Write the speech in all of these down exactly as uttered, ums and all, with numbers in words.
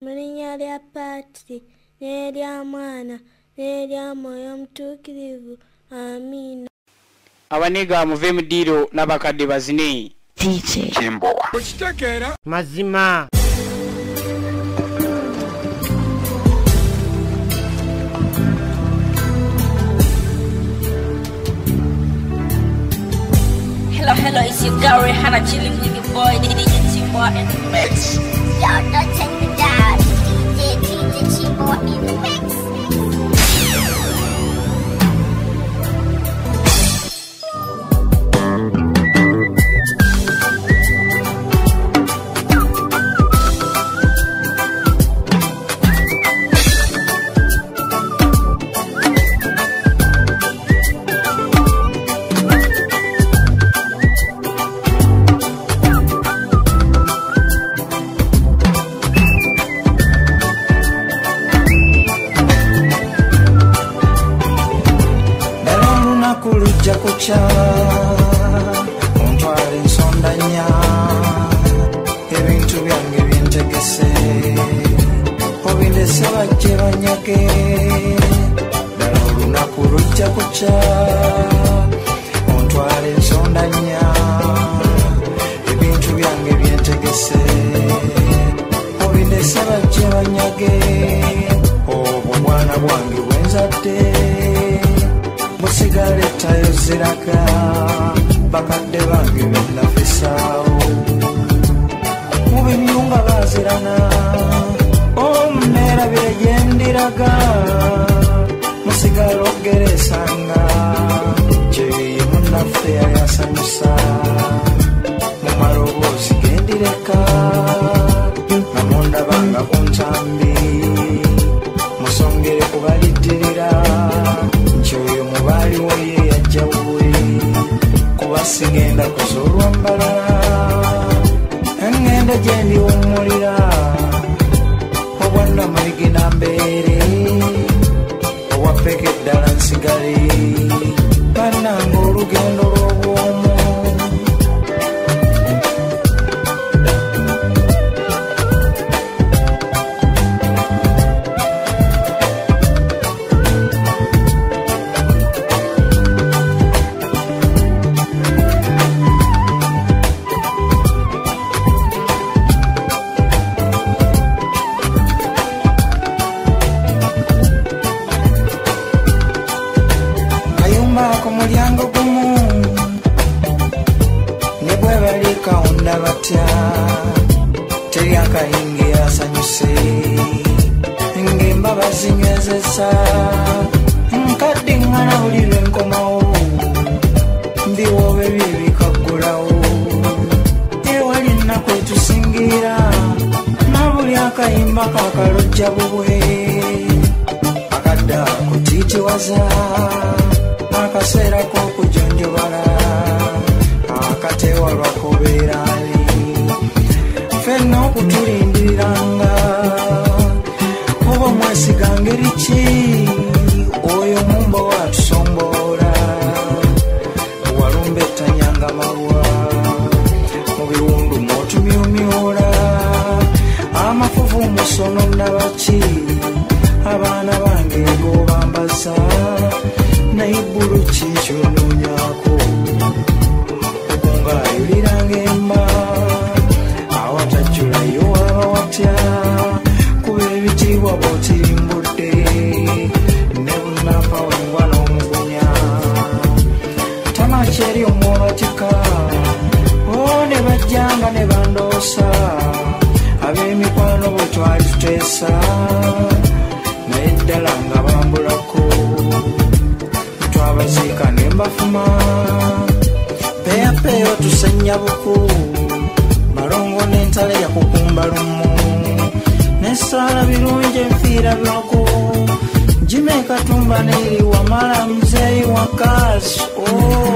Mulinya lya Patri, n'erya Mwana, n'erya Mwoyo Omutuukirivu. Amiina. Abaniga muve mu ddiiro n'abakadde bazine. D J Kimbowa. Okitegeera mazima. Hello, hello, it's your girl Rihanna chilling with your boy D J Chimbowa in the mix. Yo, don't check me down. D J, D J Chimbowa in the mix. Kucha ontwale nsondanya ebintu byange byentegese obindese bajje banyage ddala olunaku lujja kucha ontwale nsondanya ebintu byange byentegese obindese bajje banyage obwo bwana bwange bwenzadde sigareta yoziraga bakadde bange benafisaawo mubinyunga bazirana omuneerabire gyendiraga musigala ogeresanga kyeyiye munnaffe yayasanyusa mumaloboozi gendireka namundabanga ku ntambi musongere kubaliddirira oyo mubali woye yajjawuwe kuba sigenda kusolwa mbalala engenda gyendiwummulira obwanna muligi nambeere owapeka eddala nsigale bannanga olugendo lw'obwomu nkaddiŋŋana buli lwe nkomawo mbiwoobe byebikaggulawo ewali nnaku etusingira nabuli akayimba kakalojja bubwe akadda kutiitiwaza akaseera k'okujonjobala akateewalwa kubeera ali ffenna okutulindiriranga oba mwesiga ngeri ki oyo mumba watusombola walumba ettanyanga malwa mu biwundu mwotumyumyola amafuvu musono nabaki abaana bange gobambaza naibulu kikyononyako okunga ayuliranga emba awatajjulayo waba watya kuba ebitiibwa bwotirimbudde ne bunapa wengwa n'omugunya tamakyeri omwobatika o ne bajjanga ne bandoosa ab'emikwano bwe twali tuteesa naye ddala nga bambulako twabaziika ne mbafuma peyapeyo tusenya buku malongo n'entale yakukumba lumu nesala birungi enfiira byako jime katumba neiri wamala mzei wakazi oh.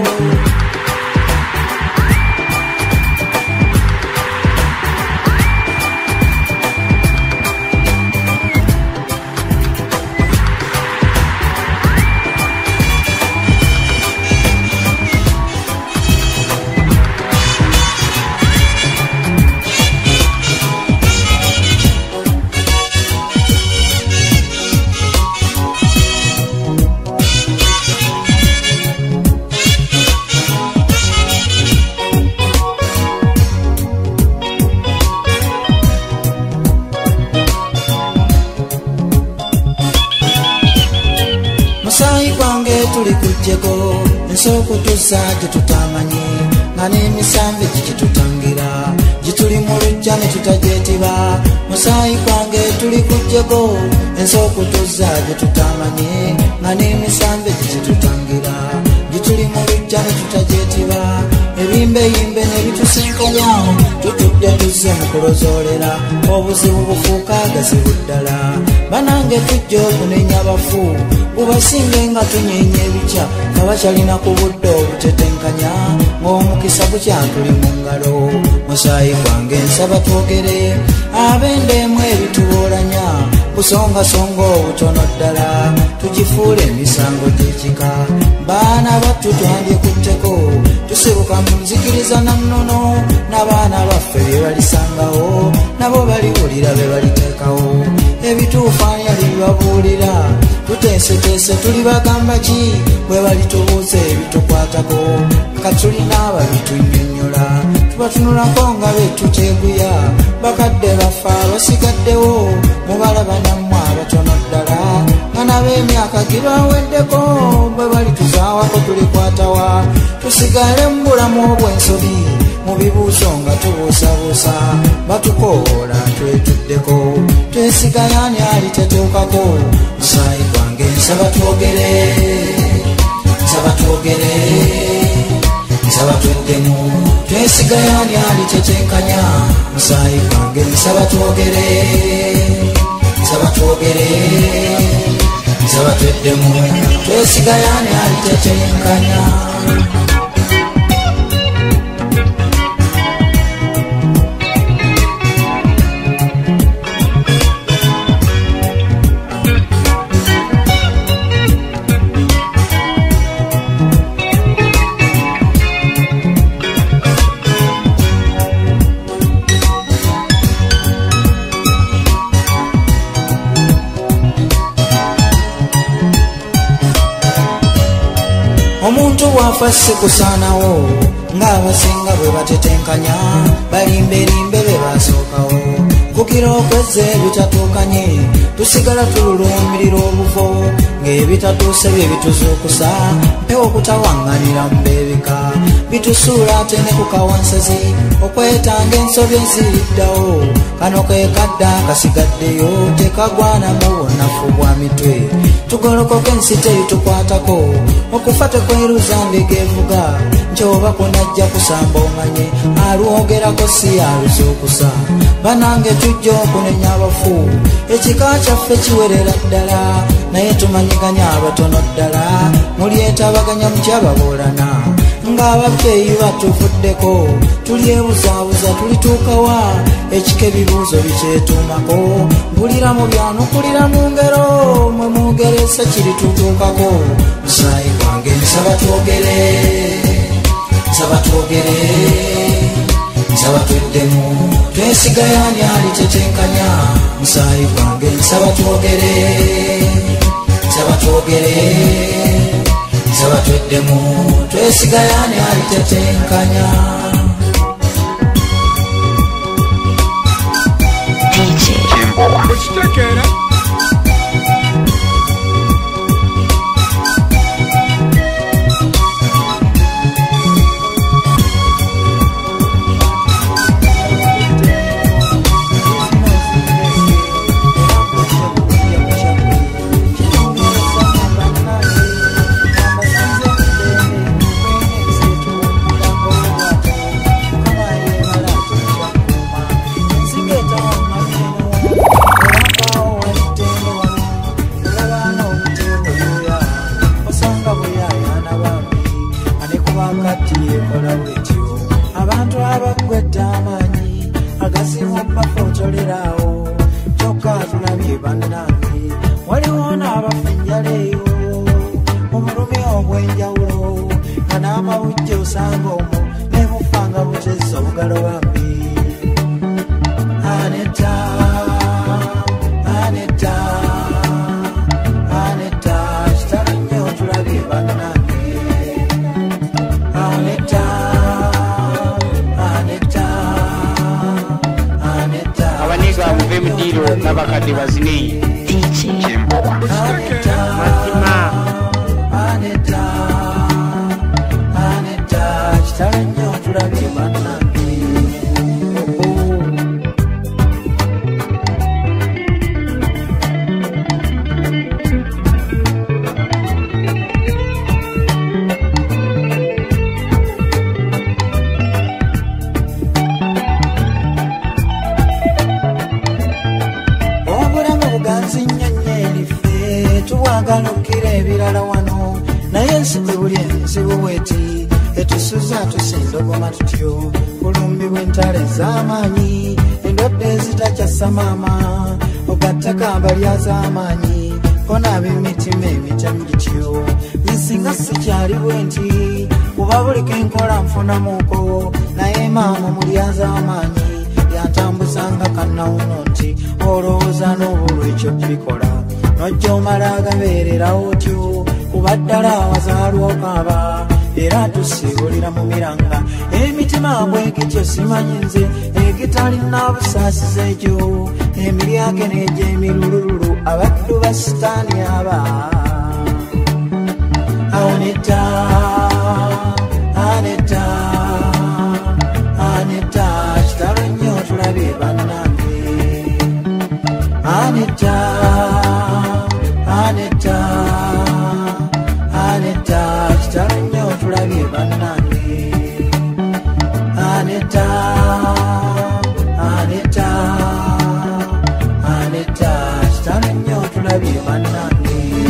Musaayi gwange tuli kujjeko ensooku tuzza gye tutamanyi nga n'emisambi gitutangira gituli mu lujja ne tutagyetiba. Musaayi gwange tuli kujjeko ensooku tuzza gye tutamanyi nga n'emisambi gitutangira gituli mu lujja ne tutagyetiba. Ebimbeyimbe ne bitusinkanya tutudde tuzze mu kulozoolera obuzibu bufuuka agazibu ddala. Banange tujja okunenya bafu bubasinge nga tunyeenya ebikya nga bakyalina ku budde obutetenkanya ng'omukisa bukyatuli mu ngalo. Musaayi gwange nsaba twogere ab'endeemu ebituwoolanya busongasonga obutono ddala tugifuule emisango gy'ekika. Baana battu twandyekutteko tusibuka mu nzikiriza na nnono n'abaana baffe bye balisangawo nabo baliwulira be baliteekawo. Ebituufu ani alibibabuulira tuteeseteese tuli bagamba ki bwe balitubuuza ebitukwatako katulina ababitunyonnyola tubatunulako nga betuteeguya. Bakadde baffe abasigaddewo mubalaba nammwe abatono ddala nga nab'emyaka gibaweddeko bwe balituzaawako tulikwatawa. Tusigale mu bulamu obw'ensobi mu bibuuzo nga tubuusabuusa batukoola twetuddeko twesigaya ani alitetuukako. Musaayi gwange nsaba twogere nsaba twogere nsaba tweddemu twesigaya ani alitetenkanya. Musaayi gwange nsaba twogere nsaba twogere nsaba tweddemu twesigaya ani alitetenkanya. Omuntu bw'afa si kusaanawo ng'abasinga bwe batetenkanya balimberimbe be basookawo. Kugira okwezza ebitatuukanye tusigala tululuumirira obuvo ng'ebitatuuse bye bituzuukusa mpewo okutawaŋŋanira mu beebika bitusuula ate ne ku kawansazi okwetanga ensobi eziriddawo. Kano ke kadda kasigaddeyo tekagwanamu bunafu bwa mitwe. Tugolokoke ensi teritukwatako okufa tekweruza ndegevuga nky'oba kunajja kusamba omanye alwogerako si aluzuukusa. Banange tujja okunenya abafu ekika kyaffe kiwerera ddala naye tumanyiganya abatono ddala mulyetabaganya mu kyababuulana ng'ababyeyi batuvuddeko tulyebuzaabuza tulituukawa ekika ebibuuzo bikyetuumako. Mpulira mu byano mpulira mu ngero mwe mugeresa kiritutuukako. Musaayi gwange nsaba twogere nsaba twogere nsaba tweddemu twesigaya ani alitetenkanya. Musaayi gwange nsaba twogere nsaba twogere nsaba tweddemu twesigaya ani alitetenkanya. Abantu abagwedde amaanyi agazimu bafootolerawo kyokka tulabye bannange waliwo n'abafa enjala eyo mu bulumi obw'enjawulo nga n'amawujje osanga omwo ne bufa nga butezza obugalo bambi. Aneta aneta aneta kitala nnyo tulabye bannange. Aneta abaniga muve mudiiro n'abakadde bazine mazima twagala okkira ebirala wano naye nsibe buli enzibu bweti etusuza tusindogoma tutyo kulumbibwa entale z'amaanyi endwadde ezitakyassa maama ogattako abalya z'amaanyi bona ab'emitima emitemu gityo nsinga sikyali bwe nti kuba buli kenkola nfunamuko naye maama mulya z'amaanyi yantambuzanga kannawuno nti olowooza n'obulwa ekyo bikola nojja omala agabeererawo otyo kuba ddala awazaalwa okaaba era tusiibulira mu miranga emitima bwegityo simanyi nze egitalina busaasiza egyo emiryage n'egy'emirulululu abaddu ba sitaani aba awonedda anedda anedda kitalo nnyo tulabye bannange anedda anedda anedda kitalo nnyo tulabye bannange anedda anedda anedda kitalo nnyo tulabye bannange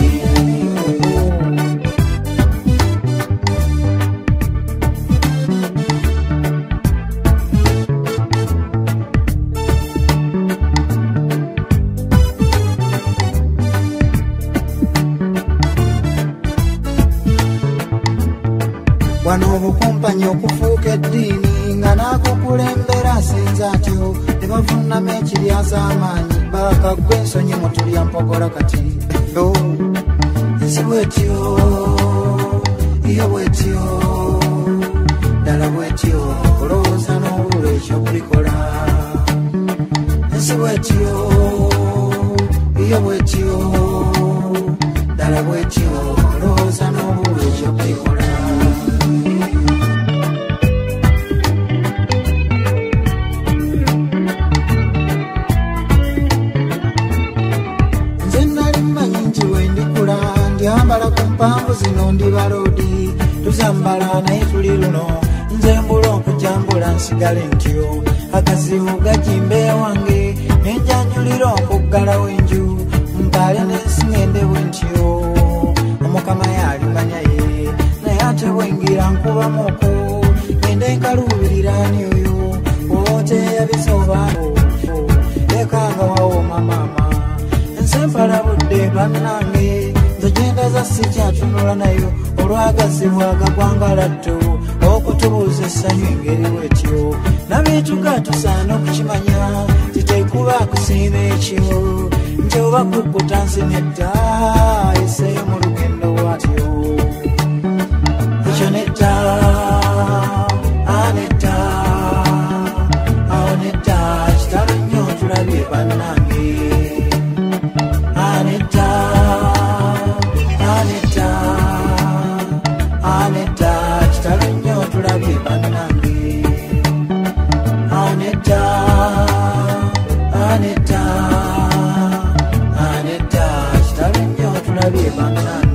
wano obukumpanyi okufuuka eddiini nga n'akukulembera asinza atyo ne bavunnama ekiryaz'amaanyi bakagwa ensonyi mutulya mpogola kati ensi bwetyo iyo bwetyo ddala bwetyo olowooza n'obulwa ekyo kulikola ensi bwetyo iyo bwetyo ddala bwetyo olowooza n'obulwa ekyo kulikola Ndiambala ku mpanvu zino ndi balodi tuzambala naye tuli luno nze mbula okujambula nsigale ntyo akazibu gajimbe wange nenjanjulira okuggalawo enju mpale n'ensi ngende bwe ntyo omukama yalimanya ye naye ate bwengira nkubamuko ngende nkaluubiriraani oyo oteyabiza obaao ekanga wawooma maama nze mpala budde bannange genda za sikyatunula nayo olwagazibwa agagwangalatto okutubuuza essanyu engeri bwetyo nabituga tusaana okukimanya titekuba kusiima ekyo nti oba kukkuta nsinedda eseeyo mu lugendo watyo ekyo nedda anedda awo nedda kitalo nnyo tulabye bannange anedda anedda anedda kitalo nnyo tulabye bannange anedda anedda anedda kitalo nnyo tulabye bannange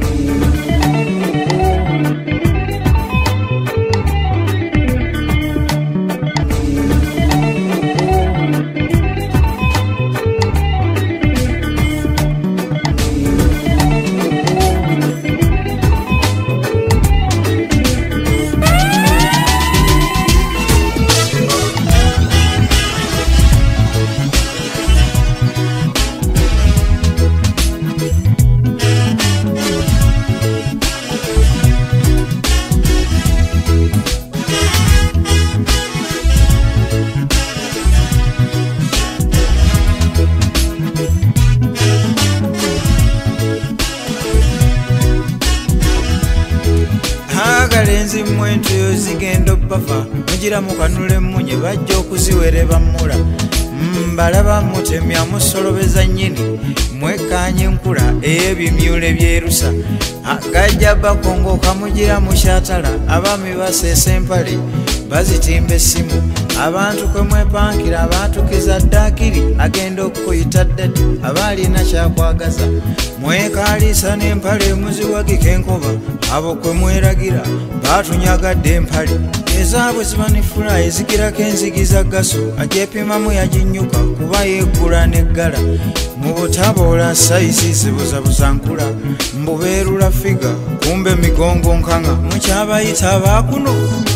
enzi mwentu yo zigenda obbafa mugira mukanule munye bajja okuziwere bamula mbalaba mutemya musolobeza nnyini mwekanye nkula ey'ebimyule byerusa agajja bakongoka mugira mukyatala abaami baseesa empale bazitimba essimu abantu kwe mwepankira abatukiza ddakiri agenda okukuyita ddadi abaalina kyakwagaza mwekaalisa n'empale muziwagika enkoba abo kwe mweragira batunyagadde empale ezaabwe zibanifula ezigirako enzigi za gaso ajepimamu yaginnyuka kuba yeggula neggala mu butaboola sayizi zibuzabuza nkula mbubeerula figa kumbe migongo nkanga mukyabayita baakuno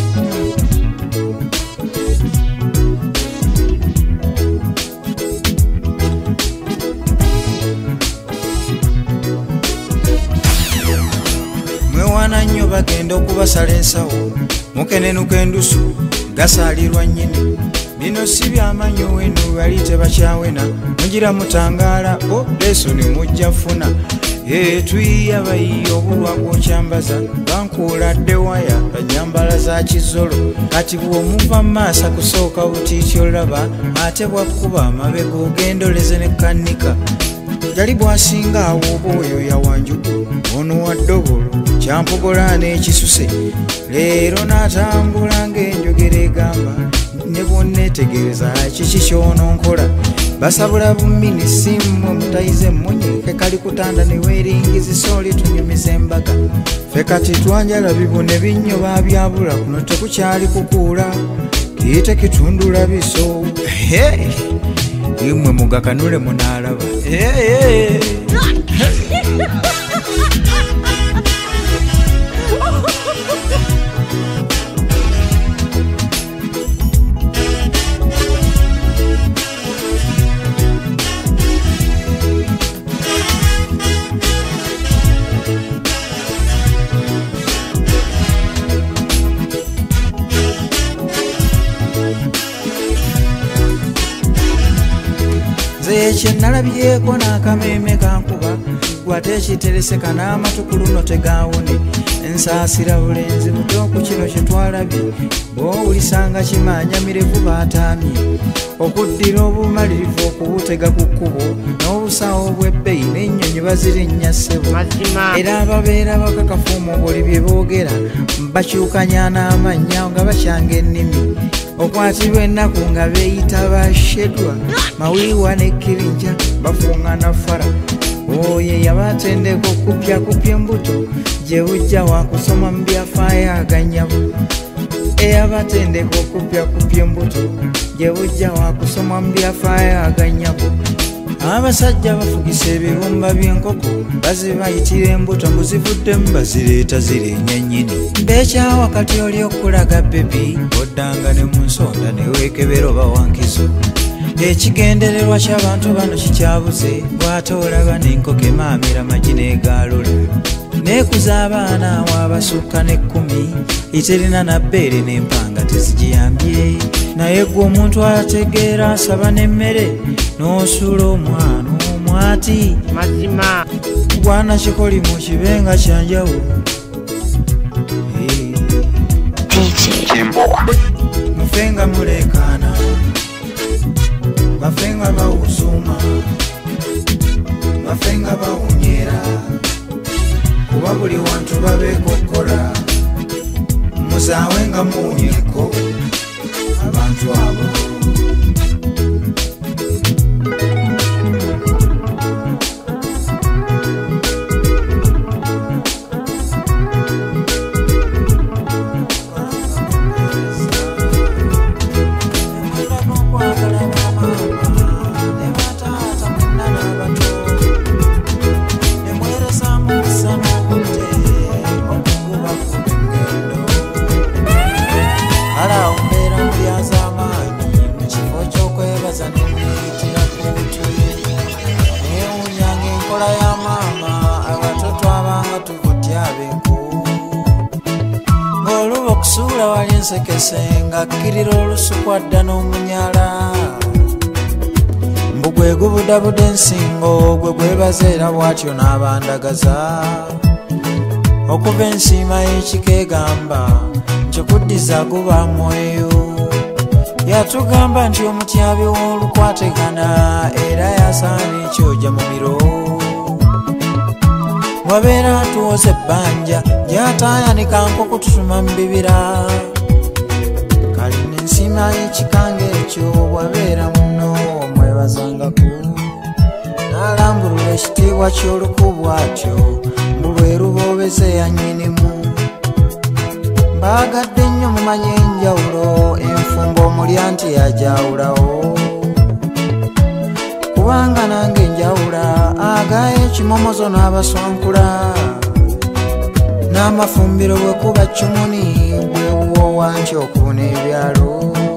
mwewaana nnyo bagenda okubasala ensawo mukenenuka endusu gasaalirwa nnyini bino si byamanyi wenu bali tebakyawena mugira mutangaala o leeso ne mujja funa ee tuyiya bayiye obulwa bwokyambaza bankuuladde waya banyambala za kizolo kati bw'omuva mu maaso kusooka butiiti olaba ate bwakkuba amabega ogendoleze ne kannika yali bwasinga awo oba oyo yawanjuku ono wa ddobolo kyampogola n'ekisuse leero n'atambula ng'enjogera egamba ne bwonneetegereza kiki kyononkola basabula bumini simu omutayize emmunye ke kali kutanda ne weeringizisa oli tunyumiza embaga ffe kati twanjala bibune binnyo baabyabula kuno tekukyali kukuula kiyite kitundula biso imwe mugakanule munaalaba ekye nalabyeko n'akameeme kankuba gwate ekitereseka n'amatu luno tegaawone ensaasira bulenzi buto ku kino kye twalabye bw'owulisanga kimanya mirevu baataamye okuddira obumalirivu okubutega ku kkubo n'obusawo bw'ebbeyi n'ennyonyi bazirinnya ssebo era ababeera bakakafuuma obuli bye boogera bakyukanya n'amannya nga bakyanga ennimi okwatibwa ennaku nga beeyita bashedwa mawiiwa n'ekkirinja bafuŋŋana fara oye yabatendeka okupyakupya embuto gye bujja wakusoma mu byafaayo aganyabo eyabatendeka okupyakupya embuto gye bujja wakusoma mu byafaayo aganyabo abasajja bafugisa ebirumba by'enkoko bazibayitira embuto muzivuddemu bazireeta zireenya nnyini mbeekyawa kati oli okulaga bebi oddanga ne mu nsonda neweekebera oba wankizo ekigendererwa ky'abantu bano kikyabuze bw'ate olaba n'enkoko emaamira magi n'egaalula neekuza abaana awo abasukka n'ekkumi iterina na bbeere n'empanga tezigiyambye naye gwe omuntu ategeera asaba n'emmere n'osuula omwana omwati mazima gwana kikoli mu kibenga kyanjawulo mufenga mulekaana bafenga bawuzuma bafenga bawunyera kuba buli wantu babeekokkola muzaawenga muwunyeko abantu abo nsekesenga kkirira olusuku adda n'omunyala mbu gwe gubudabuda ensingo gwe gwebazeera bw'atyo n'abandagaza okuva ensiima y'ekikeegamba nkikuddiza guba mwoyo yatugamba nti omutyabi w'olukwategana era yasaana ekyojja mu miro wabeera atuwoza ebbanja gy'ataayanika nkoko tutuma mu bibira simanyi ekikanga ekyo bwabeera muno mwebazangaku n'alambulula ekitiibwa ky'olukubu atyo mbulwe rubobeze yannyinimu mbaagadde nnyo mumanye enjawulo enfumbo omulya nti yajawulawo kubanga nange enjawula agayo ekimomozo n'abaswankula n'amafumbiro bwe kuba kimuni bwewuwo wanki okubuna ebyalo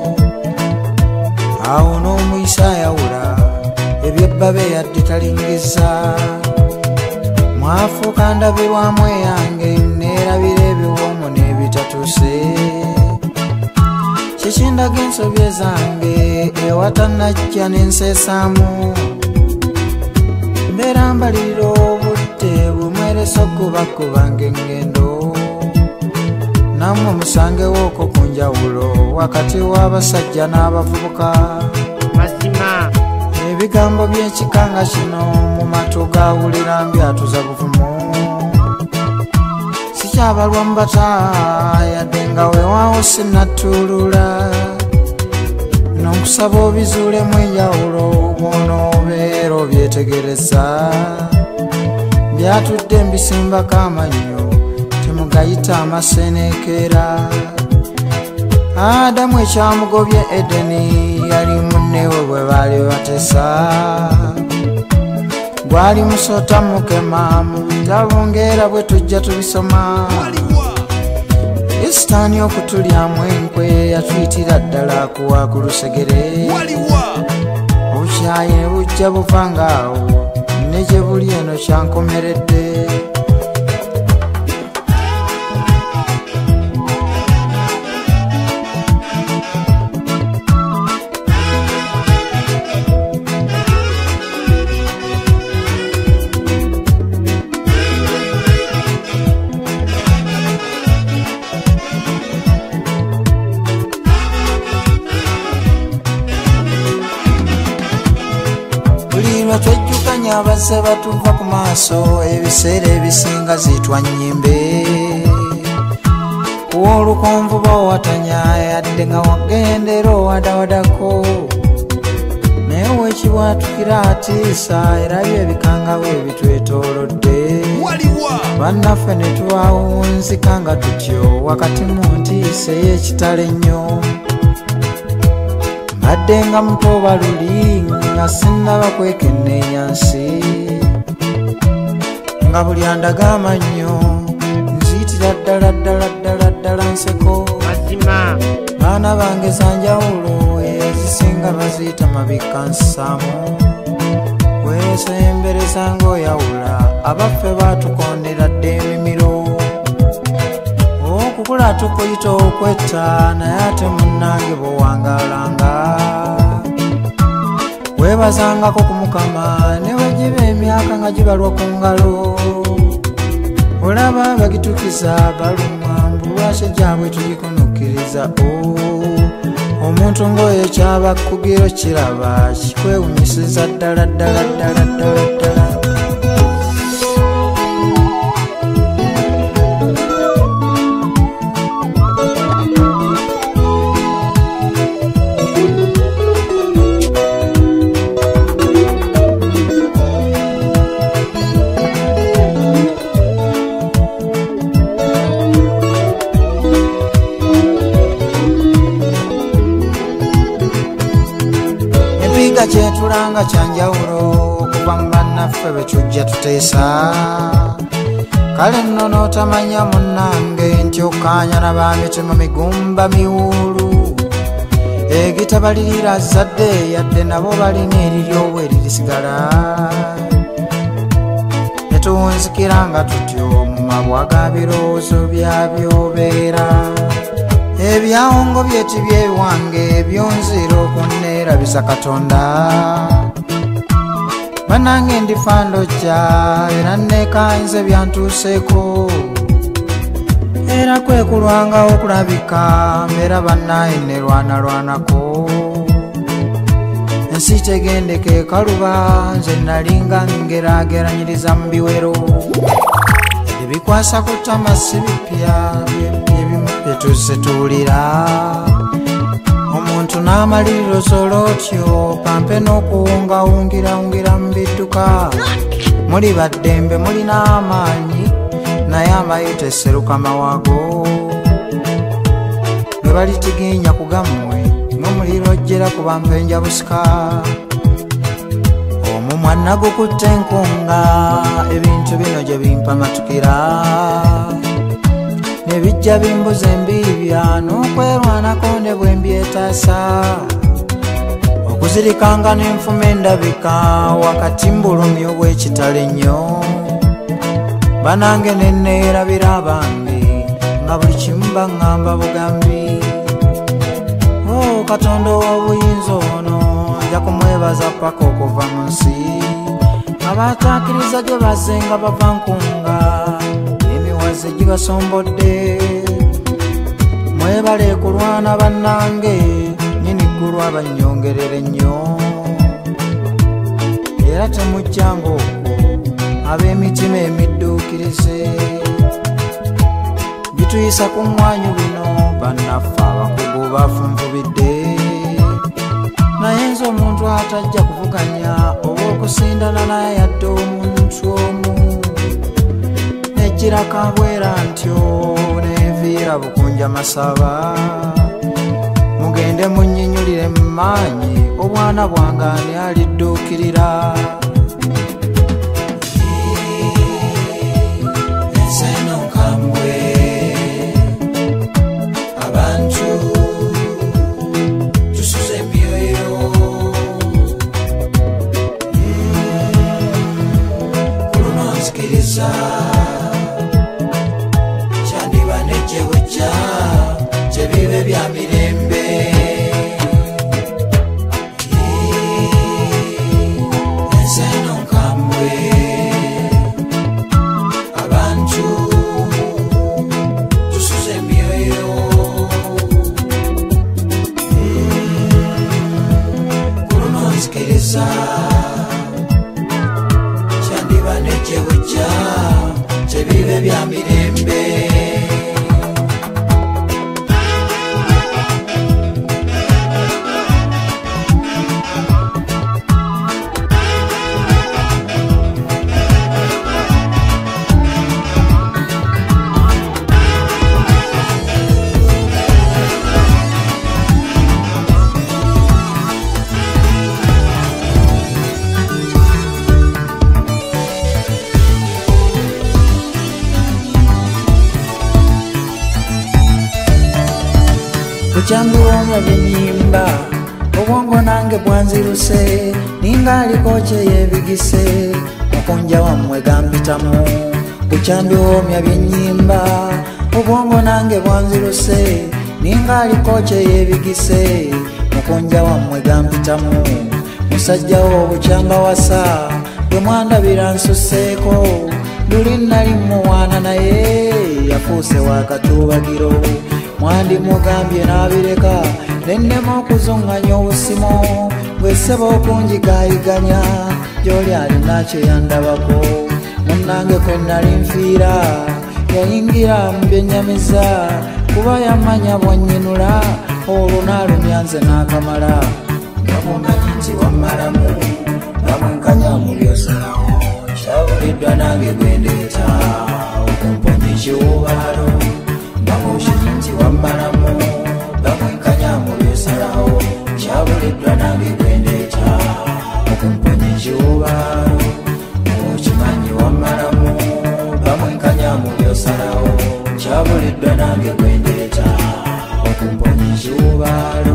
awo n'omuyisa ayawula ebyebbabe yadde talingiza mwafuuka ndabirwamu eyange neerabira ebiwoomu n'ebitatuse kikindaga ensobi zange ewatanajja n'enseesaamu mbeera mbalirira obudde bumwereso kubakubanga engendo nammwe musangewo okwo ku njawulo wakati w'abasajja n'abavubuka mazima ebigambo by'ekikanga kino mu matu gawulira mbyatuza buvumu sikyabalwa mu bata yadde nga weewaawo sinnatuulula n'okusaba obizuulemu enjawulo bw'onoobeera obyetegereza byatudde mbisimbako amannyo temugayita amaseneekera Adamu ekyamugobye Edeni yali munnewe bwe baali batesa gwali musota mukema mu bitabo ng'era bwe tujja tubisoma Sitaani okutulyamu enkwe yatuyitira ddala kuwa ku lusegere obukyayi ne bujja buvangaawo ne gye buli eno kyankomeredde twejjukanya abazze batuva ku maaso ebiseera ebisinga zitwa nnyimbe kuwa olukonvu bawatanya yadde nga wagendera owadawadako naye wekibwatukira atiisa era byebikanga bwe bitwetoolodde bannaffe ne twawunzika nga tutyo wakati mu ntiisa ey'ekitale ennyo mbadde nga mutoba luli nga sinnaba kwekenneenya nsi nga buli andaga amannyo nziyitira ddala ddala ddala ddala nseko mazima baana bange zanjawulo ezisinga baziyita mabikka nsaamu weesembereza ng'oyawula abaffe batukondera dde emimiro okukula tukuyita okwetta naye ate munnange bw'owangaalanga weebazangako ku Mukama ne wegiba emyaka nga gibalwa ku ngalo olaba bagitukiza baluma mbulwashe gyabwe tuyikonokkiriza omuntu ng'oyo ekyabakugiro kiraba kikwewunyisiza ddala ddala ddala ddala ddala kyetulanga kyanjawulo okuva mu bannaffe be tujja tuteesa kale nno n'otamanya munnange nti okkaanya n'abamitema migumba miwuulu egitabalirira zadde yadde nabo balina eriryowe eririsigala ne tuwunzikiranga tutyo mu mabwa ga birowoozo byabyobeera ebyawongo byeti byewange byonzira okunneerabisa Katonda banange ndifa ndojja era nekanze byantuuseeko era kwekulwangawo okulabika mbeera bannaye nerwanalwanako ensi tegendeka ekaluba nze nalinga ngeraageranyiriza mu biwero ebikwasa ku ttama si bipya ebimu bye tuzze tuwulira omuntu n'amaliriro solotyo pampe n'okuwungawungirawungira mu bidduka muli baddembe mulina amaanyi naye amayita esseruka mawago bwe balitiginya ku gammwe n'omuliro ojjera ku bampenja busika omumwa nagukutte enkunga ebintu bino gye bimpamatukira nebijja bimbuza embiibya n'okwerwanako ne bwe mbyetaasa okuzirikanga n'enfuma endabika wakati mbulumi obw'ekitale nnyo banange nenneerabira abambi nga buli kimu baŋŋamba bugambi o katonda ow'obuyinza ono nja kumwebaza paka okuva mu nsi abatakkiriza gye bazze nga bava nkunga emiwazi gibasombodde mwebale kulwana bannange nyini ggulu abannyongerera ennyo era temujjango ab'emitima emidduukirize bituyisa ku mmwanyu bino bannaffe abakugu bafunvubidde naye nze omuntu atajja kuvuganya oba okusindana naye yadde omuntu omu nejjira kabwera ntyo neviira bukunja masaba mugende munnyinyulire mu maanyi obwana bwange ani alidduukirira enseno nkambwe abantu tusuze emyoyo kuluno nzikiriza kyandiba nejjewejja kyebibe bya mirembe enseno nkambwe abantu tusuze emyoyo kuluno nzikiriza kyandiba nejjewejja kyebibe bya mirembe kukyambiwomya byenyimba obwongo nange bwanziruse ninga aliko kyeyebigise mukunja wammwe gampitamu kukyambiwomya byenyimba obwongo nange bwanziruse ninga aliko kyeyebigise mukunja wammwe gampitamu musajjawo obukyamba wasa bwe mwandabira nsuseeko luli nali muwaana naye yafuuse wakatubagiro mwandimugambye n'abireka nennema okuzunganya obusimo bweseba okunjigayiganya gy'oli alina kyeyandabako munnange kwe nali nfiira yayingira mu byennyamiza kuba yamanya bwanyinula olwo n'alumya nze n'akamala ngamumanyi nti wammalamu bamwenkanya mu byosalawo kyabuliddwa nange gwendeeta okumponya ekiwubaalo bamushizi nti wammalamu bamwenkanya mu byosalawo kyabuliddwa nange gwendeeta okumponya ekiwubaalo okimanyi wammalamu bamwenkanya mu byosalawo kyabuliddwa nange gwendeeta okumponya ekiwubaalo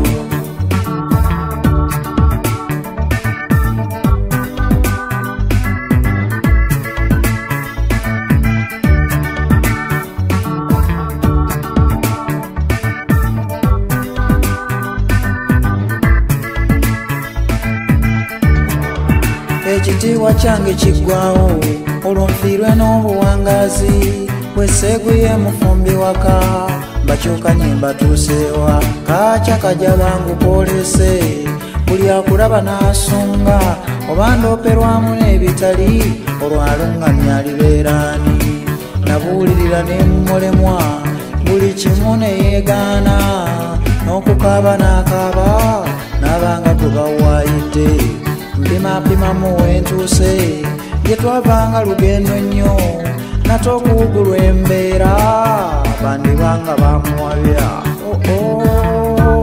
ekitiibwa kyange kiggwawo olwo nfiirwe n'obuwangazi bweseeguye mufumbi waka bakyukanye mbatuuseewa kaakya kajja bangukoolese buli akulaba n'asunga oba ndooperwamu n'ebitali olwalungamya libeeraani nabuulirira ne mumolemwa buli kimu ne yeegaana n'okukaaba n'akaaba n'abanga gwe bawayidde mpimapimamu wentuuse gye twavanga lugendo nnyo nate okuwugulwa embeera bandibanga bamuwabya oh -oh.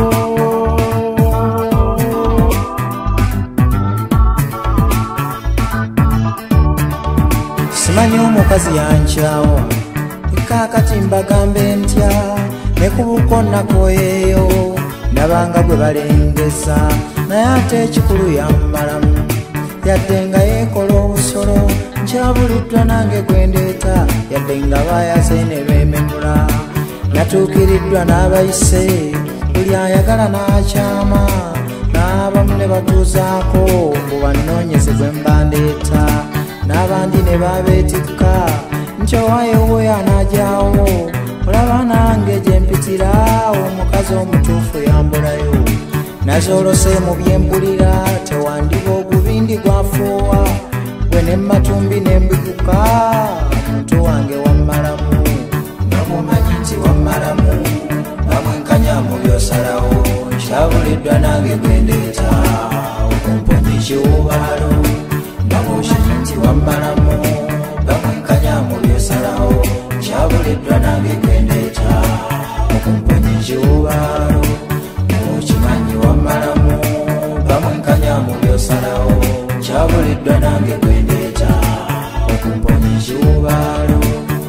Simanyi omukazi yankyawa kaakati mbagambe ntya ne ku bukonnako eyo ndabanga gwe balengeza naye ate ekikulu yammalamu yadde nga yeekola obusolo nkyabuliddwa nange gwendeeta yadde nga bayaze ne beememula natuukiriddwa n'abayise buli ayagala n'akyama n'abamu ne batuuzaako mbu bannoonyeze gwe mbandeeta n'abandi ne babeetikka nkyowaayo we anajyawo olaba nange gye mpitira omukazi omutuufu yambulayo nazoolose mu byempulira tewandiba ogubindi gwafuuwa gwe ne matumbi n'embiguka omuntu wange wammalamu namumanyi nti wammalamu namwenkanya mu byosalawo nkyabuliddwa nange gwendeeta okumponya ekiwubaalo namushimanyi nti wammalamu namwenkanya mu byosalawo nkyabuliddwa nange gwendeeta okumponya ekiwubaalo okimanyi wammalamu bamwenkanya mu byosalawo nkyabuliddwa nange gwendeeta okumponya ekiwubaalo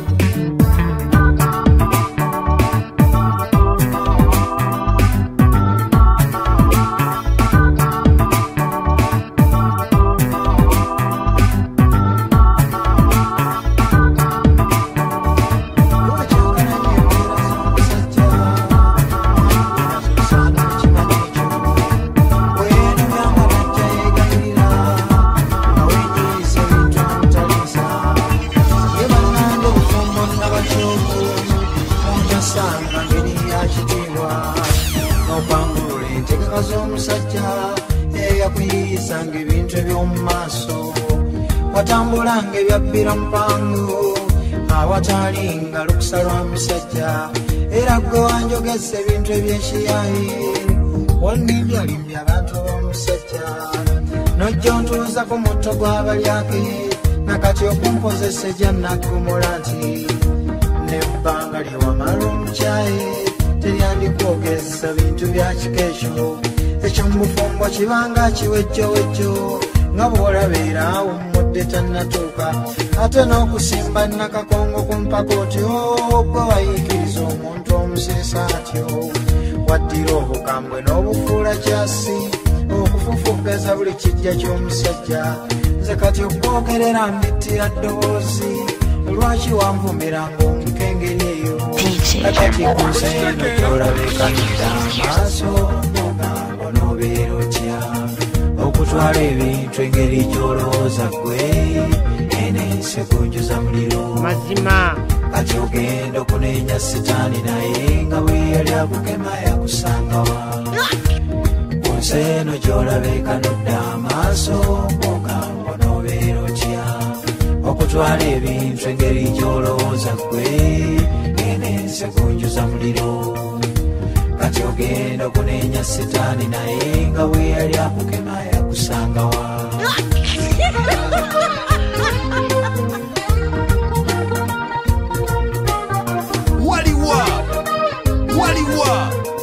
watambulanga ebyabbira mpangu awatalinga lukusa lwa musajja era gwe wanjogesa ebintu ebyenkiyayi walimbyalimby abantu b'omusajja nojja ontuuza ku mutto gw'abalyake nakati okumkozesa ejyannaggumula nti nebbanga lyewamala omukyayi teryandikwogeresa bintu bya kikeekyo ekyo mubufumbo kibanga kiwejjowejjo nga bw'olabeera awummudde tannatuuka ate n'okusimba nakakongo ku mpaka otyo gwe wayiikiriza omuntu omusiisa atyo waddira obukambwe n'obufuula kyasi okufufuggaza buli kijja ky'omusajja nze kati okwogerera mbittira ddoboozi lwaki wanvumira ng'omukengeri eyo kakati ku nseeno gy'olabeekanidde amaaso ogambo n'obeera otya okutwala ebintu engeri gy'olowooza gwe enensi kunjuza muliro mazima kati ogenda okuneenya sitaani naye nga bwe yali akukema yakusangawa ku nsi eno gy'olabeekanudde amaaso ogambo n'obeera otya okutwala ebintu engeri gy'olowooza gwe enensi kunjuza muliro kati ogenda okuneenya sitaani naye nga bwe yali akukema yakusangawa waliwa waliwa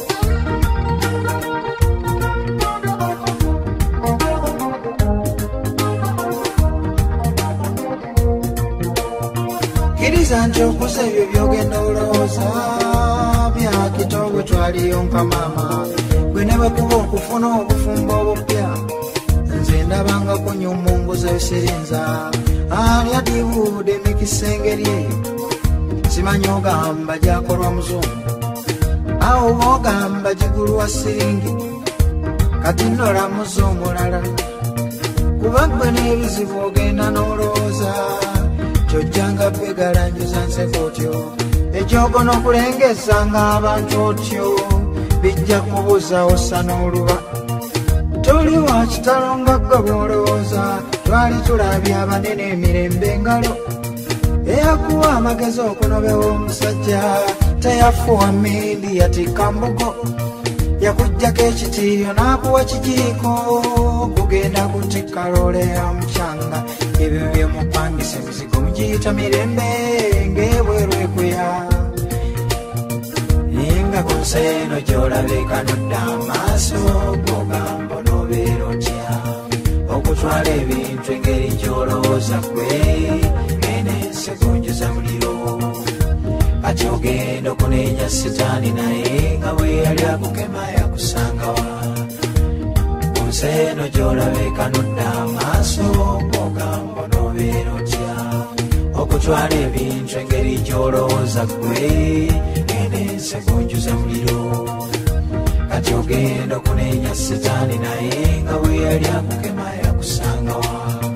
kiriza nti okuza ebyo byogenda olowooza byakitogwe twaliyonka maama gwe ne bwekuba okufuna obufumbo obupya nze ndabanga kunyumunguza esirinza ani adibuude emikisengeri eyo simanyi ogamba gyakolwa muzungu awo boogamba gigulwa siringi kati nolamuza omulala kuba gwe n'ebizibu ogenda n'olowooza kyojjanga bwegalanjuza nseko otyo ekyogo n'okulengeza ng'abantu otyo bijja kubuuza ossa n'oluba toli wa kitalo nga gwe bw'olowooza twali tulabye abanene emirembe engalo eyakuwa amagezi okunobewa omusajja teyafuwa mindi yatika mbogo yakujjako ekitiyo n'akuwa kijiiko kugenda kutika loole ya mucanga ebyo byemupangisa emizigo mugiyita mirembe ng'ebwerwekuya nga ku nsi eno gy'olabika nodda amaaso gogamba n'obeera otya okutwala ebintu engeri gy'olowooza gwe ene segonjoza muliro kati ogenda okuneenya sitaani naye nga bwe yali akugema yakusangawa ku nsi eno gy'olabika nodda amaaso gogamba n'obeera otya okutwala ebintu engeri gy'olowooza gwe segonjoza muliro kati ogenda okuneenya sitaani naye nga bwe yali akugema yakusangawa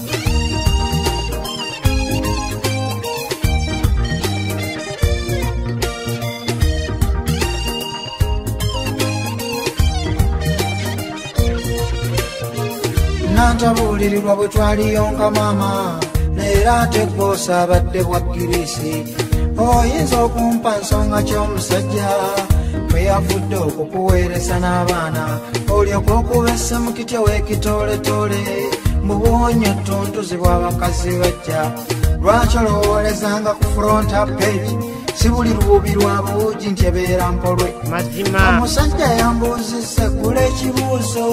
nantabuulirirwa bwe twaliyonka maama neera ate gw'osa abadde bwa girisi oyinza okumpa nsonga ky'omusajja bwe yavudde okukuweereza n'abaana olyoka okubessa mu kitya w'ekitooletoole mu buwonya ttuntuzi bw'abakazi bajja lwaki olowoolezanga ku fronta page si buli lububi lwa buugi nti ebeera mpolwe omusajja yambuuzizza eggula ekibuuzo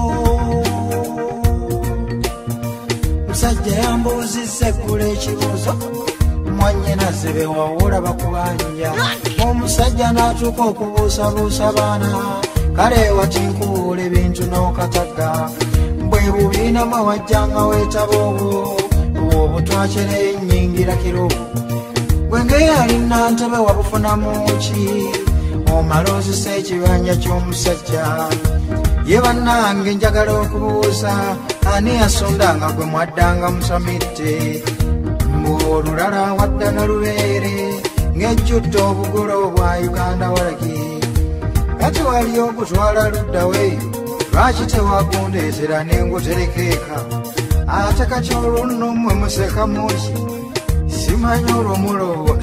musajja yambuuzizza eggula ekibuuzo mwanyina zibe wawula bakubanja omusajja n'atuuka okubuusabuusa baana kale watinkuula ebintu n'okataga bwe bubiinamu awajjanga weetaba obwo obutwakera ennyingira kirubu bwengeyalina ntebe wabufunamu ki omala ozisa ekibanja ky'omusajja ye bannange njagala okubuuza ani yasondanga gwe mwaddanga musamitte olulala wadda n'olubeere ng'ejjudde obugolo bwa Uganda walagi kati wali okutwala luddawe lwaki tewakundeetera n'enguterekeeka ate kati olunno mmwe museka muki simanyi olwomulooba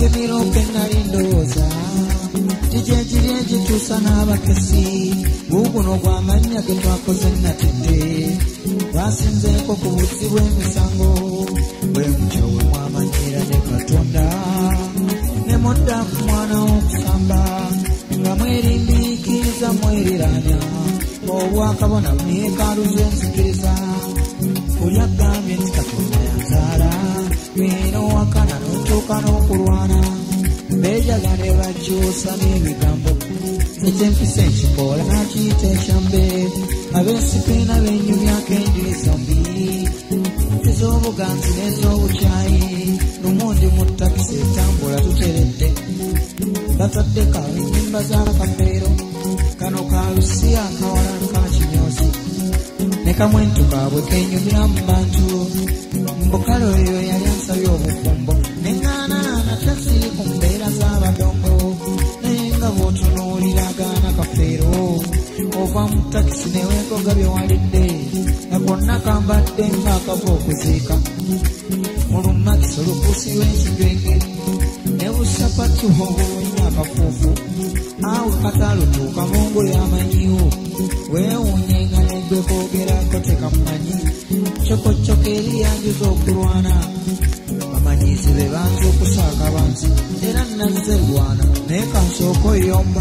emiro penali ndowooza kigyekiri ekituusa n'abakesi guguno gw'amannya ge twakoze natidde basinzeeko ku buzzi bw'emisango bwe mutyo bwe mwamanyira ne Katonda ne muddaku mwana w'okusamba nga mwerindiikiriza mweriranya obwakabona mu yeekaalu z'enzikiriza buli agambye nti Katonda yanzaala wino wakana n'otuuka n'okulwana beejagane bakyusa n'ebigambo ekyempisa ekikoola n'akiyita ekyambe abeesipiina b'ennyumyako enjuyi zombi ez'obuganzi n'ez'obukyayi lumundi mu takisi etambula tuteredde bataddeko ennyimba z'akafeero kano ka lusiya akawala ka kinyozi ne kamwentu kaabwe kenyumira mu bantu mbukalo eyo yali ansabye obufumbo neŋŋaanaana tasiri ku mbeera z'abadongo naye nga bw'otunuulira agaana kafeero ova mu takisi neweekoga bye walidde nga konna kambadde ng'akava okuziika mu lumakisi olukuusi lw'ekijwenge ne busapatu obulunye akafuufu awo katalutuuka mu ngoye amanyiwo weewuunye nga neggwe koogerako tekamumanyi kyokocyoka eri yanjuza okulwana bamanyizi be banza okusaaka bansi era nazze lwana naye kansooka oyomba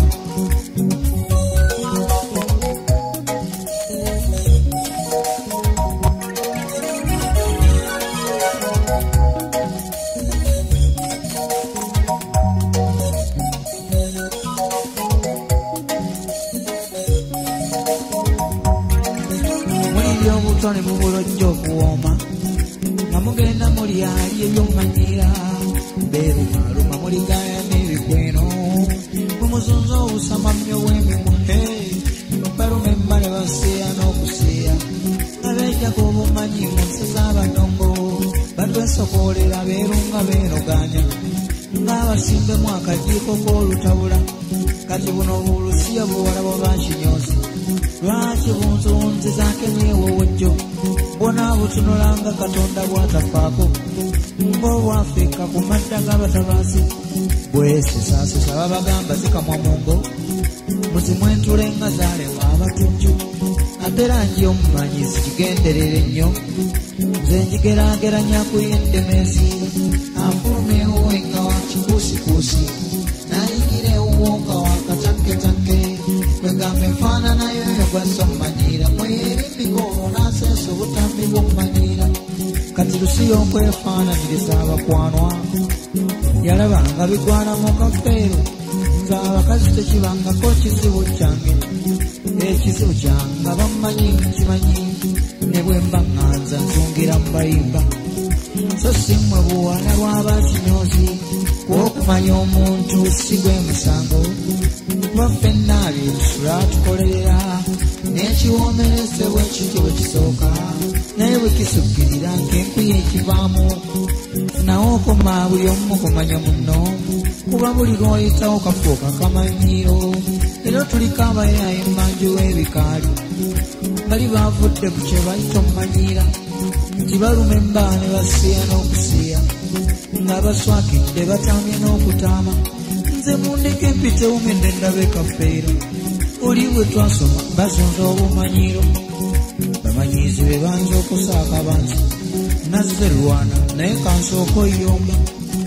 ne mubulojja okuwooma nga mugenda muli ali ebyomumanyira beerumaaluma muligaya n'ebikweno mumuzunza obusamamyo bw'emimuhe balume emmale baseeya n'okuseeya abeejjako obumanyi mu nsi z'abadongo batwesokoolera beerunga beeroganya ng'abasimbemu akajiiko k'olutabula kati buno bulusiya buwala bwa bankinyozi lwaki bunzunzizaako emyewowojjo bwona butunulanga Katonda bwatafaako ng'obwafrika ku madda g'abatabazi bwesisaasisa babagamba zikamwa mungo muzimu entule nga zaalema abatujju ate langi omumanyi zikigenderere nnyo nze njigeraageranya ku y'endemezi afulumeewo nga wa kikuusikuusi nayingira ewuwo nga wa katakketakke kwegambe enfaananayo eyo gwassa omumanyira mwerimbiko n'aseesa obutambi bw'omumanyira kati lusiyo okwefaananyiriza abakwanwa yalabanga bigwana mu kafeero nze abakazi tekibangako kizibu kyange ekizibu kyange bamumanyi nkimanyi ne bwe mba ŋŋanza nsungira mu bayimba so si mmwe buwala bw'abakinyozi kw'okumanya omuntu si gwe musango kuba ffenna abyebisula tukolerera n'ekiwoomerezebwa ekityo bwe kisooka naye bwe kisukkirira nk'enkuya ekivaamu nawe okoma buli omu kumanya munno kuba buli lw'oyitawo kafuuka kamanyiiro era tuliko abayaayo emmanju w'ebikaali bali baavudde ku kye bayita omumanyiira nti baluma emba ne basiya n'okusiya nga baswakidde batamye n'okutaama nze mundeke mpitewumende ndabe kafeero oli bwe twasoma bazonza obumanyiiro bamanyizi be banza okusaaka bansi nazze lwana naye kansooka oyomba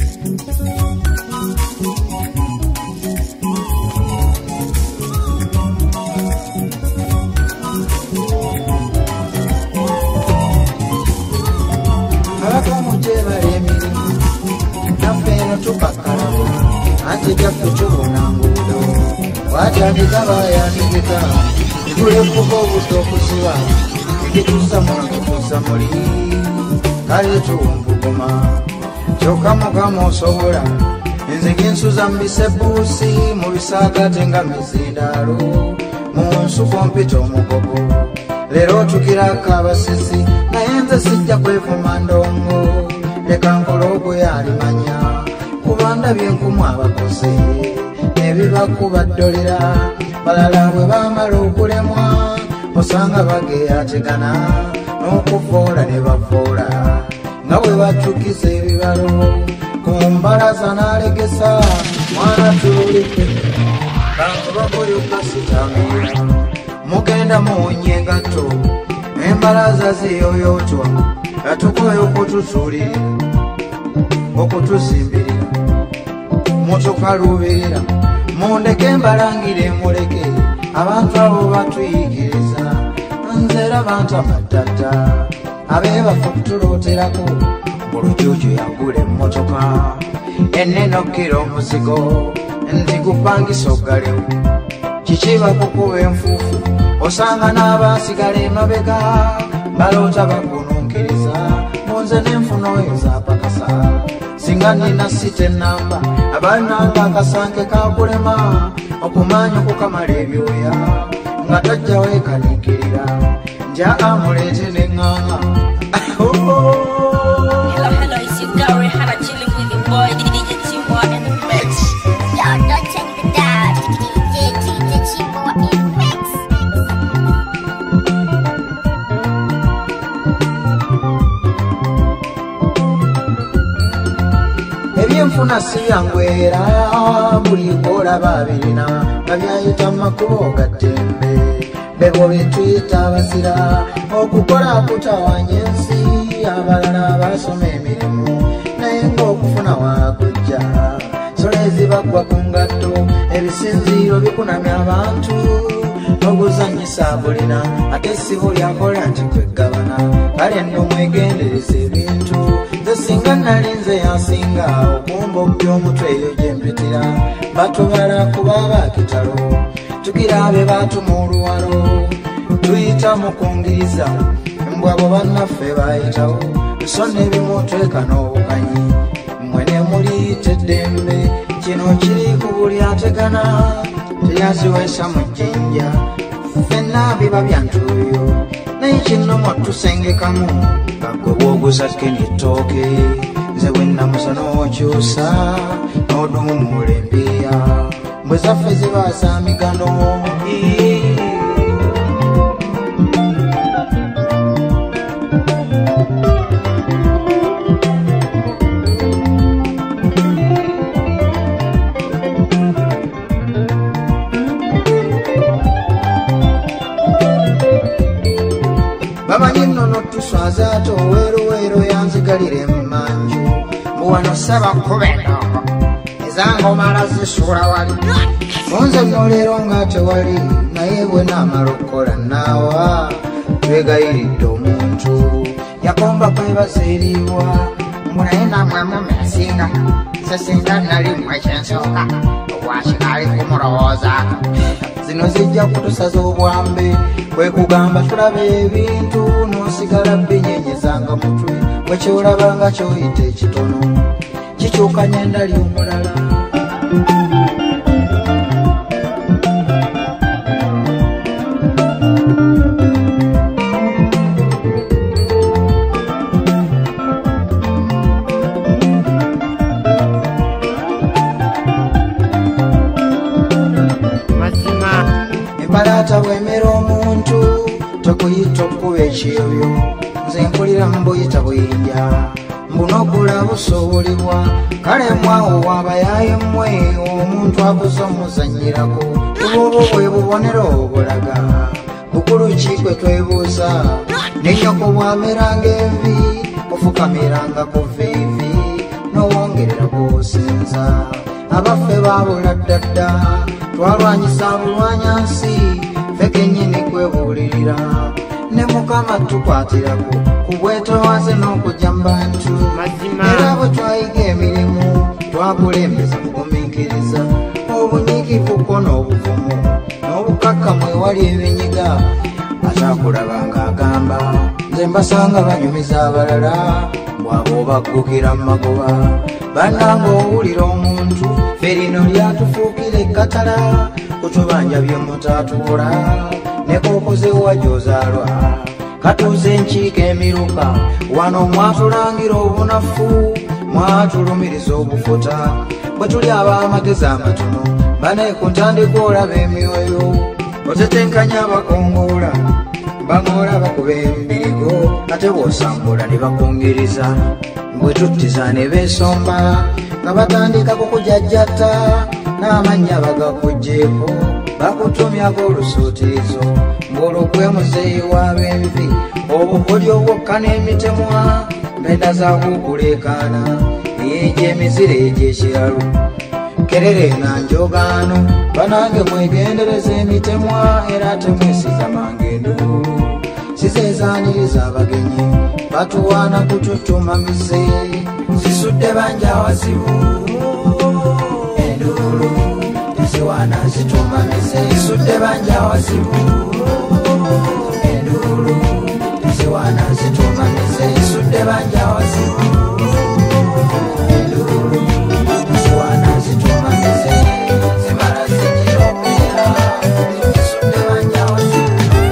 abakamugyebala emirimu nafeero tupakalabo anti gyaffe tubona nguudo watandika bayandigika ikulefuka obudde okuziba ngituusa munakutuusa muli kale tuwumpuguma kyokka mukama osobola enzige ensuza mu bisebuusi mu bisaagate nga mizindaalo mu nsuko mpita omugogo leero tukirako abasisi naye nze sijja kwevuma ndongo leka nkola ogoya alimanya kuba ndabye nkumu abakozi ebibakubaddolera balala bwe baamala okulemwa osanga bageyategana n'okuvoola ne bavoola nga bwe batukiza ebibalo kumbalaza nalegesa mwana tulike bantu bakuyuka sitamira mugenda muwonye engato embalaza ziyoyotwa atukoyo okutuzuulira okutuzimbirira mutukalubirira mundeke mbalangire muleke abantu abo batuyigiriza nzera bantu amadada abebafu kutulooterako bulujuju yagula emmotoka enenokera omuzigo nzigupangisa oggalewo kikiba kukuba enfuufu osanga n'abasigala emabega baloota bakununkiriza munze n'enfuna oyo zapakasa singa nina site enamba abananga akasanke kakulema okumanya okukamala ebyoya nga tajja weekaniikirira nja amuleete n'eŋŋaŋa. Hello, hello, it's your girl Rihanna chilling with your boy D J Chimwa in the mix. Yo, don't check the dial. D J, D J Chimwa in the mix. Ebyenfuna si byangwera buli kolaba birina nga byayita mu makubo ga ddembe bebo betuyita abasira okukola kutawanya ensi abalala basoma emirimu naye ng'okufuna wakujja solezi bagwa ku ngatto ebisinziiro bikunamya abantu oguzanyisa bulina ate si buli akola nti kwegabana kale nno mwegendereza ebintu nze singa nalinze yasinga okumba oby'omutwe eyo gye mpitira batubala kuba bakitalo tukirabe batuma oluwalo tuyita mu kungiriza mbwabo bannaffe bayitawo so n'ebimu tweka n'obukanyi mmwe ne muliyita eddembe kino kiri ku buli ategana teyaziweesa mu jjinja ffenna biba byantuyo naye kino mwatusengekamu nga gwe bw'oguzake n'ettooke nze bwe namusa n'okyusa n'oduumula empiya mbwe zaffe zibaasa migano. bamanyi nnono tuswaza ate oweeroweero yanzigalire mmanju mbuwano saba kuba endongo ezangomala zisuula wali munze nno leero nga tewali naye bwe naamala okukola naawa twegayiridde omuntu yakomba kwebaza eriibwa mbu naye namwe mumesinga se singa nali mmwe kyensooka obwakikaali kumulowooza zino zijja kutusaza obwambe kwe kugamba tulaba ebintu n'osigala binyenyezanga mutwe bwe kyolabanga kyoyita ekitono kikyukanya endali omulala. Empalata bwemera omuntu tokuyita okuba ekiyobyo nze mpulira mbuyita buyinja mbunogula busobolebwa kale mwawo wabayaye mmwe omuntu abuze omuzanyirako obwo bwe bubonero obulaga bukulu ki kwe twebuuza nenyoko bwameranga envi ofukamiranga ku viivi n'owongerera bw'osinza abaffe baabula ddadda twalwanyisa bulwanyansi ffe kennyini kwebuulirira ne mukama tukwatirako ku bwetowaze n'okujja mu bantu era bwe twayiga emirimu twakulembeza kugumiikiriza obunyiikivuko n'obuvumu n'obukakkamu ewali ebinyiga ataakulaba ng'agamba nze mbasanga banyumiza abalala bw'aba obaggukira mu magoba bannanga owulira omuntu ffe lino lyatufuukira ekkatala kutubanja byemutaatukola ne kookoze wajozaalwa katuuze enkiiko emiruka wano mwatulangira obunafu mwatulumiriza obufuta bwe tuli ab'amagezi amatono banaye ku ntandika olaba emyoyo otetenkanya abakongoola bangoola bakuba embirigo ate bw'osambula ne bakungiriza bwe tuttiza ne beesomba nga batandika kukujajjata n'amannya bagakugjeeko bakutumyako olusuutizo ng'olwokwemuzeeyi w'ab'envi obukodyo obwokka n'emitemwa mpenda zaakukuleekaana ey'egy'emizire egy'ekiralu kerere nga njogaano banange mwegendereza emitemwa era temwesiza mangendulu sizeezaaniriza abagenyi batuwaana kututuma mize zisudde banja wazibu endulu teziwaana zituma mize zisudde banja wazibu endulu teziwaana zituma mize zisudde banja wazibu endulu teziwaana zituma mize zimala zijira okwera zisudde banja wazibu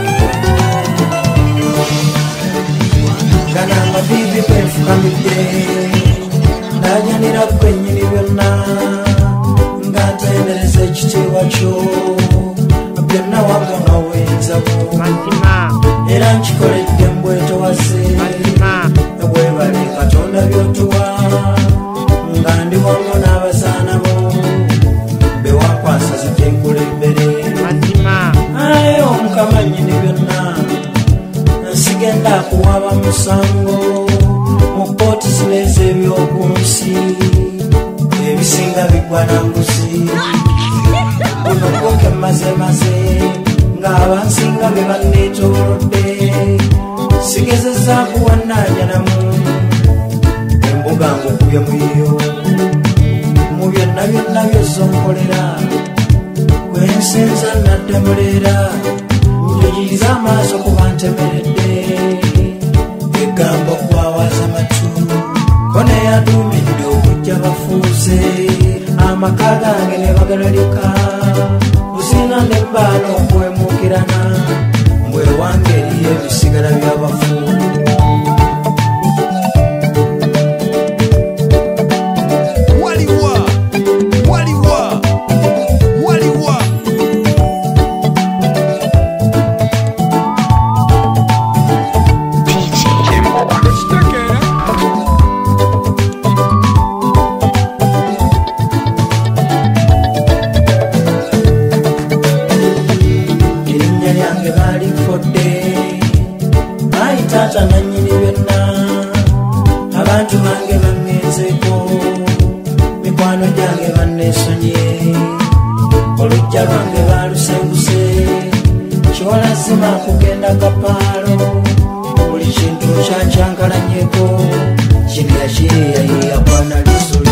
gana amabibi kwenfukamidde ndajanira kwennyini byonna nga ntendereza ekitiibwa kyo byonna wabona wenzabo era nkikoledde mbwetowase webale katonda byotuwa nga ndi wamu n'abazaana bo bewakwasa zijjenkulembere aye omukama nnyini byonna nsigenda kuwaba musango mu kooti zineza ebyokunsi ebisinga bigwa na nguzi buno bwoke mazemaze ng'abansinga be banneetoolodde sigezeza kuwannaanya namu embuga ngukubye muyo mu byonna byonna byozonkolera kwensinza naddemuleera njogiriza amaaso kuba ntemeredde egambo kwawaza matu kone yaduumidde okujja bafuuze amaka gange ne bagalalika kusinga ne bbaana okwemukirana mbwe wange eriyo ebisigala by'abafu waliwa waliwa waliwa taata nannyini byonna abantu bange banneezeeko mikwano gyange banneesonye olujja lwange baalusenguse kiwalazima kugenda kapaalo buli kintu kyankyankalanyeko kiriya kiyeyayeya kwana lisuli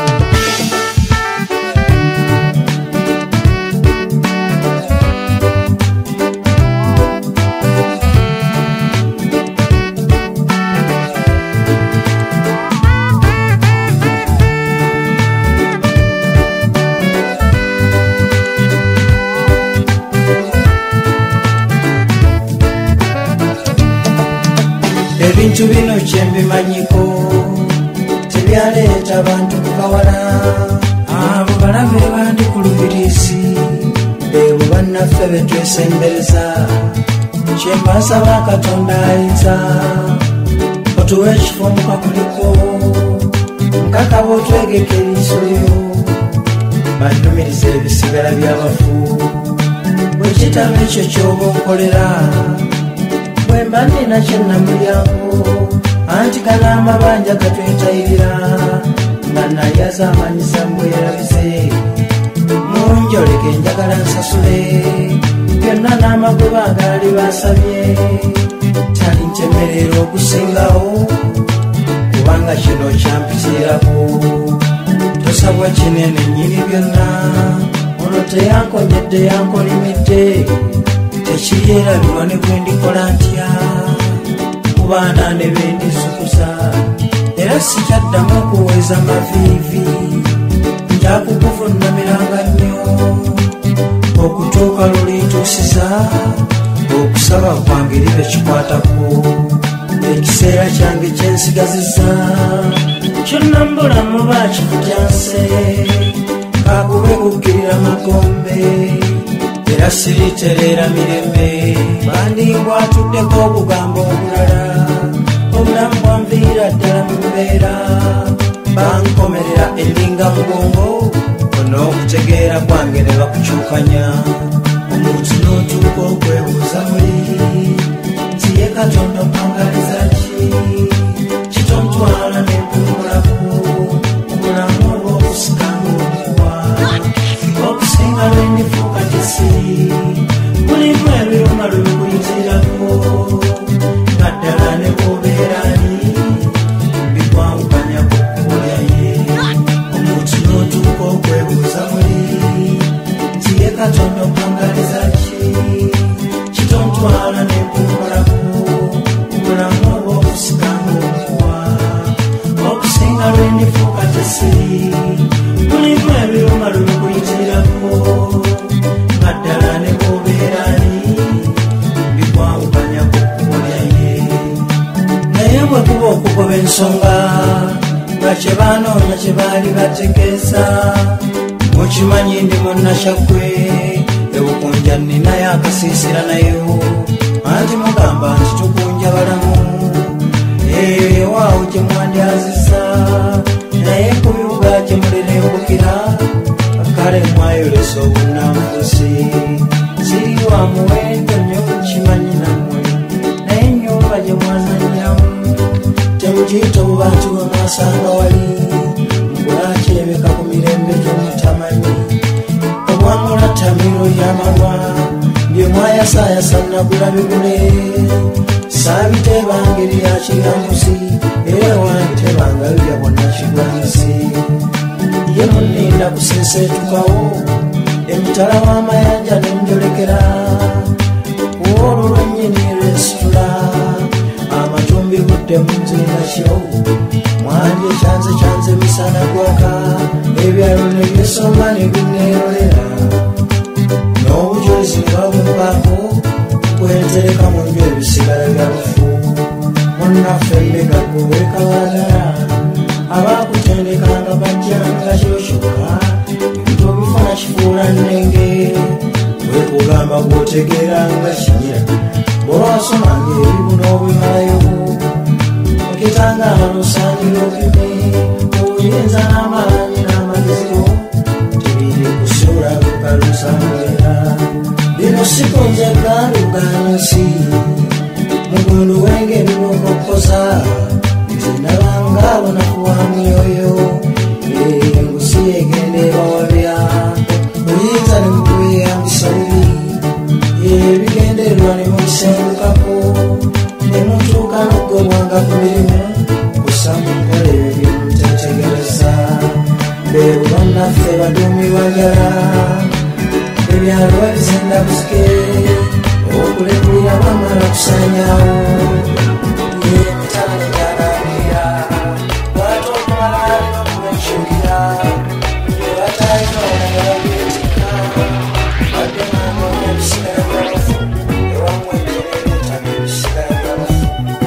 ebintu bino kyembimanyiko tebyaleeta bantu kukawala abo balabe bandi ku lubiriisi beebo bannaffe betwesembereza kyembasaba katonda ayinza otuwa ekifo mukakuliko nkakaba otwegeka eriisolyo bannumiriza ebisigala by'abafu bwe kitabo ekyo kyoba okolera bwemba nina kyennamulyango anti gana amabanja gatwetayirira nga nayaza amanyisa mbwerabize munjoleke njagala nsasule byonna n'amagoba agaali basabye tali ntemerera okusingawo kubanga kino kyampitirako tosabwa kinene nnyini byonna ono teyankonyedde yankolimidde tekiyerabirwa ne bwe ndikola ntya ku baana ne bendisukuza era sikyaddamu okuweza maviivi njakukuvuunamiranga nnyo okutuuka lulintuusiza okusaba kwange libe kikwatako ekiseera kyange kyensigaziza kyonna mbulamu bakikutyanse kakube kukkirira magombe era siriterera mirembe bandingwatuddeko obugambo obulala obulamu bwanviira ddala mu mbeera bankomerera endinga mugongo on'okutegeera kwange ne bakukyukanya omuntu n'otuuka okwebuuza muli nti ye Katonda ompangaliza ki kitontwala n'empumulaku omulamu obw'okusikanga omukuwa okusinga lwendifuuka gyesi mulimu ebiruma lwe bikuyitirako nga ddala ne bw'obeerani bikwawukanya ku kkuulya ye omuntu n'otuuka okwebuuza muli nti ye Katonda ompangaliza ki kitontwala n'empumulaku omulamu obw'okusikanga omukuwa okusinga lwendifuuka gyesi mulimu ebiruma lwe bikuyitirako nga ddala ne bw'obeerani bikwawukanya ku kkuulya ye naye bwe kuba okugoba ensonga nga kye baanoonya kye baali bategeeza mukimanyi ndi munnakyaggwe ebukunja nninayo akasiisira nayo anti mugamba nti tukunja balamu eyo ewaawo gye mwandyaziza naye ku bibuga gye mulirembukira kale mwayolesa obunanfusi ziri wa muwendo nnyo mukimanyi nammwe naye ennyumba gye mwazannyamu temugiyita obubantu bwe mwasanga wali ngulakyerebeka ku mirembe gye mutamanyi obwamulatamiro ly'amalwa bye mwayasaayasa nagula bigule saabitebangeri ya kirambuzi era wantebanga lya bonna kigwanisi ye munninda kuseeseetukawo emitala w'amayanja nenjolekera olwo lwennyini lwensitula amatumbi budde munzira kyo mwandi ekyanze kyanze misana gwaka ebyalo ne byesomba ne bineerolera n'obujulizi ne babumbaako kwentereka mu nju ebisigala bya bufu munnaffe mbega gweweekawalala abakutendekanga bajjanga kyokyoka ebintu bifuna kifuula nnenge wekugamba gwotegeeranga kinyira bw'owasomanga ebibu n'obimalayo okitangala osangira opime obuyinza n'amaanyi n'amagezi tebiri kusuula kukalusamulera bino sikunze galuganyusi mugundu w'engeri bw'okokoza nzinabanga abonakuwa myoyo engusi egenda ebawabya oyinza ne mukubeyambisa bubi ebigendererwa ne mubisengukako ne mutuuka n'okugobwanga ku mirimu kussa mu nkola ebyo byemutetegereza beebo bannaffe baduumirwa njala ebyalo babizinda busike okulekulira bamala kusanyawo yemitala gyalabira lwati okumala alibakubenkyukira ebatayinona nebabyetika badde nanoonya ebisigala byabafu ewamwetereretanga ebisigala byabafu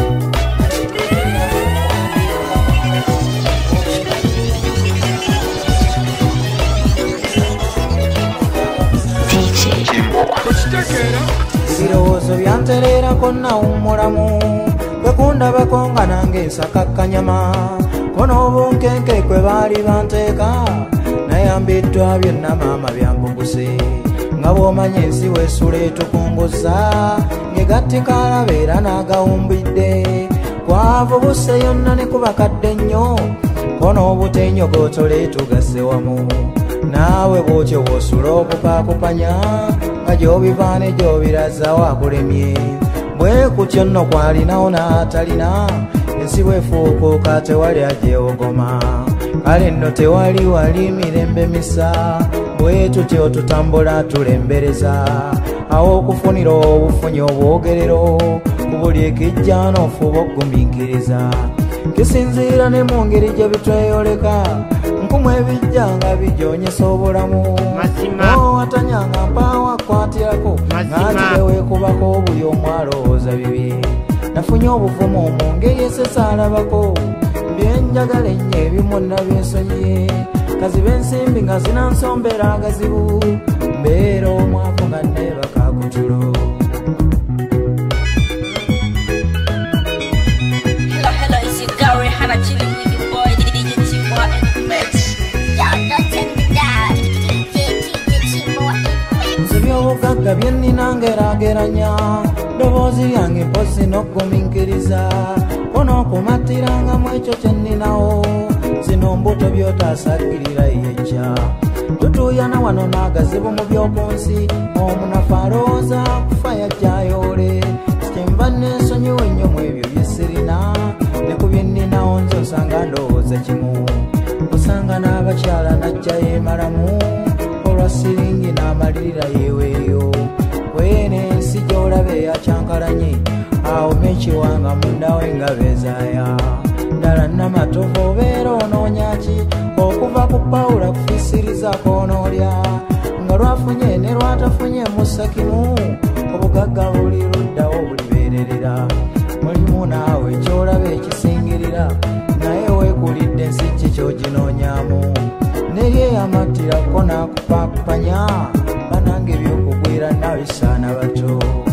ebirowoozo byantereerako nawummulamu bwekundabako nga nange nsakakkanyama ko n'obunkenke kwe baali banteeka nayambiddwa byonna maama byambuguse nga bw'omanya ensi weesula etukunguza ngegattikaalaba era n'agawumbidde kwavubuse yonna ne kubakadde nnyo ko n'obutenyogootole tugase wamu naawe bw'otyo bw'osula okupaakupanya nga gy'obivaane gy'obiraza wakulemye bwe kutyo nno kwalinawo n'atalina ensi bwefuukuuka tewali agyewogoma kale nno tewali wali mirembe misa bwe tutyo tutambula tulembereza awo okufunira obufunyi obwogerero ku buli ekijja n'ofuba okugumiikiriza kisinziira ne mu ngeri gye bitweyoleka nkumu ebijja nga bijonyesa obulamu owatanyanga mpaawo akwatirako ng'atire weekubako buli omu alowooza bibi nafunye obuvumu mu ngeri esesaalabako byenjagala ennyo ebimu nabyensonyiye kaziba ensimbi nga zinansombera agazibu mbeera omwavu nga neebaka kutulo Hello, hello, it's your girl Rihanna chilling with byenina ngerageranya ddoboozi lyange mpozi n'okugumiikiriza onookumattirangamu ekyo kyenninawo zino mbuto by'otaasagirira yejja tutuuyana wano n'agazibu mu by'okunsi omunafu alowooza kufa yajjayoole kyemba n'ensonyiwa ennyo mu ebyo byesirina ne ku byenninawo nze osanga ndowooza kimu osanga n'abakyala najja yeemalamu olwa siringi n'amalirira yeeweeyo weene ensi gy'olaba eyakyankalanye awo mekiwanga mundawe nga bezaaya ddala namatovu obeera onoonyaki okuva ku pawula kufisiriza koonoolya nga lwafunye ne lwatafunye musa kimu obugagga buli luddawo bulibeererera mulimu naawe kyolaba ekisingirira naye weekulidde ensi kikyoginoonyaamu neryeyamatirako n'akupaakupanya banange ebyokugwira nabisaana bato.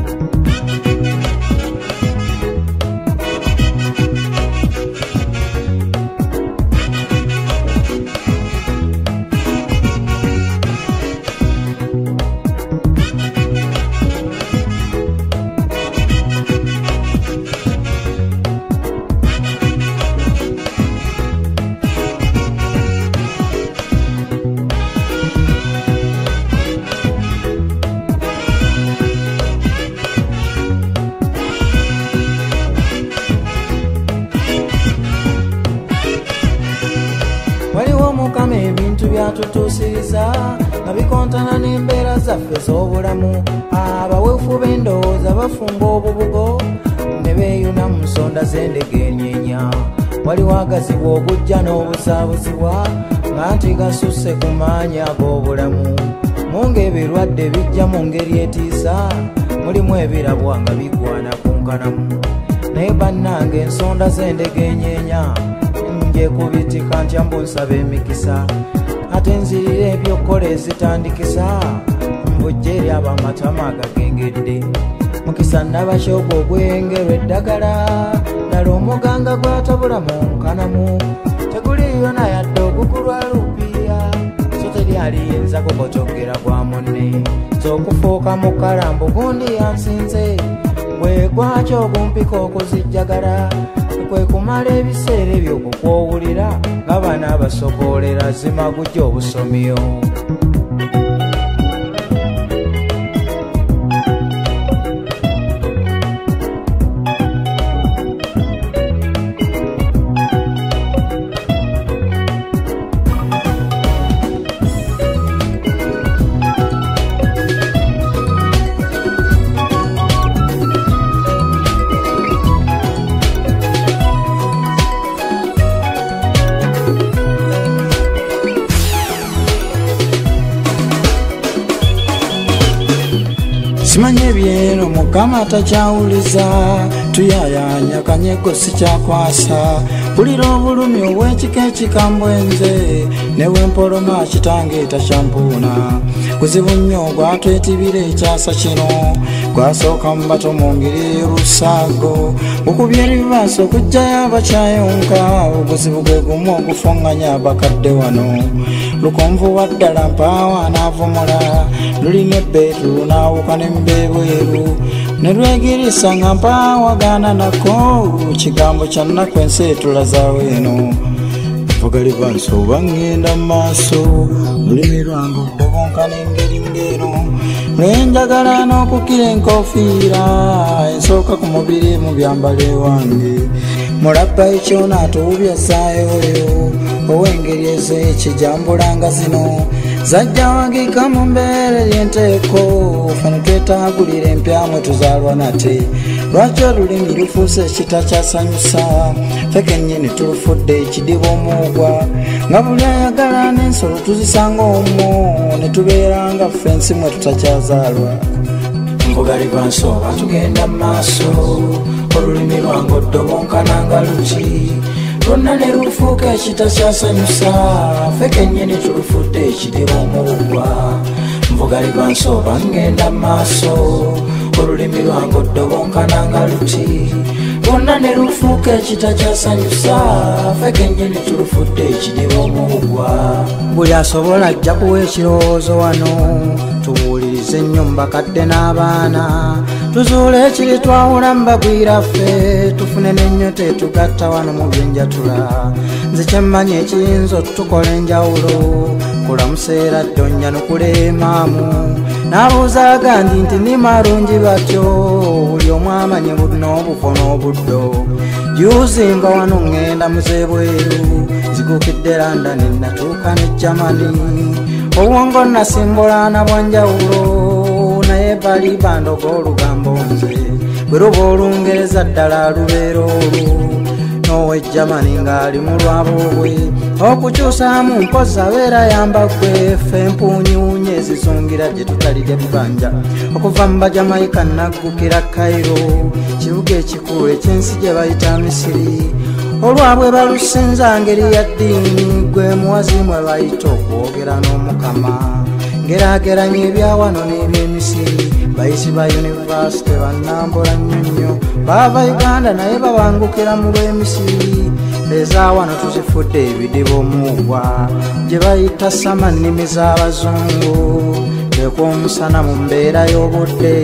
Waliwo mukama ebintu byatutuusiriza nga bikontana n'embeera zaffe z'obulamu abaweefu b'endowooza bafunga obubugo ne beeyuna mu nsonda z'endege enyeenya waliwo agazibu ogujja n'obuzaabuzibwa nga nti gasusse ku maanyi ag'obulamu munga ebirwadde bijja mu ngeri etiisa mulimu ebirabwa nga bigwana ku nkanamu naye bannange ensonda z'endege enyeenya kubitika ntya mbu nsaba emikisa ate nzirira ebyokukola ezitandikisa mbujja eri abamatama agagengedde mukisa nabashogo ogwengerwa eddagala ddala omuganga gwatabula mu nkanamu teguliyo nayadde ogugulwa lupiya so teri aliyinza kukotogera gwa munne z'okufuuka mu kalambu gundi yansinze bwegwakyo ogumpika okuzijjagala kwe kumala ebiseera ebyo kukwowulira nga bana abasogoolera zimagujja obusomiyo. Simanye byeno mukama takyawuliza tuyayanya kanyego sikyakwasa bulira obulumi obw'ekika ekikambwe nze newempoloma kitange takyampuuna kuzibu nnyo gwatwetibira ekyasa kino gwasooka mu bato mu ngeri y'olusaago gukubye ebibaaso okugjayo abakyayonka obuzibu gwe gumu okufuŋŋanya abakadde wano lukonvu waddala mpaawa anaavumula lulina ebbeetu lunaawuka n'embebweru ne lwegirisa nga mpaawagana nako kigambo kya nnaku ensi etulazaawo eno vuga livansi oba ŋŋenda mu maaso lulimi lwange oddobonka n'engeri ng'eno lwenjagala n'okukira enkofiira ensooka ku mubiri mu byambale wange mulabba ekyona atuwubyasaayo oyo ow'engeri ezo ekijambulanga zino zajja wagika mu mbeera ery'enteeko fene twetaagulira empyamwe tuzaalwa nate lwaki olulimi lufuuse ekitakyasanyusa ffe kennyini tulufudde ekidiba omuugwa nga buli ayagala n'ensolo tuzisanga omwo ne tubeera nga ffe ensi mwe tutakyazaalwa mvuga livansi oba tugenda mu maaso olulimi lwange oddobonkana nga luki lwonna ne lufuuka ekitakyasanyusa ffe kennyini tulufudde ekidiba omuugwa mvuga livansi oba ngenda mu maaso olulimi lwange oddobonkana nga luti lwonna ne lufuuka ekitakyasanyusa ffe kennyini tulufudde ekidiba omuugwa buli asobola ajja kuwa ekirowoozo wano tubuuliriza tuwulirize ennyumba kadde n'abaana tuzuule ekiri twawula mbagwira ffe tufune n'ennyota etugatta wano mu byenjatula nze kyemmanyi ekiyinza otukola enjawulo kulamuseera ddonnya nukuleemaamu n'abuuza agandi nti ni marungi batyo buli omu amanyi n'obufo n'obuddo juzi nva wano ŋŋenda muzeebweru zigukidde Londoni natuuka ne Germany obwongo nasimbula na bwanjawulo naye bali bandoga olugambo nze bwe luba Olungereza ddala lubeera olwo n'owe Germany ng'ali mu lwabo bwe okukyusaamu mpozi abeera yamba gwe ffe empuunyuunye ezizungira gye tutalidde bibanja okuva mu Bajamaika naggukira Cairo kibuga ekikulu ekyensi gye bayita Misiri olwabwe balusinza ngeri ya ddiini gwe muwazi mwe bayita okwogera n'Omukama ngerageranya ebyawano n'ebyemisiri bayisi ba yunivasite bannambula nnyonnyo baava Uganda naye babangukira mu lw'emisiri ezawano tuzifudde ebidiba omugwa gye bayita sama nnimi z'abazungu ekwomusana mu mbeera y'obudde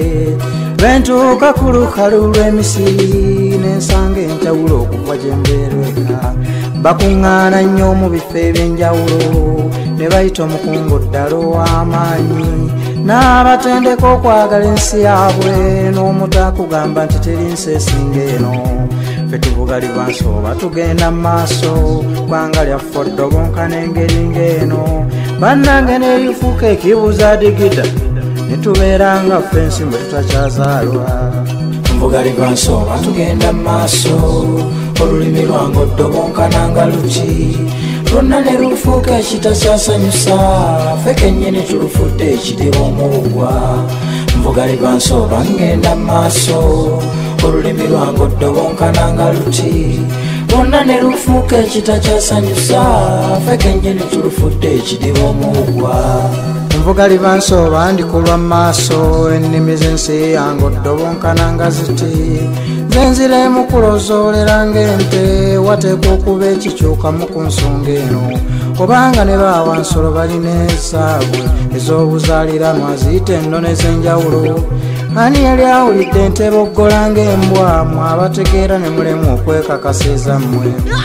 bentuuka ku lukalu lw'emisiri n'ensanga enjawulo okuva gye mbeerweka bakuŋŋaana nnyo mu bifo eby'enjawulo ne bayita omukungu ddala ow'amaanyi n'abatendeka okwagala ensi yaabwe n'omutakugamba nti teri nsi esinga eno ffe tuvuga libansooba tugenda mu maaso ggwanga lyaffe oddobonka n'engeri ng'eno bannange n'erifuuka ekibuuza digida ne tubeera nga ffe ensi mwe tutakyazaalwa nvuga libansooba tugenda mu maaso olulimi lwange oddobonkana nga luki lwonna ne lufuuka ekitakyasanyusa ffe kennyini tulufudde ekidiba omubugwa nvuga libansooba ngenda mu maaso olulimi lwange oddobonkana nga luti lwonna ne lufuuka ekitakyasanyusa ffe kennyini tulufudde ekidiba omubugwa nvuga libansooba ndikulwa mu maaso ennimi z'ensi yange oddobonkana nga ziti nze nziremu kulozoolera ng'ente wateekwa okuba ekikyukamu ku nsonga eno obanga ne baawa nsolo balina ezaabwe ez'obuzaaliranwa ziyita ennono ez'enjawulo ani yali awulidde ente boggola ng'embwa mwe abategeera ne mulemu okwekakasa ezammwe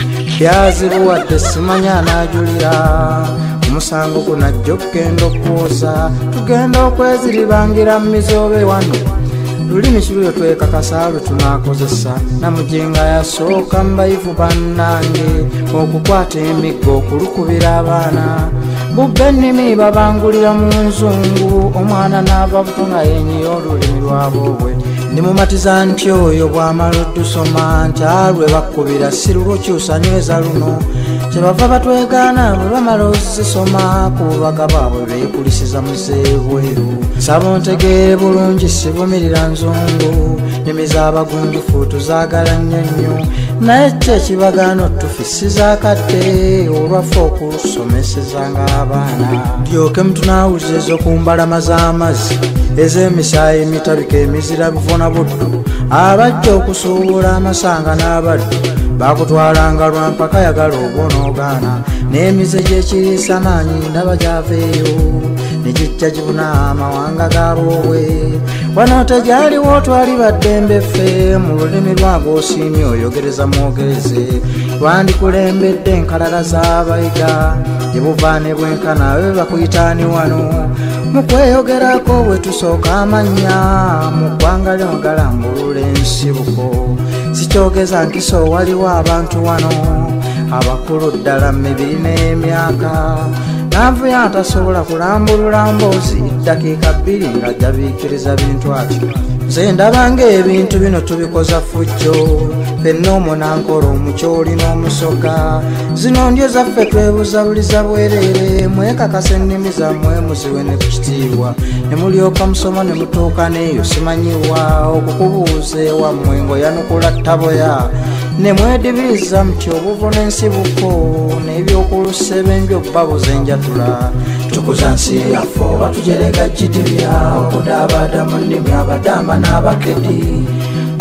byazibuwadde simanya anaajulira omusango gunajja okugenda okwoza tugenda okweziribangira mu mizobe wano lulimi kiruyo twekakasa lwe tunaakozesa namujenga yasooka mu bayivu bannange okukwata emiggo okulukubira abaana bubba ennimi babangulira mu nzungu omwana n'ava buto nga yenyiya olulimi lwabobwe ndimumatiza nti oyo bw'amala oddusoma nti alwe bakkubira si lulukyusa nyweza luno kyebava batwegaana bwe bamala ozisoma ku bubaga bwabwe beekulisiza muzeebweru nsaba ontegeere bulungi sibumirira nzungu nnimi z'abagunjufu tuzaagala nnyo nnyo naye kyo ekibagaano tufisiza kadde olwaffe okulusomesezanga abaana ndyoke mutunaawuliza ez'okumbalama z'amazzi ez'emisaayi emitabika emizira buvuna buddu abajja okusuubula amasanga n'abaddu bakutwalanga lwampaka yagala obwonoogaana n'emize gy'ekiriisa maanyi ndaba gyaveeyo ne gijja gibuna amawanga g'abobwe wano tegyaliwo twali baddembe ffe mu lulimi lwange osiimye oyogereza mwogereze lwandikulembedde enkalala z'abayiga gye buva ne bwenkana abe bakuyitaani wano mu kweyogerako bwe tusooka amannya mu ggwanga lyogalambulula ensibuko sikyogeza nkiso waliwo abantu wano abakulu ddala mu mibiri n'emyaka nanvuyo atasobola kulambulula mboozi dakiika bbiri nga jabiikiriza bintu atyo nze ndaba ng'ebintu bino tubikoza fujjo ffenna omunankola omukyoli n'omusoga zino ndyo zaffe twebuzabuliza bwereere mwekakasa ennimi zammwe muziwe ne ku kitiibwa ne mulyoka musoma ne mutuuka n'eyo simanyiwa okukubuuza ewammwe ng'oyanukula ttaboya ne mwedibiriza muti obuvu n'ensibuko n'ebyokulusebenbyo babuza enjatula tukuza nsi yaffe oba tujerega gidibya okudaabada mu nnimi abadama n'abakedi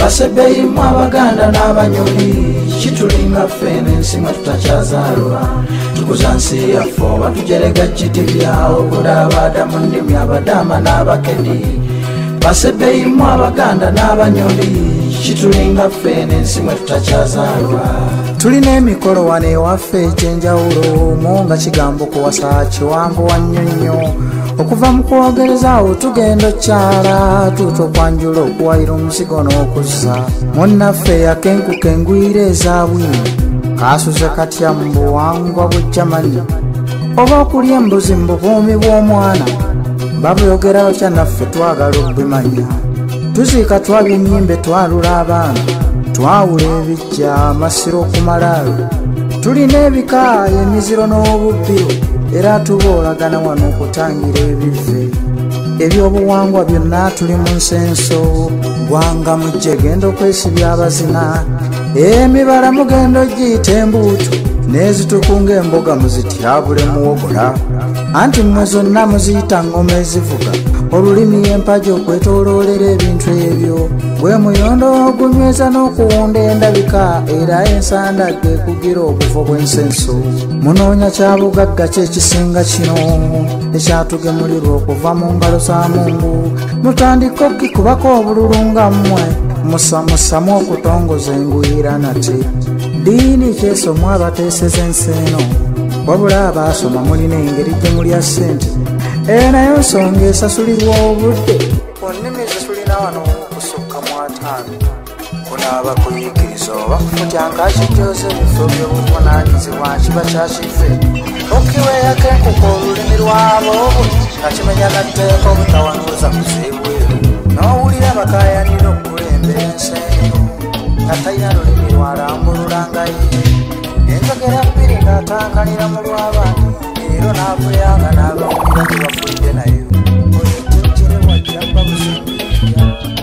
basebbeyimu abaganda n'abanyoli kitulinga ffene ensi mwe tutakyazaalwa tukuza nsi yaffe oba tujerega kitibya okudaabaada mu nnimi abadaama n'abakedi basebbeyimu abaganda n'abanyoli kitulinga ffene ensi mwe tutakyazaalwa tulina emikolo wano ewaffe ekyenjawulo mu nga kigambo kuwasa kiwanvu wa nnyonnyo okuva mu kwogerezaawo tugenda okyala tuuta okwanjula okuwayira omuzigo n'okuzza munnaffe yakenkuka engwira ezabwini kaasuze katya mu buwangwa bw'ejjamani oba okulya embuzi mu bubuumi bw'omwana babuyogerawo kya naffe twagala okubimanya tuziika twabya ennyimbe twalula abaana twawula ebijja amasiro okumalaalo tulina ebika emiziro n'obubbiro era tuboolagana wano okutangira ebive ebyobuwangwa byonna tuli mu nsenso gwanga mujje genda okwesibya abazina emibala mugenda ogiyita embuutu n'ezitukunga emboga muzityabule muwogola anti mmwe zonna muziyita ngoma ezivuga olulimi empagi okwetooloolera ebintu ebyo bwe muyondo ogunyweza n'okuwunda endabika era ensanda gekugira obuvo bw'ensenso munoonya kyabugagga kyekisinga kino ekyatugemulirwa okuva mu ngalo za Mungu mutandika okukikubako obululu nga mmwe musamusamu okutongoza engwira nate diini kyesomwa abateeseza ensi eno wabula abaasoma mulina engeri gye mulya ssente era naye nsonga esasulirwa obudde ku nnimi zitulina wano okusukka mu ataano kunaaba kuyigiriza oba kufutyanka kijooza ebifo by'obuvunaanyizibwa kiba kyakiffe okiweeyako enkuka olulimi lwabo nga kimenya natteeka obutawanuuza kuziibweru n'owulira bakaayanira okukulembera ensi eno nga talina lulimi lwalambululanga ye enjogera bbiri ng'atankanira mu lw'abantu ero n'avuyanga n'abawulira gye bafudde nayo oyetujjire wajjamba busingiya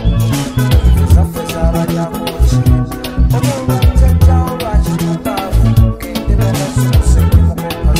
zaffe z'abalyakoki omubanjajjawo lwakimukaavu kendera nasuse mukoka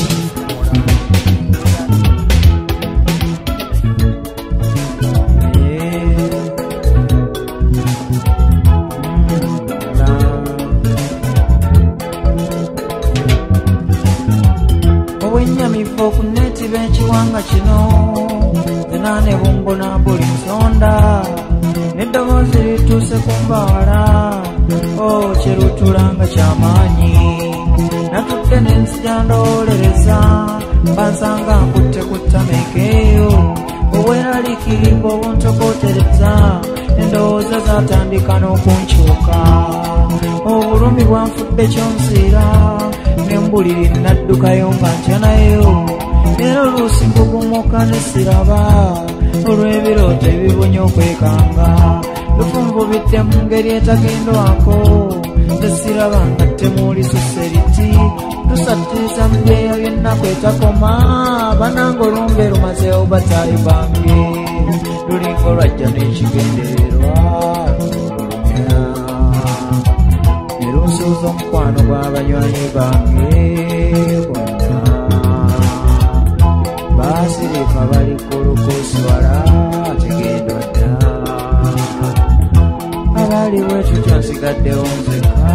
obwennyamivu okuneti b'ekiwanga kino zenane bungo na buli nsonda n'eddoboozi lituuse ku mbawala o kyerutulanga kyamaanyi natudde n'ensi gyandowoolereza bansanga nkutte ku ttameekeeyo obweraliikirimba obuntokootereza endowooza zatandika n'okunkyuka obulumi bwanfudde kyonsiira nembuliri naddukayo nga ntya nayo era oluusi nkugumuka nesiraba olw'ebirooto ebibunya okwekanga lufunvubidde mu ngeri etagendwako tesiraba nga temuuli suseriti tusattiriza mu byeyo by'ennaku etakoma bananga olumbe lumazeewo bataayi bange lulinga olwajja n'ekigendererwa nerunsuuza omukwano gw'abanywanyi bange bonna baasirika bali ku lukuusi wala tegendo dda abali bwetutyo nsigaddewo nzeka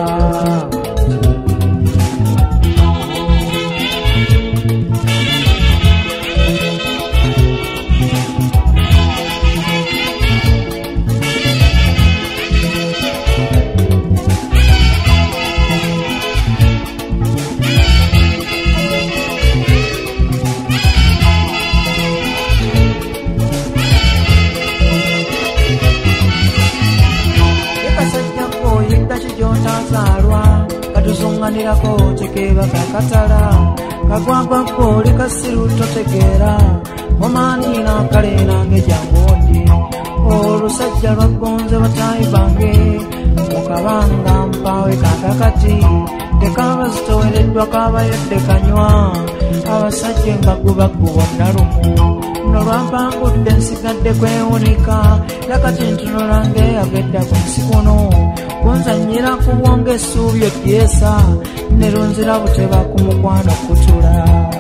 katuzunganirako tekeba kakatala kagwagwako oli kasiru totegeera omaanina kale nange jangondi olusajja lwaggonze bataayi bange mukabanga mpawe kakakati tekaba zitowereddwa kabayodde kanywa abasajja embagubagu bonna lumu nolwampangudde nsigadde kwewunika yakati ntunulange yagedda ku nsi kuno kunzanyira kubwonga essuubi odyesa nerunzira buteba ku mukwano kutula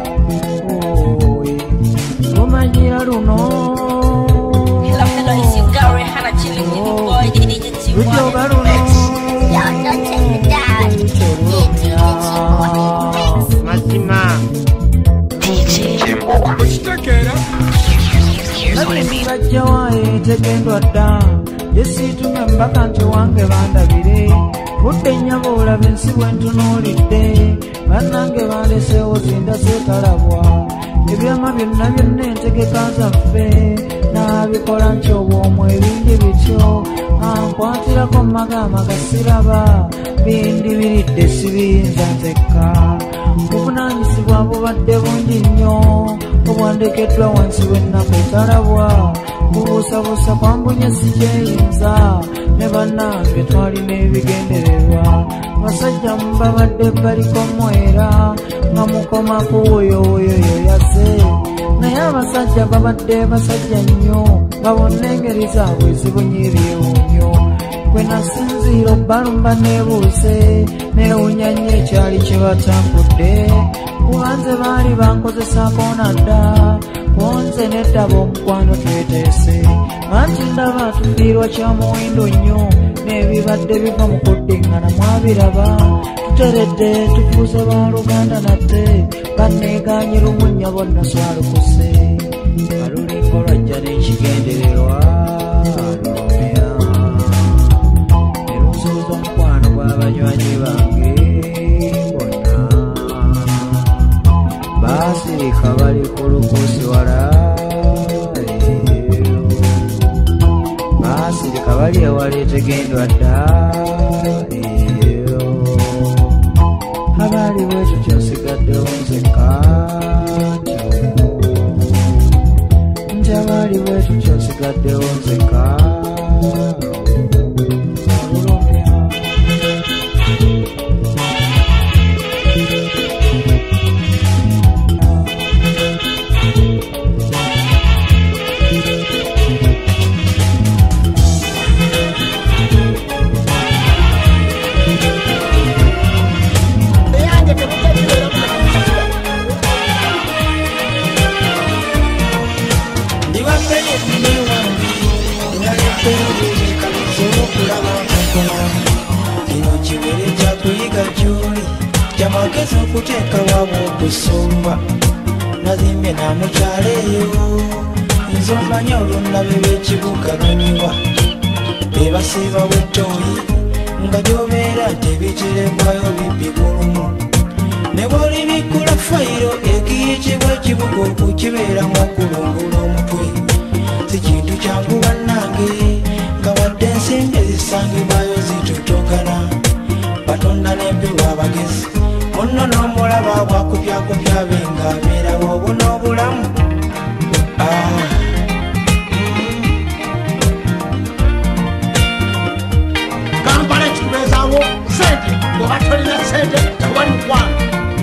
lumanyira luno lujja tegendwa dda yesiitume mbaka nti wange bandabire budde nnyabo olaba ensi bwe ntunuulidde bannange bandeseewo zinda seetalabwa ebyama byonna byonna entegeka zaffe naabikola nti obwomu ebindi bityo ankwatirako magama gasiraba bindi biridde sibiyinza nzekka obunaanyisibwa bubadde bungi nnyo obwandekeddwa wansi w'ennaku etalabwa bubuusabuusa kwambunya sikyeyinza ne bannange twalina ebigendererwa basajja mubabadde baliko mwera nga mukomaku wuyowoyo yoyase naye abasajja babadde basajja nnyo nga bonna engeri zaabwe zibunye ebyewuunyo gwe nasinziira obbalumba neebuuse neewunya nnyo ekyali kye batankudde kubanze baali bankozesaako nadda bonze neddaba omukwano tweteese anti ndaba tufiirwa kya muwindo nnyo n'ebibadde biva mu kuddiŋŋana mwabiraba tuteredde tufuuse baluganda natte banneeganye lumunnya bonna swalukuse alulingo lwajja n'ekigendererwa lulumya erunsuuza omukwano gw'abanywanyi bange bonna baasirika bali ku lukusi wala baasirika bali ewala etegendwa dda abali bwetu kyosigaddewo nzekka nti abali bwetu kyosigaddewo nzekka Kyamagezi okuteeka wabo okusumba nazimbe namukyaleeyo nze omanyi olunnabe b'ekibuga lunywa bebasiiba bw'ettooyi nga gy'obeera tebiterebwayo bibbi bulumu ne bw'oli bikkula fayiro ekiyitibwa ekibuga okukibeeramu okulungula omutwe si kintu kyangu bannange nga wadde ensimbi ezisangibwayo zitotogana batonda n'empewo abagezi muno n'omulaba bwakupyakupya benga abeerawo obu n'obulamu kampala ekitubeezaawo sente oba tolina sente tewali mukwano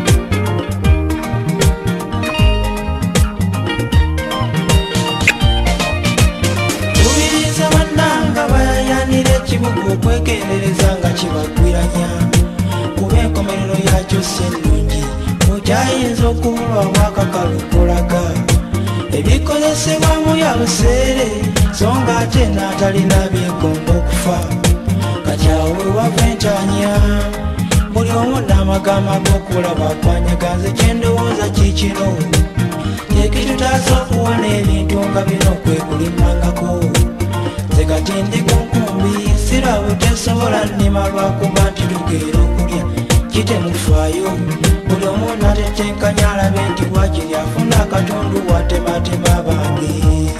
kubiriza bannanga bayayanira ekibuga okwegendereza nga kibagwiranya kuba enkomerero yakyo si nnungi mukyayinza okubulwamu akakalukulaga ebikozesebwamu ya buseere so nga ate n'atalina byegomba okufa kakyawe wava entanya buli omu n'amagama g'okulaba kwanyaganze kyendowooza kikino ekitutaasa okuwona ebintu nga bino kwekulimangako nze kati ndi ku nkumbi sirabo tesobola nnima lwakuba nti tugeera okulya kitemufaayo buli omu natetenkanya alabe nti bwakiri afuna akatundu watematema bange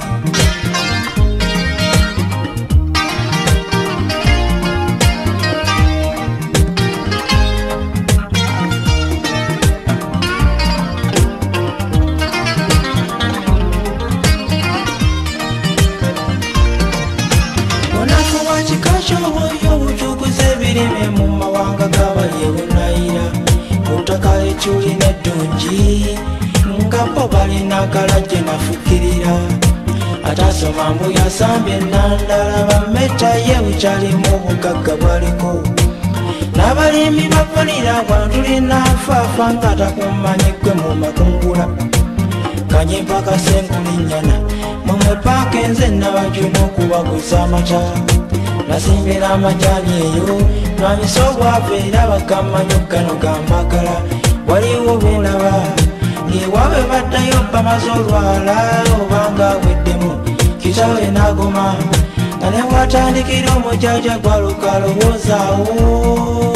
kikakyoboyo obutukuze ebirime mu mawanga gabayebunayira kutaka ekyuli neddungi nga bo balina galajje nafukirira atasoma mbu yasambye nandala bameta ye bukyalimu obugagga bwaliko n'abalimi bafanira bwantulina faafa nga takumanyiggwe mu makungula kanyimpa kasenkulinyana mumwe paaka enze nabajuna okubaguza amata nasimbira amajani eyo namiso bwaveera bagamanyo gano gambagala waliwo belaba ng'ewaabwe baddayo bamaze olwala obanga weddemu kitaawe n'agoma nga ne watandikira omujaja gwaluka lowoozaawo.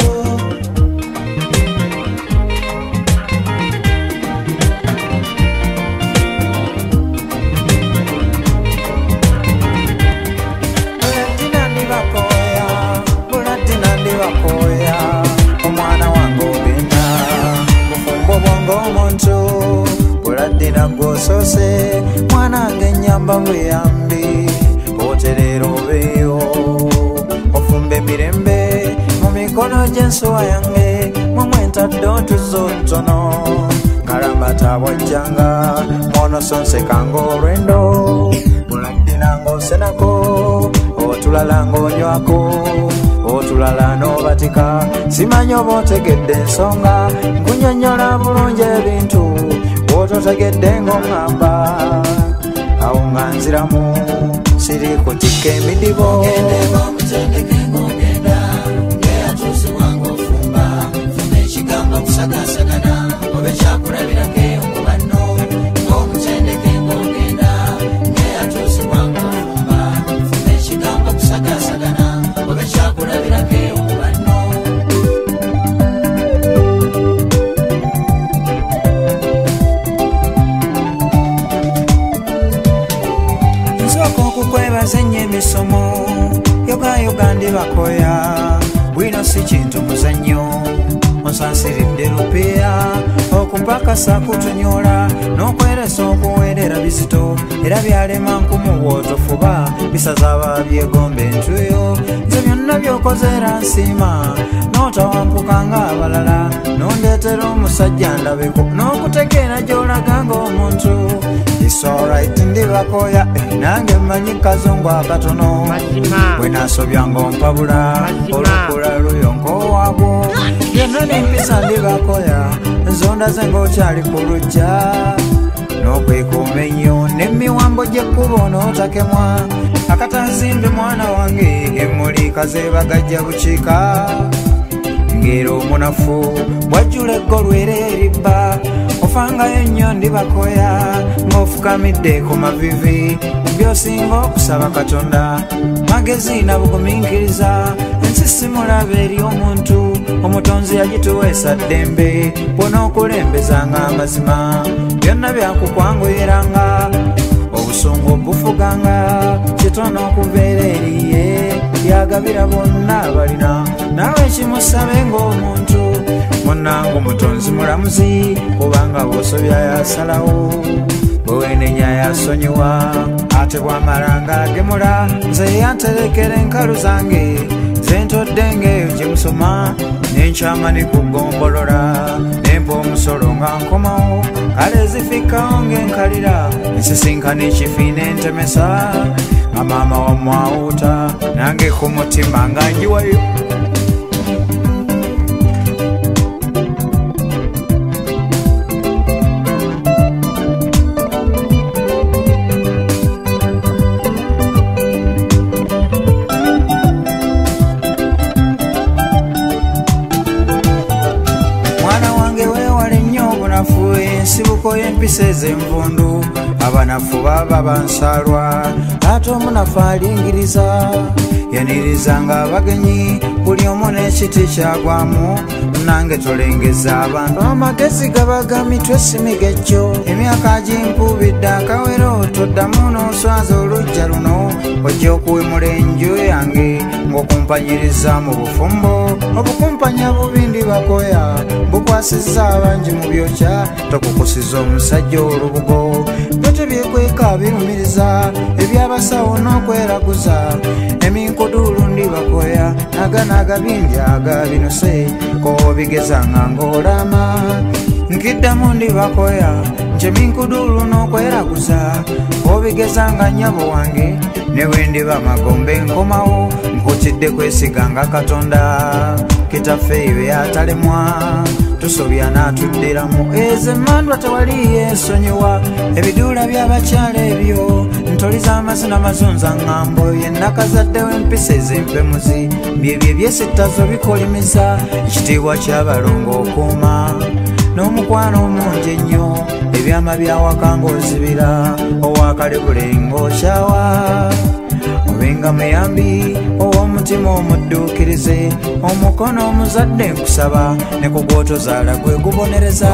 Omwana wange ogenda bufumbo bwongo omuntu buladdira gwosose mwanange nyamba bweyambi oterera obeeyo ofumba emirembe mu mikono gy'ensuwa yange mumwentadde otuzo ntono kalambata bwajjanga mwonosonsekanga olwendo buladdira ng'osenako otulala ng'onywako otulala n'obatika simanyi oba otegedde ensonga nkunyonnyola bulungi ebintu bw'ototegedde ng'oŋŋamba awo nga nziramu siri kutikka emidibo ekigambo kusagasagana oba ekyakulabirako eyo mu banno ng'omutendeke ng'ogenda ng'eyatuusibwa ng'ofumba ekigambo kusagasagana oba ekyakulabirako eyo mu banno. Nsooka okukwebaza ennyo emisomo yogayoga ndi bakoya bwino si kintu muzannyo onsansiridde lupiya okumpakasa kutunyola n'okweresa okuweerera bizito era byalema nkumu bw'otofuba bisazaaba byegomba entuyo nze byonna by'okoze era nsiima n'otawampuka ng'abalala n'ondeetera omusajja ndabeko n'okutegeera gy'olaga ng'omuntu It's alright ndi bakoya nange mmanyi kazungu akatono bwe nasobya ng'ompabula olukula luyonkowaagwo byonna nempisa ndi bakoya enzonda ze ng'okyali ku lujja n'okwekuuma ennyo n'emiwambo gy'ekkubo n'otakemwa akatanzimbe mwana wange emmuli kazeebagajja bukiika ng'era omunafu bwajjula eggolwera eribba ofangayo ennyo ndi bakoya ng'ofukamidde ku mavivi by'osinga okusaba katonda magezi na bugumiikiriza ensi simulaba eri omuntu omutonzi yagituweesa ddembe bw'onookulembezanga amazima byonna byakukwanguyiranga obusungu bufuganga kitono okubeera eriye yagabira bonna abalina naawe kimusabe ng'omuntu munnange omutonzi mulamuzi kubanga bw'osobya yasalawo bwewenenya yasonyiwa ate bwamalanga agemula nze yanterekera enkalu zange zentodde ng'eyo gye musoma n'enkyama ne kugombolola nempa omusolo nga nkomawo kale zifikkawo ng'enkalira nsisinkana ekifi n'entemesa nga maama wamwawuuta nange ku mutima nga njiwayo. Ensibuko y'empisa ez'envundu abanafu baba bansaalwa ate omunafu alingiriza yanirizanga abagenyi buli omu n'ekiti kyagwamu nange tolengeza abantu amagezi gabaga mitwe simigejjo emyaka ginkubidde akawero toddamu n'oswaza olujja luno ojja okuwemula enju yange ng'okumpanyiriza mu bufumbo obukumpanya bubi ndi bakoya bukwasizza abangi mu byokya tokukusiza omusajja olubugo byote byekweka birumiriza ebyabasawo n'okweraguza eminkuduulu ndi bakoya naganagabindi agabinose kobigezanga ng'olama nkiddamu ndi bakoya nje minkuduulu n'okweraguza obigezanga nnyabo wange newe ndiba magombe nkomawo nkutidde kwesiganga katonda kitaffe eyo yatalemwa tusobya n'atuddiramu ezo emmandwa tewali yeesonyiwa ebiduula by'abakyala ebyo ntoli z'amazina mazunza ŋŋambo yennakazaddewo empisa ez'empemuzi byebyo ebyesittazo bikolimiza ekitiibwa ky'abalongo okuuma n'omukwano omungi ennyo ebyama byawaka ng'ozibira owakale bulengo okyawa obenga muyambi ow'omutima omudduukirize omukono omuzadde nkusaba ne kugwotozaala gwe gubonereza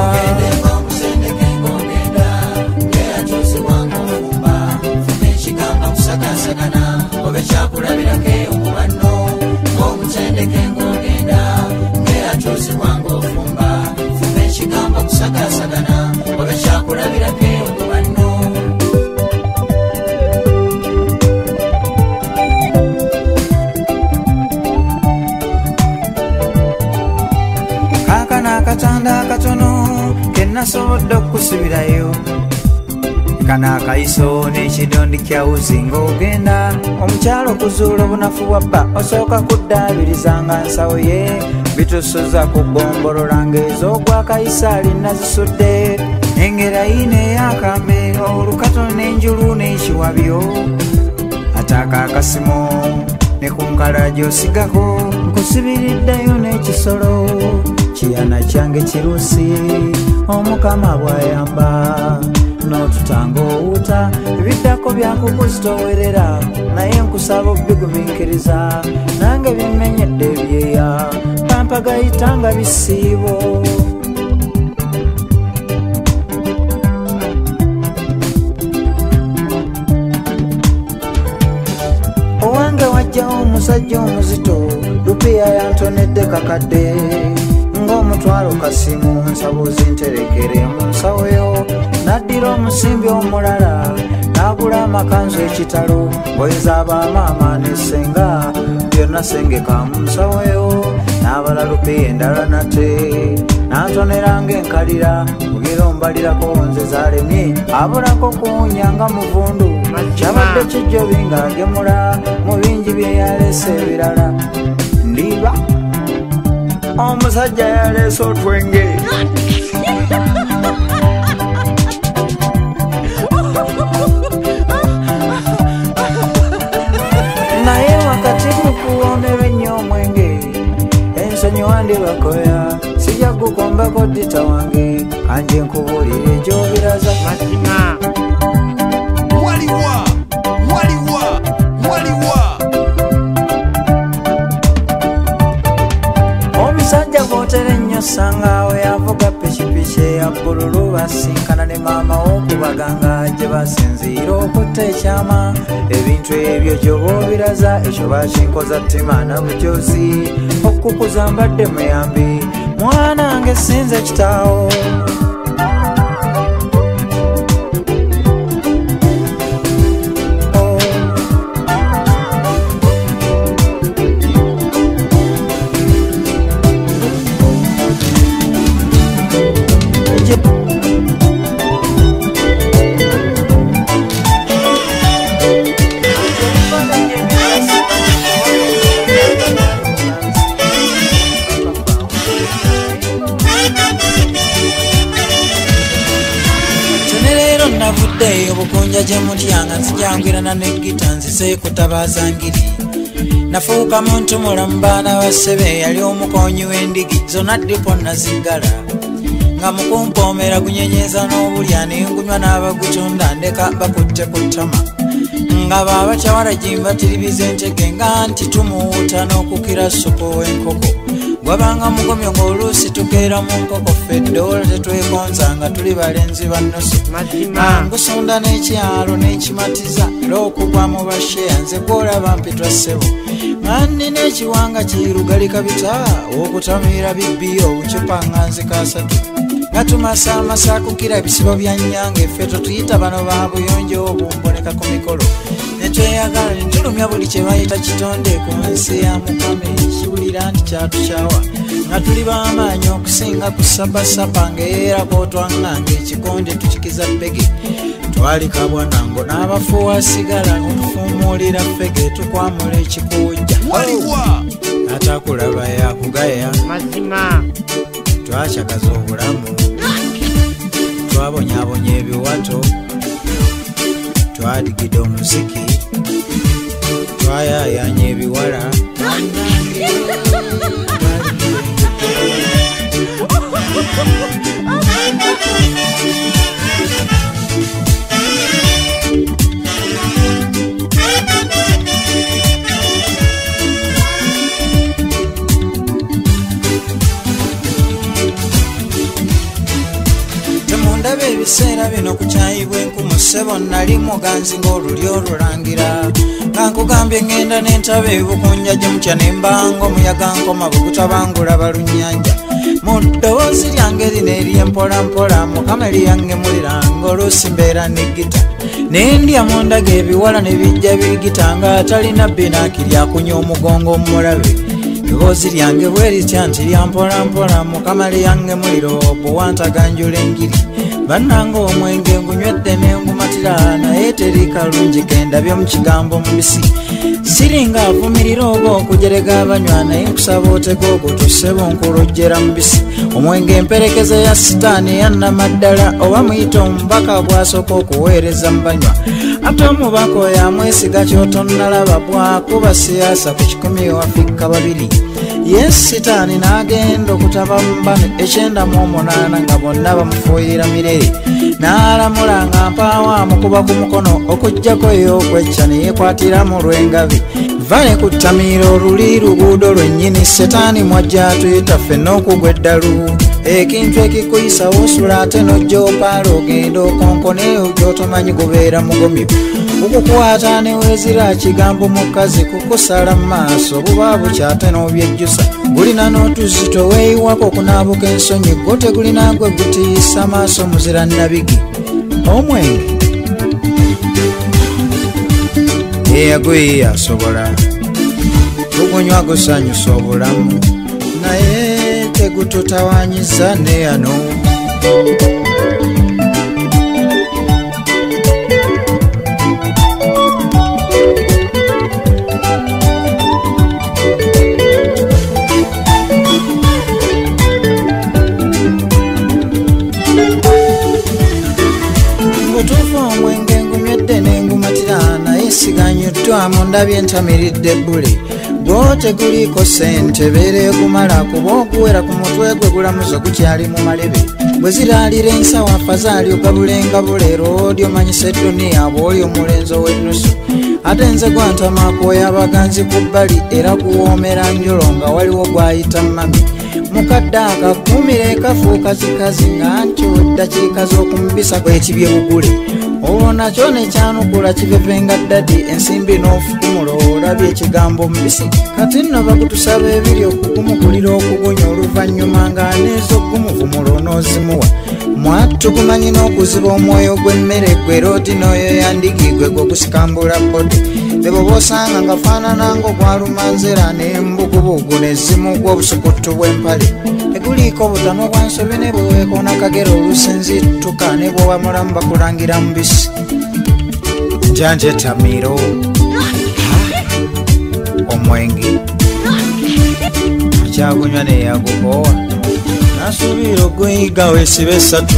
obe kyakulabirako omubano ng'omutendeke ng'ogenda ng'eyatuusibwanga ofumba fumba ekigambo kusagaasagana obe kyakulabirako omubano kaakano akatanda akatono kennasobodde okusibirayo kana akaiso n'ekidondi kyawuzi ng'ogenda omukyalo okuzuula obunafu bwa bba osooka kuddaabirizanga nsawo ye bitusuza ku ggombolola ng'ez'ogwakayisaali nazisudde engera yine eyakambe olukato n'enjulu n'ekiwabyo ataaka akasimo ne ku nkala gy'osigako nkusibiriddeyo n'ekisolo kiyana kyange kirusi omukama bw'ayamba n'otutanga owuta ebiddako byakukuzitowerera naye nkusaba obigumiikiriza nange bimenyedde ebyeya pampagayitanga bisiibo owange wajjawo omusajja omuzito lupiya yantonedde kakadde ng'omutwalo kasimu nsabo zinterekere mu nsawoyo naddira omusimbi omulala n'agula amakanzu ekitalo ngoyeza abamaama n'essenga byonna sengeka mu nsawoyo n'abala lupiya endala nate n'antoneranga enkalira kugira ombalirako nze zalemye abulako kuwunyanga muvundu kyabadde kijjo bingagemula mu bingi bye yaleese ebirala ndiba omusajja yaleese otwenge naye wakati mukuwomerwa ennyo omwenge ensonyi wandibakoya sijja gukombako dita wange kanje nkubuulire egyobiraza mazima waliwa waliwa waliwa omusajja gwotera ennyo sangaawe avuga pikipiki eya bbululu basinkana ne maama w'okubaganga gye basinziira okutta ekyama ebintu ebyo gyoba obiraza ekyo bakinkoza ttima na bujozi okukuza mbadde muyambi mwanange sinze kitaawo obukunja gye mutyanga nzijangwirana n'eggita nzize kutabaza ngiri nafuuka muntu mulamu baana ba ssebe yali omukonyi w'endigi zonna ddipo naziggala nga mukumpoomera gunyenyeza n'obulya nengunywa n'abagutunda ndeka bakutte ku ttama nga baaba kyawalagimba tiribiza entege nga nti tumuwuuta n'okukira supu w'enkoko gwabanga mugomyo ng'oluusi tukeera mu nkoko fedde ola tetwekonza nga tuli balenzi bannosi ngusunda n'ekyalo n'ekimatiza lw'okugwa mu basheya nze gwolaba mpitwa ssebo nga nnina ekiwanga kirugali kabita w'okutamiira bibbiyo obucupa nga nzikaasatu nga tumasa amasa kukira ebisibo bya nnyanga effe totuyita bano ba buyonjo obumboneka ku mikolo netweyagala netulumya buli kye bayita kitonde ku nsi ya mukama ekiwulira nti kyatukyawa nga tuli b'amaanyi okusinga ku sabasapa ng'era kootwanganga ekikonde tukikiza bbege twalika bwanango n'abafuuwa sigala okufuumuulira ffege tukwamula ekikuujja atakulaba yakugaya mazima twakyakaza obulamu twabonyabonya ebiwato twadigidde omuziki twayayanya ebiwala wano ku kyayi bwenkumu ssebo nali muganzi ng'oluli olulangira nga nkugambye ngenda n'entaba ebukunja gye mutya nembanga omuyaga nkoma bukutabangula balunnyanja mu ddoboozi lyange lino ery'empolampola mukama lyange muliranga oluusi mbeera negita nendya mundaga ebiwala ne bijja bigita nga atalina binaki lyakunya omugongo omulabe ddoboozi lyange bwe litya nti lyampolampola mukama lyange muliro obuwantaganjula engiri bannanga omwenge ngunywedde nengumatira naye teri kalungi gendabye mu kigambo mubisi siringa avumirira oba okujerega abanywa naye nkusaba otega ogutussebo nkulojjera mubisi omwenge emperekeza ya sitaani yannamaddala oba muyita omubaka bw'asooka okuweereza mu banywa ate omubaka oyo amwesiga kyotonnalaba bwakuba siyasa ku kikumi wafika babiri ye sitaani n'agenda okutaba mu bano ekyenda mu omunaana nga bonna bamufuuyira mirere n'alamula nga mpaawo amukuba ku mukono okuggyako ey'okwecca ne yeekwatira mu lw'engabi vale ku ttamiiro oluli luguudo lwennyini setaani mwajja atuyita ffenna okugwa eddalu ekintu ekikuyisa wosula ate n'ojja opaala ogenda okonkoneyo gy'otomanyi gubeera mugomyo okukukwata ne weezira kigambo mukazi kukusala mu maaso buba bukyate n'obyejjusa gulina n'otuzito weeyiwako okunaabuka ensonyi gwo tegulina gwe gutiisa maaso muzira nabigi omwenge eyagwe asobola tugunywa gusanyusa obulamu naye tegututawanyiza neyano siganyuddwamu ndabye ntamiridde bbule gwo teguliiko ssente beere kumala kuba okuwera ku mutwe gwe gulamuzo gukyali mu malebe bwe ziraalira ensawo afazaali ogabulenga buleero odi omanyisa edduniya bw'oli omulenzi ow'ennusu ate nze gwantamaakwoya abaganzi ku bbali era guwoomera njolo nga waliwo gwayita mami mukadde akakuumira ekafuuka kikazi nga nkyo eddakiika z'okumubisa kwekibye bugule olwo nakyo nekyanukula kivevenga ddadi ensimbi n'ofukumula olabye ekigambo mubisi kati nno bakutusaba ebiri okugumukulira okugunya oluvannyuma nga n'ez'okugumuvumula onoozimuwa mwattu gumanyi n'okuziba omwoyo gw'emmere gwe roodi n'oyo yandigigwe gwe gusikambula bodi ebo boosanga nga faanana ng'ogwalumanzera n'embugubugu n'ezimu gw'obusukuttu bw'empale teguliiko obutamu bwa nsobi ne bweweekoona kagera olusinzittuka ne bw'oba mulamu bakulangira mubisi njanja etamiiro omwenge akyagunywa neyagukoowa nasuubira ogweyiga weesiba esatu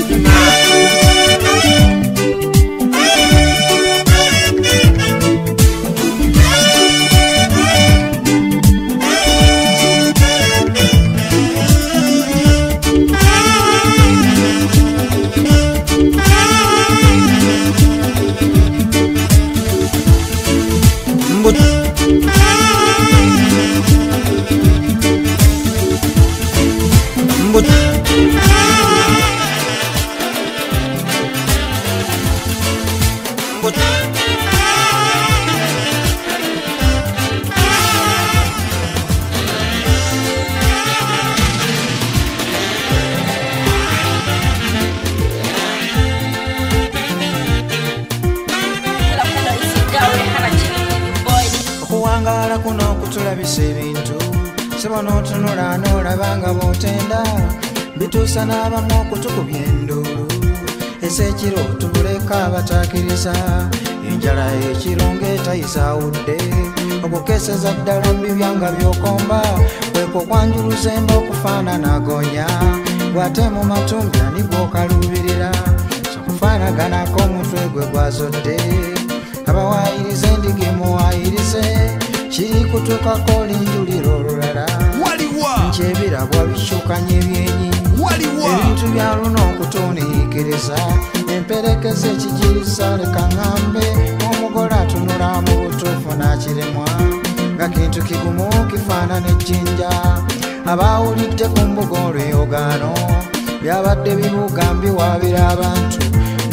okuwangaala kuno okutulabisa ebintu siba n'otunula n'olabanga bw'otenda bituusa n'abamu okutukubya enduulu esekiro tubuleka abataakiriza enjala ekiro ng'etayisaawudde okukeeseza ddala mubibyanga by'okomba kweko kwanjuluza emba okufaanana agonya bw'ate mu matumbi ani gw'okaluubirira sokufaanaganako omutwe gwe gwazodde abawaayirize endiga emuwaayirize kiri kutuukako linjulira olulala nkyebirabwa bikyukanya ebyenyi ebintu bya luno okutuuniikiriza emperekeza ekigiriza leka ŋŋambe omugole atunula mu butuufu n'akiremwa nga kintu kigumu kifaanana ejjinja abaawulidde ku mbuga olweyogaano byabadde bibugambi waabira abantu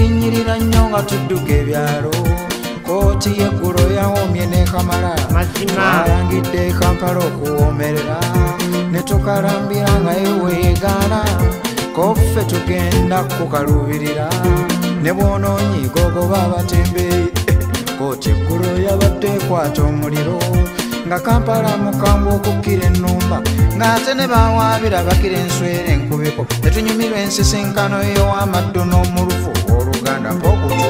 tulinyirira nnyo nga tudduka ebyalo kooti y'eggulo yawomye ne kamala twalangidde Kampala okuwoomerera ne tukalambira nga yeweegaana koffe tugenda kukalubirira ne bwonoonyi gogoba abatembeeyi kooti eggulo yabadde ekwata omuliro nga Kampala mukambwe okukkira ennumba ng'ate ne bawaabira bakira enswera enkubiko ne tunyumirwa ensisinkano ey'owamaddu n'omulufu oluganda mpokuto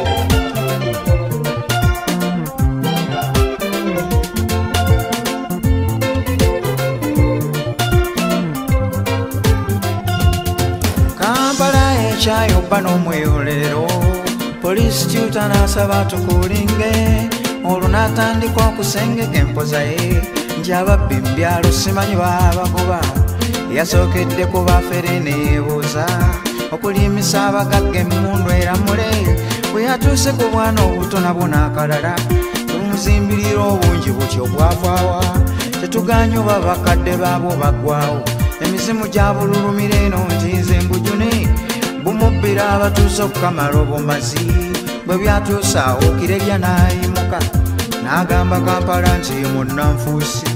Kampala ekyayobba n'omweyolero poliisi tuta n'asaba tukulinge olwo n'atandika okusengeka empoza ye nti ababbi mu byalo simanyi baabagoba yasookedde ku bafere neyeebuuza okulimisa abagagga emmundu eramule bwe yatuuse ku bwana obuto nabwo n'akalala bumuzimbirira obungi butyo bwavaawa tetuganye oba bakadde baabo baggwawo emizimu gya bululumira eno nti nze mbujune bumubbira abatuuse okukamala obumazi bwe byatuusa okirerya n'ayimuka n'agamba Kampala nti munnanfuusi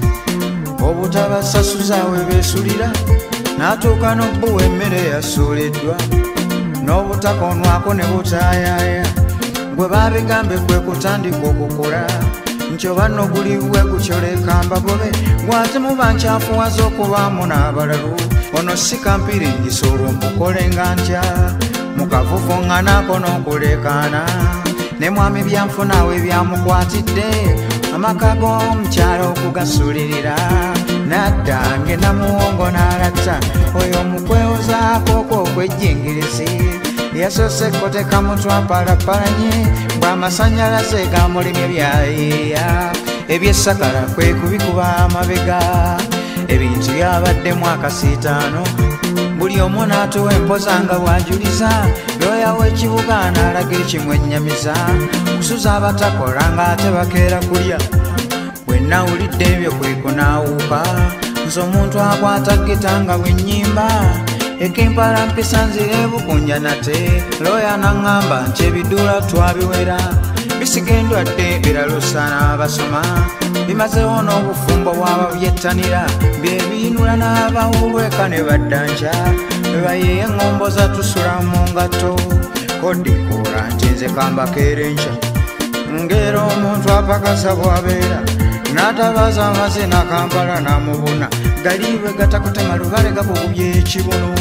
obutabasasuza we beesulira n'atuuka n'obbuwa emmere yasuuliddwa n'obutakonwako ne butaayaaya gwe baabigambe kwe kutandika okukola nti oba nogulibwe gukyoleka mbagobe gwate muba nkyafuwaza okubaamu n'abalalu ono si kampiringisa olwo mbukole nga ntya mukavuvuŋŋanaako n'okulekaana ne mwami byanfunawe byamukwatidde amaka g'omukyalo okugasuulirira nadda ngenda muwongo n'alatta oyo omukwewozaako okw'ejjingirisi yasoose koteka mutwa palapalanye bw'amasanyalaze gamulimye byayiya ebyesakala kwe kubikuba amabega ebintu byabaddemu akasiitaano buli omu n'atuwa empoza nga bw'ajuliza looyawo ekibuga n'alaga ekimwennyamiza kusuza abatakola ng'ate bakeera kulya bwe nawulidde ebyo kwe kunaawuuka nze omuntu akwata gita nga bwennyimba ekimpala mpisa nzira ebukunja nate looya n'aŋŋamba nti ebiduula twabiwera bisigendwadde biralusa n'abasoma bimazewo n'obufumbo bw'ababyettanira byebiinula n'abawulweka ne baddanja bebayeeya eŋŋombo za tusula mu ngato kodikola nti nze kambakeera enkya ngera omuntu apakasa bw'abeera n'atabaza amazina Kampala n'amubuna galiibwe gatakutema lubale gakugubye ekibuno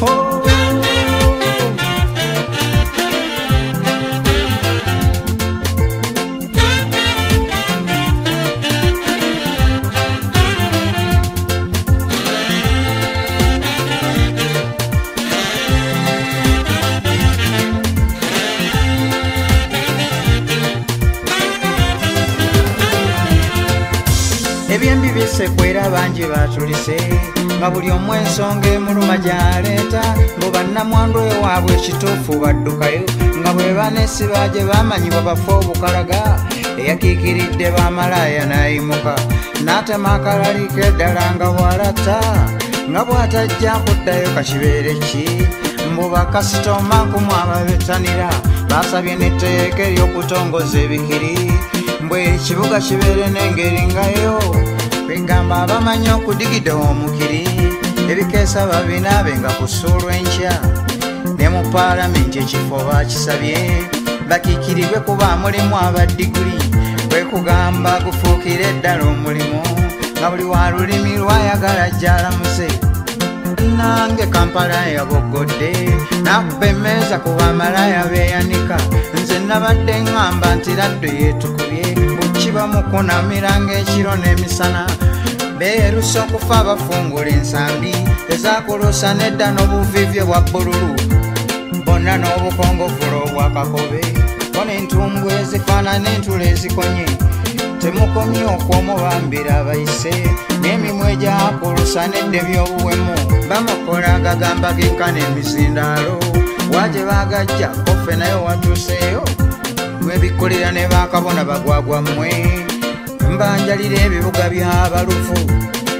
ebyembi bisekwera bangi batulise nga buli omu ensonga emuluma gyaleeta mbu bannamwandu ewaabwe ekituufu baddukayo nga bwe banesiba gye bamanyibwa bafe obukalaga eyakiikiridde bamalaaya n'ayimuka n'atema akalaliko eddala nga bw'alatta nga bw'atajja kuddayo kakibeere ki mbu bakasitoma nkumu ababettanira basabye n'etteeka ery'okutongoza ebikiri mbwe ekibuga kibeere n'engeri ngayo kwegamba abamanyi okudigida omukiri ebikeesa babinaabe nga kusuulwa enkya ne mu paalamenti ekifo bakisabye bakiikiribwe kuba mulimu abaddiguli kwe kugamba gufuukire eddala omulimu nga buli wa lulimi lwayagala ajjalamuze nange Kampala yaboggodde nakuba emmeeza ku bamalaya beeyanika nze nabadde ŋŋamba nti laddo yeetukubye bukiba mukunamira ng'ekiro n'emisana beerusa okufa abafungula ensambi ezakulusa nedda n'obuvivye bwa bbululu bonna n'obukongofulo obwakakobe ko n'entumbwe ezifaanana entula ezikonye temukomye okwomubambira abayise n'emimwa egyakulusa nedda ebyobuwemu bamukola agagamba genkana emizindaalo waje bagajja koffe naye watuuseeyo mwebikolera ne bakabona bagwagwammwe mbanjalira ebibuga by'abalufu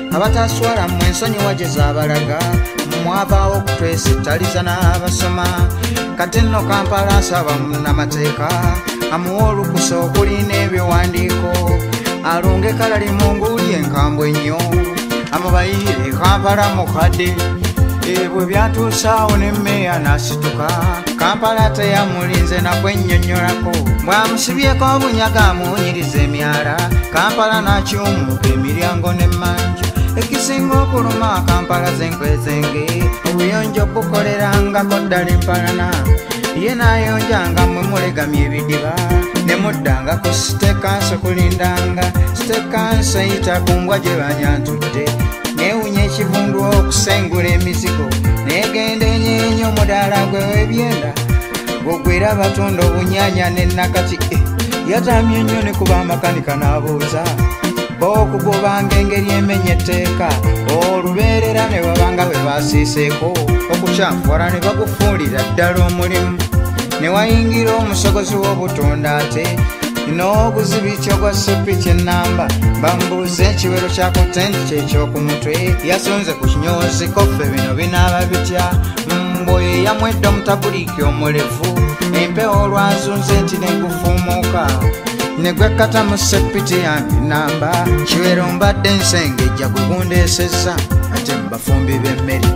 abataswala mu ensonyi wageza abalaga mwavaawo okutwesitaliza n'abasoma kati nno Kampala asaba munnamateeka amuwa olukusa okulina ebiwandiiko alunge kalali mu nguuli enkambwe ennyo amubayire Kampala mukadde ebwe byatuusaawo ne mmeeya n'asituka Kampala teyamulinze nakwennyonnyolako bw'amusibyeko obunyaga amuwunyiriza emyala Kampala n'akyumuka emiryango n'emmanju ekisinga okuluma Kampala zenkwezenge obuyonjo bukolerangako ddala empalana ye n'ayonjanga mwe mulegamya ebidiba ne muddanga ku sitekanso kulindanga sitekanso eyita ku mbwa gye banyantudde neewunya ekivundu okusengula emizigo negenda enyenye omudaala gwe w'ebyenda gwogwera batunda obunyanya n'ennakati yatamye nnyo ne kuba amakanika n'abuuza b'okugobanga engeri emenya etteeka olubeerera ne babanga bwe basiiseeko okukyanfuwala ne bagufuulira ddala omulimu ne wayingira omusogozi w'obutunda ate n'oguzibityo gwa sepiki ennamba bambuuza ekiwero kya kotenti kyekyoku mutwe yasonze ku kinyozi koffe bino binaaba bitya mbwe yamwedde omutabuliiki omulevu empewo olwazunze nti negufumuuka negwekkata mu sepiti yange namba kiwero mbadde nsengejja gugundeesezza ate mubafumbi b'emmere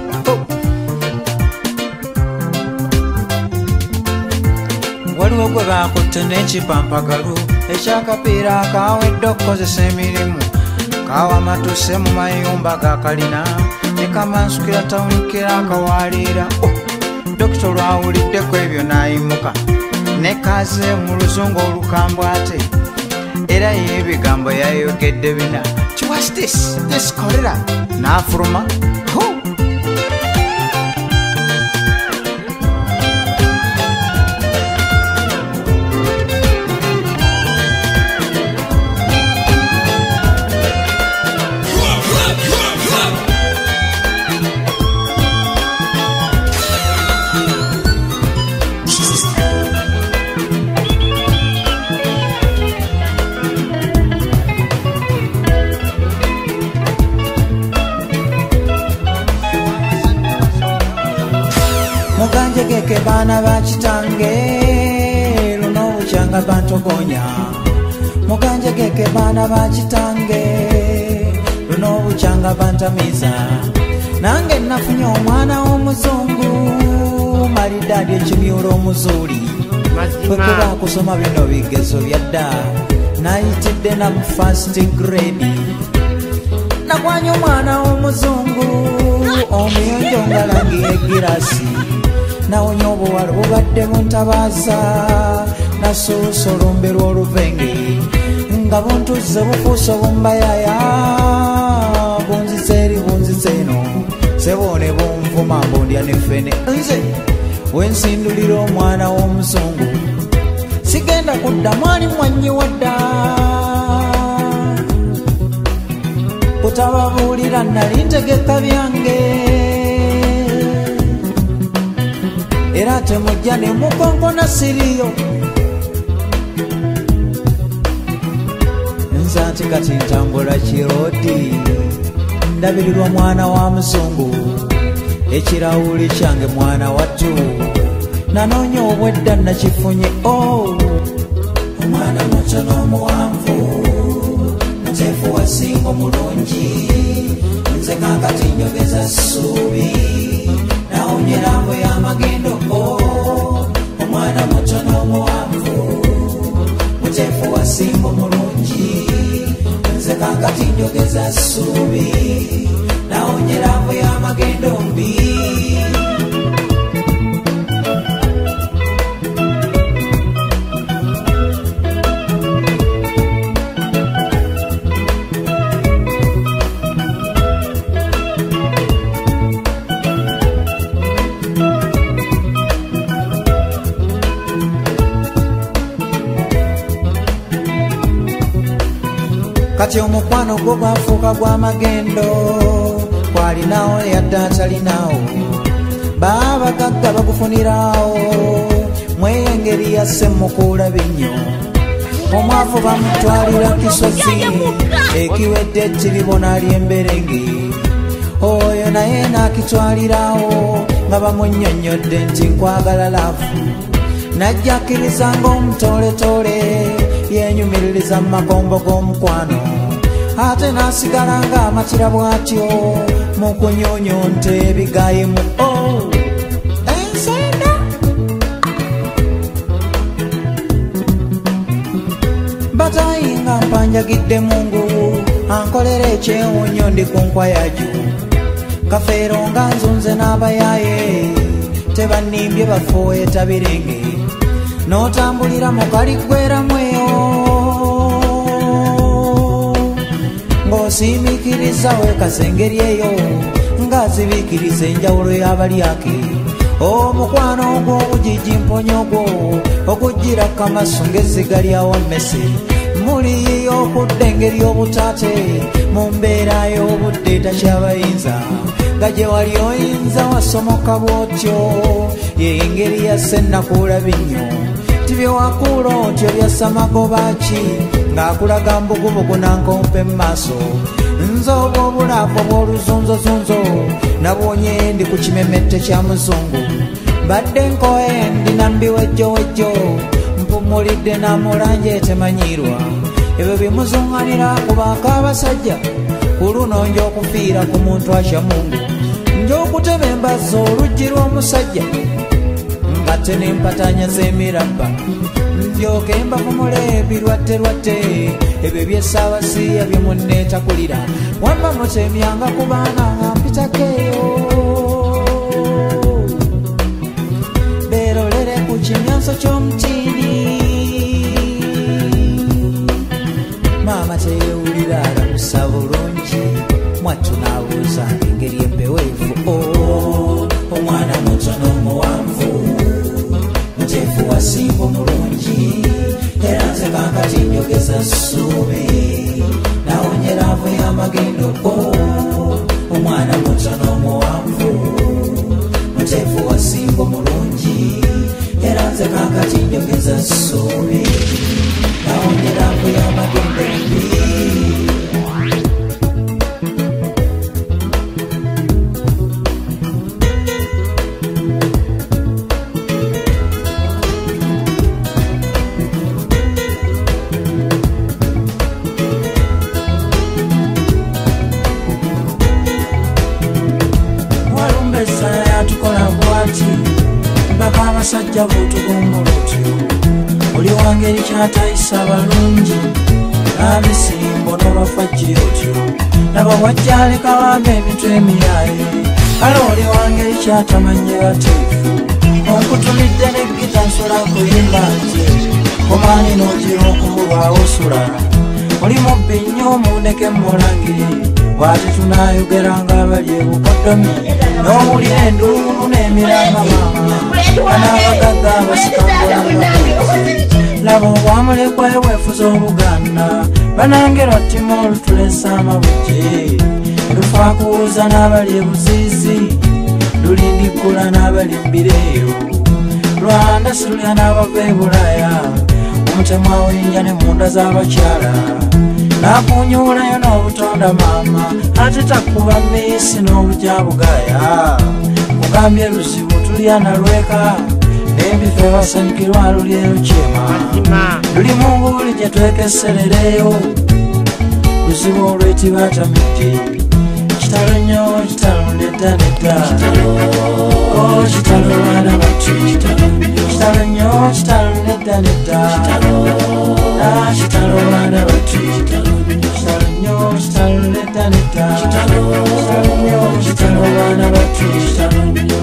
waliwo gwe baakutte n'ekipampagalu ekyakapiira akawedde okukozesa emirimu kawa matuse mu mayumba ga kalina ne kamansukira tawunikira akawaliira dokita olwawuliddeko ebyo n'ayimuka ne kaze mu luzungu olukambwe ate era y'ebigambo yayogedde bina kiwas this this kolera n'afuluma muganje geke baana bakitange luno bukyanga bantogonya muganje geke baana bakitange luno bukyanga bantamiza nange nafunye omwana w'omuzungu malidaadi ekimyula omuzuuli kwekuba kusoma bino bigezo byadda nayitidde na mu first grade nakwanye omwana w'omuzungu omuyonjo ngalangi egirasi nawonya obuwala bubadde buntabaza nasuusa olumbe lw'oluvenge nga buntuzze bufuusa obumbayaya bunzize eri bunzize eno sebone bunvuma mbundya nefene nze wensindulira omwana w'omuzungu sigenda kudda mwali mwanyiwadda kutababuulira nali ntegeka byange era temujja ne mukonkona siriyo nza nti kati ntambula kirodi ndabirirwa mwana wa muzungu ekirawuli kyange mwana wattu nanoonya obwedda nakifunye o omwana muto n'omuwanvu muteefu wasinga omulungi nze kakati njogeza ssuubi naonyerambo y'amagendo omwana muto n'omuwanvu muteefu wasinga omulungi nze kakati njogeza ssuubi naonyerambo y'amagendo mbi kati omukwano gwo gwafuuka gw'amagendo kwalinawo yadde atalinawo baabagagga bagufunirawo mweyengeri yasse mukuula binnyo omwavu bamutwalira kisozi ekiwedde kiribona ly'emberenge oyo naye nakitwalirawo nga bamunnyonnyodde nti nkwagala laavu najja akkiriza ng'omutooletole yenyumiririza mu makombo g'omukwano ate nasigala ng'amatira bw'atyo mu kunyonyonta ebigayimu ensenda batayi nga mpanjagidde mungu ankolera ekyewunyo ndi ku nkwayaju kafeero nga nzunze n'abayaaye tebanimbye bafooyeta birenge n'otambulira mu kaliggweramu eyo ng'osiimikiriza wekasengeri eyo ng'azibiikiriza enjawulo y'abalyake omukwano ogw'obugigi mponya ogwo okujjira kamasu ng'ezziga lyawa mmese muli okudda engeri obutaate mu mbeera y'obudde takyabayinza nga gye wali oyinza wasomoka bw'otyo y'engeri yasse nnakuula binnyo tibyewakuula otyo byassamagobaaki ng'akulaga mbugubugu nankompe mu maaso nze obwo obulaavu obw'oluzunzozunzo nabwonye ndi ku kimemette kya muzungu badde nkoye ndina mbiwejjowejjo mpumulidde namulanje etemanyirwa ebyo bimuzunganira kubaako abasajja ku luno njokufiira ku muntu asha mungu njokutema embazza oluggi lw'omusajja nga tenempatanya z'emirabba ndyoke mbavumula ebirwadde lwadde ebyo byessaabasiya bye munneetakulira wamma mutemyanga ku baana nga mpitako eyo beerolere ku kimyanso ky'omutiini maama teyewulira alamusa bulungi mwattu n'abuuza engeri empeweevu omwana mutono omuwanvu muteefu wasimba omulungi era nze kankati njogeza ssuubi nawonyeravu y'amagendo omwana mutono omuwanvu muteefu wasimba omulungi era nze kankati njogeza ssuubi nawonyeravu y'amagendo mbi abasajja b'otugombolo otyo oli wangeri kyatayisa balungi n'abisimbo n'obafajjiri otyo naba wajjaleka wambe emitwe emiyaaye kale oli wangeri kyatamanye bateefu onkutulidde n'eggita nsula kuyimba nze omaani n'ogira okumulwawo osula oli mubbi nnyo omundeke mmulangiri bw'ate tunaayogeranga abali ebukoddomi n'owulira enduulu n'emiranga maama anaabagagga abasikangolabakozi laba obwamulekwa eweefuza obuganda banangerwa ttima olutulesa amabujje lufaakuwuza n'abali ebuziizi lulindiggula n'abali mbireeyo lwanda silulya n'abava ebulaya omutemwa w'enja ne munda z'abakyala nakunyuulayo n'obutonda maama ate takuba miisi n'obujja bugaya mugambye luzibu tulya nalweka n'ebife basanyukirwa luli erukyema luli mu nguuli gye twekeserereyo luzibu olwetibatamidde kitalo nnyo kitalo nedda nedda kitalo lwana batu kitalo nnyo kitalo nedda nedda kitalo lwana batu kitalo nnyo kitalo nedda nedda kitalo nnyo kitalo lwana batu kitalo nnyo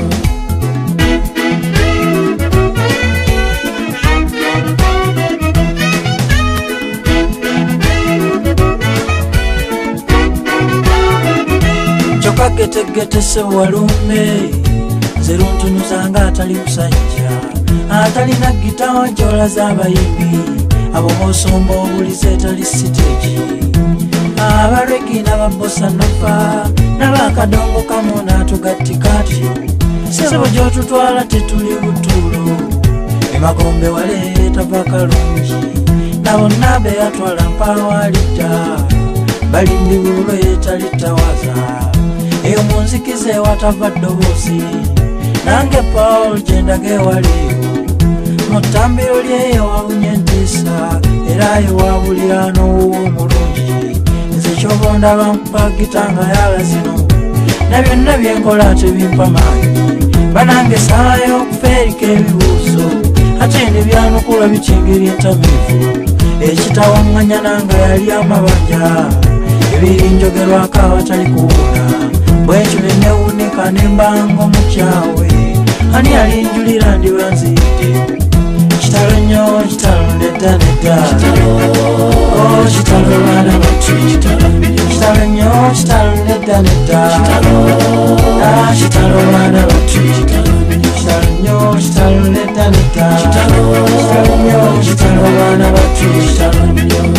kagetegete se walume zeruntunuzanga atali musajja atalina gitawa njola z'abayimbi abo musomba obulize etali siteegi abalwegi n'ababosa nova n'abakadongo kamu n'atugattikati sebo gy'otutwala tetuli butuulo emagombe wale tava kalungi nabo nabe yatwala mpawalidda balindi bululo yetalitawaza eyo munzikize watava ddoboozi nange Paul gyendage waliyo mutambiro lyeyo wawunye entiisa era yewabulira n'owuwo omulungi nze kyobonda bampagitanga yala zino na byonna byenkola tebimpa maanyi banange saayo okufeerika ebibuuzo ate ndi byanukula bikyengeri entamiivu ekitawaŋŋanya nanga yali amabanja ebiri njogerwako awatali kuwuna bwekyo nenewunika nembanga omukyawe ani yalinjulira ndiba nzidde kitalo nnyo kitalo nedda nedda kitalo baana batu kitalo nnyo kitalo nedda nedda kitalo baana batu kitalo nnyo kitalo nedda nedda kitalo nnyo kitalo baana batu kitalo nnyo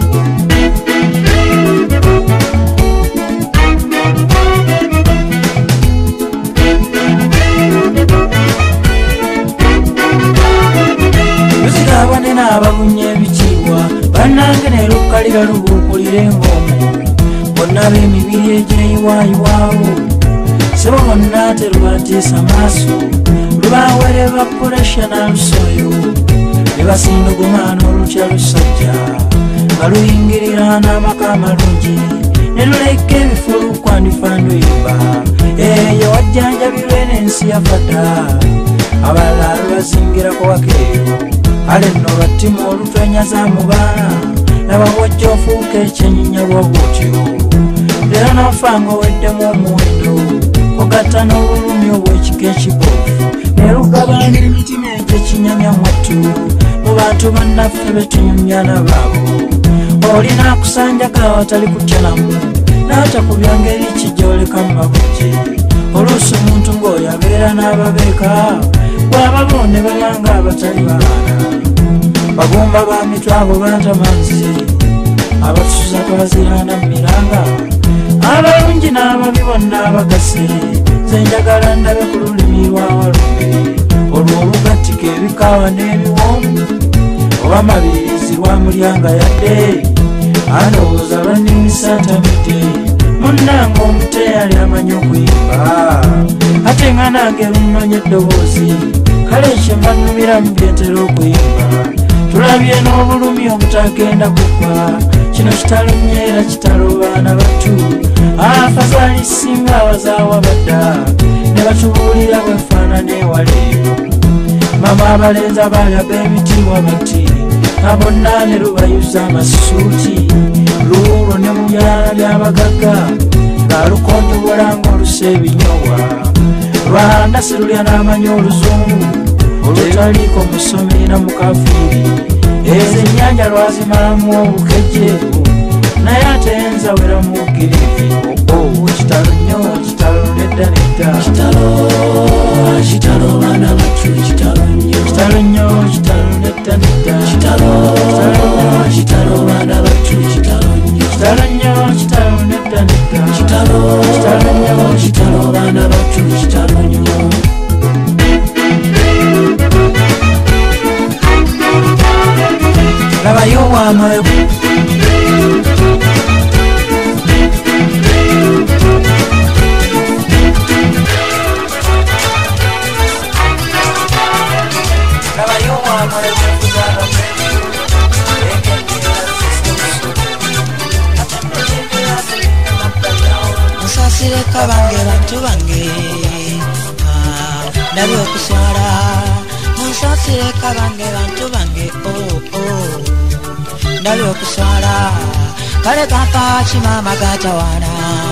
abanena ababunye ebitiibwa bannange ne lukkalira lubuukulira eng'omu bonna b'emibiri egyeyiwaayiwaawo sebo bonna terubatiisa maaso lubawereba puresha nalusoyo ne basinduguma n'olutya lusajja baluyingirira n'amaka amalungi ne luleka ebifulu kwandifanduyimba eyo wajjanjabirwe n'ensi yafata abalala lubazingirako wakeeyo ale nno battima olutwenyaza mu baana nabawajja ofuuka ekyenyinya bwobutyo era nofanga oweddemu omuwendo ogatta n'olulumi obw'ekika ekiboofu ne lugabanira emitima egyo ekinyanya mwattu mu bantu bannaffe betunyumya nabaabo olina akusanjaka awatali kutya namu n'atakubya ngeri kijoleka mu mabuji oluusi omuntu ng'oyo abeera n'ababeeka bw'ababonde balanga abatali baana bagumba ba mitwabo bantamanzi abatusuza twazirana mu miranga abalungi n'ababi bonna abagase ze njagala ndabe ku lulimi lwa walumbe olwo olugattika ebikaawa n'ebiwoomu oba mabirizi lwa mulyanga yadde andowooza lwannimisa ntamidde munnanga omute yali amanyi okuyimba ate nga nange lummanya eddoboozi kale kyembannumiramu byentera okuyimba tulabye n'obulumi obutagenda kugwa kino kitalumye era kitalo baana batu afazali singa abazaawa badda ne batubuulira bwefaanana ewaleero mama abalenzi abalyaga ebitiibwa bati nga bonna ne lubayuza amasuuti luulwo ne mu byala by'abagagga ng'alukonjobola ng'olusa ebinyowa lwanda sirulya n'amanya oluzungu olutaliiko musomera mu kafiiri ezo ennyanja lwazimalamu obukejjeeru naye ate enzawera mu girivi obo kitalo nnyo kitalo nedda nedda kitalo kitalo baana batu kitalo nnyo kitalo nnyo kitalo nedda nedda kitalo kitalo baana batu kitalo nnyo kitalo nnyo kitalo nedda nedda kitalo kitalo nnyo kitalo baana batu kitalo nnyo labayo wamayo musasireka bange bantu bange ndabye okuswala musasireka bange bantu bange oh oh ndabye okuswala kale kampa kimama gatawana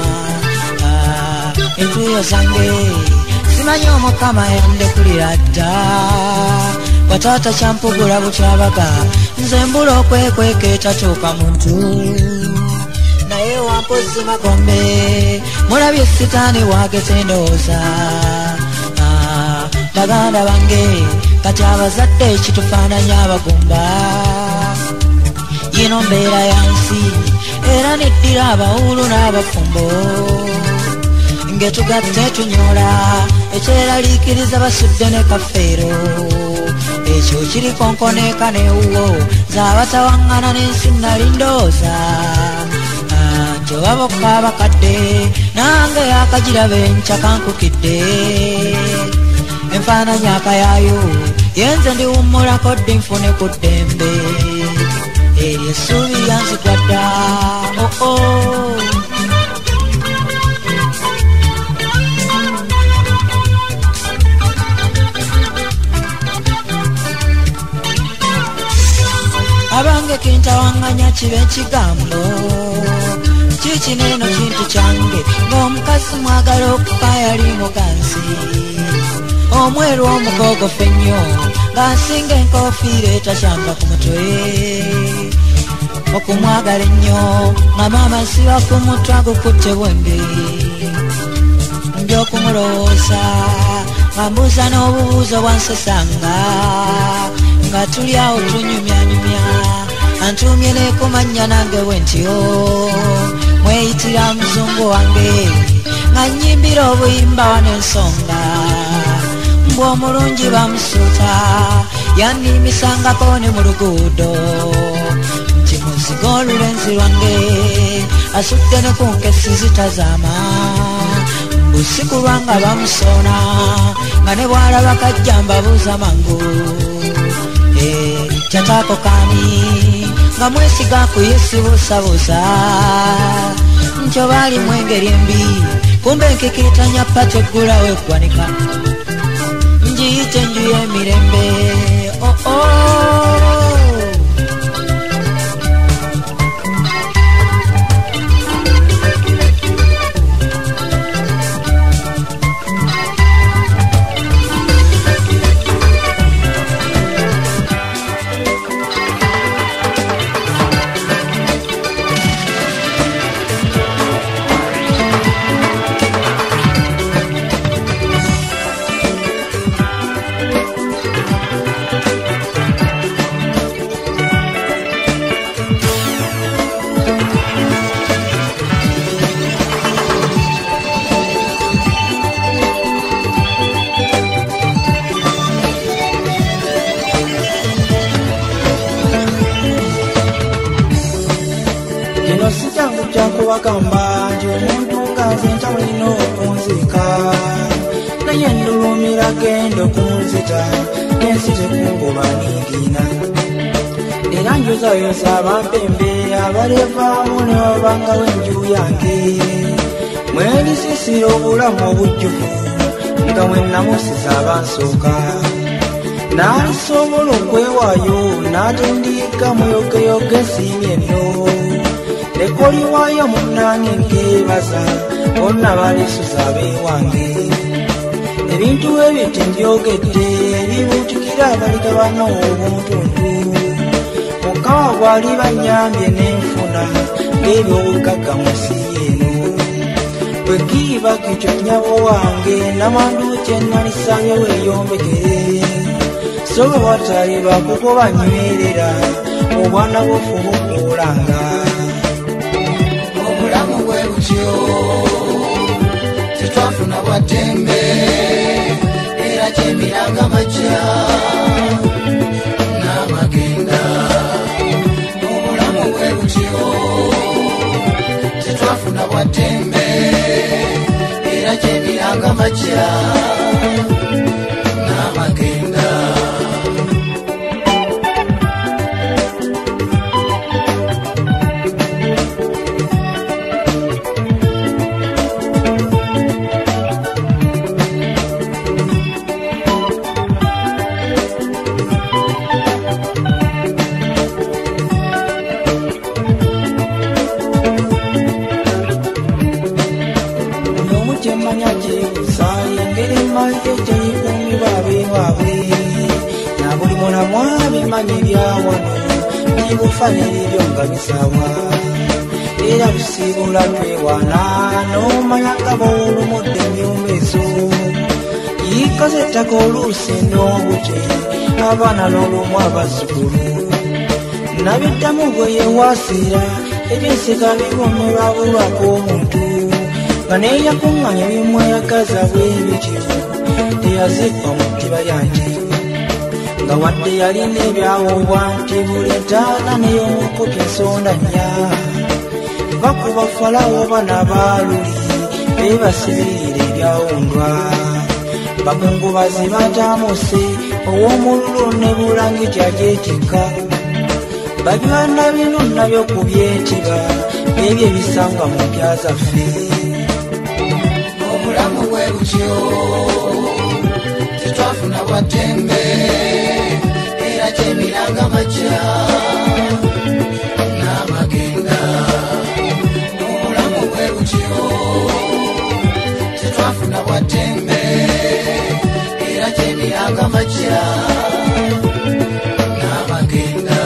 entuyo zange simanyi omukama yandekulira dda watata kyampugula bukyabaga nze mbula okwekweka etatuuka muntu naye wampozi magombe mulabye sitaani wageze endowooza baganda bange kati abazadde ekitufaananya abagumba yino mbeera yansi era neddira abawulu n'abafumbo ngetugatte tunyola ekyeraliikiriza basudde ne kafeero ekyo kiri konkoneka newuwo zaabatawaŋŋana n'ensi nali ndooza bwe baboka abakadde nange akagirabe nkya kankukidde enfaananyi akayaayo yenze ndiwummulako ddi nfune ku ddembe eryo essuubi lyanzigwadda oo oh, oh. abange kintawanganya kibe ekigambo kikino eno kintu kyange ng'omukazi mwagala okukayali muganzi omweru omugogofu ennyo ng'asinga enkofiira etakyamba ku mutwe okumwagala ennyo nga maama siba ku mutwe agukutte bwembi ndy'okumulowooza nga mbuuza n'obubuuzo bwansesanga nga tuli awo tunyumyanyumya antumye nekumanya nange bwentyo mweyitira muzungu wange nga nyimbira obuyimba wanensonga mbw omulungi bamusuuta yannimisangako ne mu luguudo nti muzigo olulenzi lwange asudde ne ku nkesi zitazaama busiku lwanga bamusoona nga ne bwalaba kajja mbabuuza mangu kyataako kaani nga mwesiga ku Yesu buusabuusa nkyobaalimu engeri embi kumbe nkikitanya pate eggulawo eggwanika njiyite enju y'emirembe oh, oh. Wakamba nti omuntu ngaze ntawulina okunzika naye ndulumira genda okunzita ensi tekungoba niigina era njozayoza abampembe abalevaamu ne babangawo enju yange mwerisisira obulamu obujjuvu nga mwe namusiza abansooka n'alisobola okwewaayo n'atendiika muyogeyoge esiimi enno ekoliwayo munange nkebaza bonna balisuza abewange ebintu ebyo tembyogedde ebibuutikira abaligabano obuntuntu mukawa bwali banyambye n'enfuna ng'ebyobugagga mu nsi eno bwe kiiba kityo nnyabo wange namandu kyennalisanyo weeyombekere so bwe wataliba kuko banywerera obwana bwofu bukuulanga obulamu bwe butyo tetwafuna bwatembe era kyemiranga makya n'amagenda obulamu bwe butyo tetwafuna bwatembe era kyemiranga makya n'amagenda manye byawano nibufaniriro nga bisawa era busibula twewana n'omanyanga b'olumudde ennyumba ezo yikaze ettaka oluusi n'obute abaana n'olumu abazzukulu nabiddamu bwe yewaasira ebyenseka bibonerwa bulwako omuntu nga neeyakuŋŋanya bimweyagaza bwe bityo teyazikwa mu ddiba yange nga wadde yalina ebyawoobwa nti buli entaana n'ey'omukutu ensonda nnya bakuba falawo bana baluli bebasibirira ebyawundwa bakungubazi batamuse ow'omululu ne bulangi gyajetika babyana bino nabyo kubyetiba ebyo ebisanga mu mpya zaffe obulamu bwe butyo tetwafuna bwatembe era kyemiranga majja n'amagenda obulamu bwe butyo tetwafuna bwatembe era kyemiranga majja n'amagenda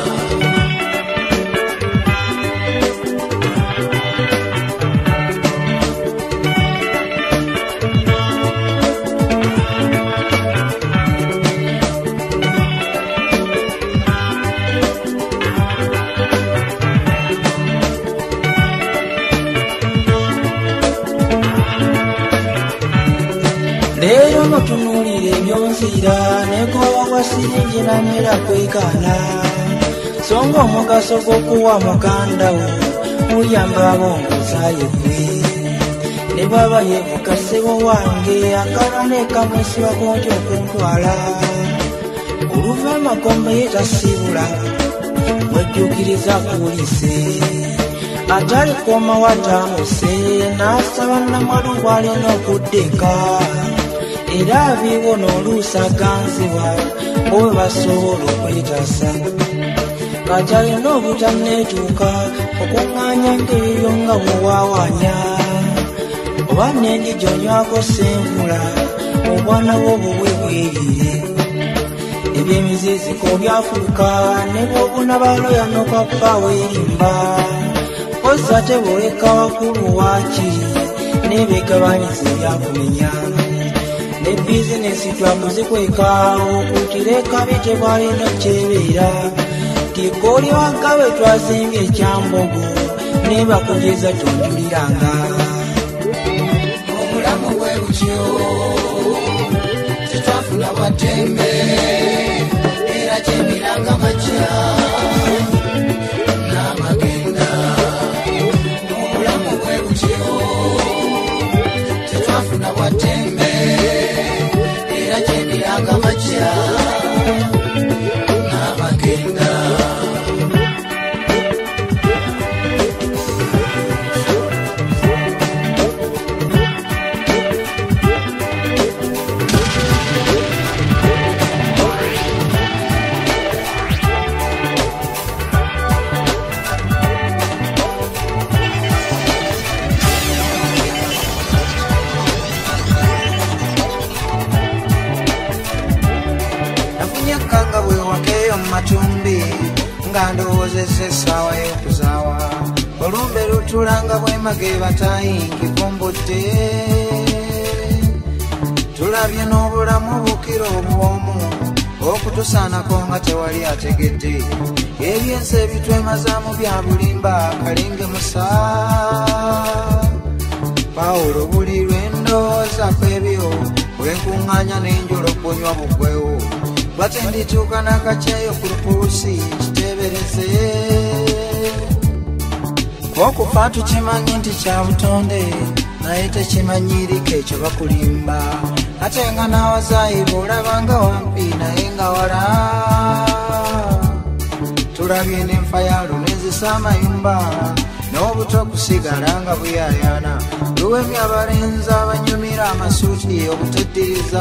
leero notunuulira ebyonzira negoba wasiringi namera kwekana songa omugaso gw'okuwa mugandawo muyamba abongozaye gwe ne bwaba yevuga ssebo wange akala nekamwesiba konti okuntwala oluva amakombe ye tasibula mwejjukiriza kuwulise atalikoma watamuse n'asaba namwalubu alina okuddeka era abiibo n'oluusaganzibwa bwe basobola okwetasa kati alina obutaneetuuka okuŋŋaanya ng'ebyo nga bwewawanya oba nendi gy'onywako senvula obwana bw'obubwe bwerire ebyemiziziko byafuuka ne bw'obunabaloya n'okwakubawo erimba kozza teboleka wakulu waakiri n'ebegabanyiza ebyakumenya ne bizinesi twakuzikweka okutireka bitebwalina kyebeera tikooli wagawe twazimbye ekyambogo ne bakugeza tonjuliranga obulamu bwe butyo tetwafuna bwatembe era kyemiranga majja n'amagenda obulamu bwe butyo tetwafuna bwatembe era kyemiranga majja n'amagenda nafunyakanga bwe wakeeyo mu matumbi nga ndowoozesa essaawa y'okuzaawa olumbe lutulanga bwemage batayingi kumbudde tulabye n'obulamu bukira obwomu okutusaanako nga tewali ategedde ebyensi ebitwemazaamu bya bulimba kalinge musa pawulo buli lwendowooza kwebyo bwenkuŋŋaanya n'enjolo okunywa bugwewo bwate ndituuka n'akakyayo ku lupuusi kiteebereze okufa tukimanyi nti kya butonde naye tekimanyirika ekyo bakulimba ate nga n'awazaayi bw'olabanga wampi naye nga wala tulabye n'enfa yalo nezisa amayumba n'obuto kusigala nga buyayana luwemya abalenzi abanyumira amasuuti obuteddiriza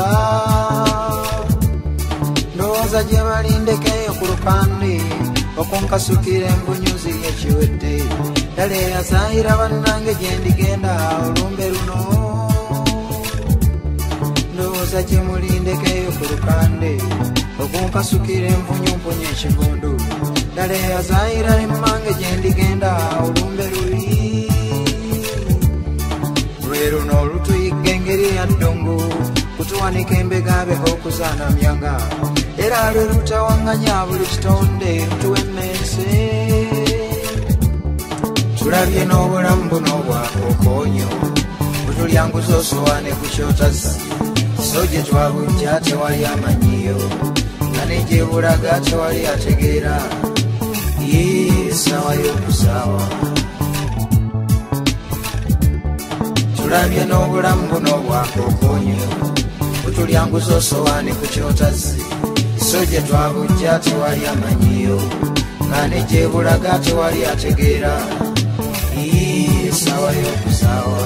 ndowooza gye balindekeyo ku lupande okunkasukira embunyuzi ekiwedde ddala eyazaayira bannange gye ndigenda olumbe luno ndowooza gye mulindekeyo ku lupande okunkasukira empunyumpunya ekivundu ddala eyazaayira emmange gye ndigenda olumbe luli lwe luno olutuyigga engeri ya ddungu kutuwanika embegabega okuzaana myanga era lwe lutawaŋŋanya buli kitonde tuwemmeese tulabye n'obulamu buno bwakokoonyo butulyanguza osowaane ku kyotazi so gye twabujja tewali amanyiyo nga nejebulaga tewali ategeera ye sawa y'okusaawa tulabye n'obulamu buno bwakokonyo butulyanguza osowaane ku kyotazi so gye twabujja tewali amanyiyo nga ne gye bulaga tewali ategeera sawa y'okusaawa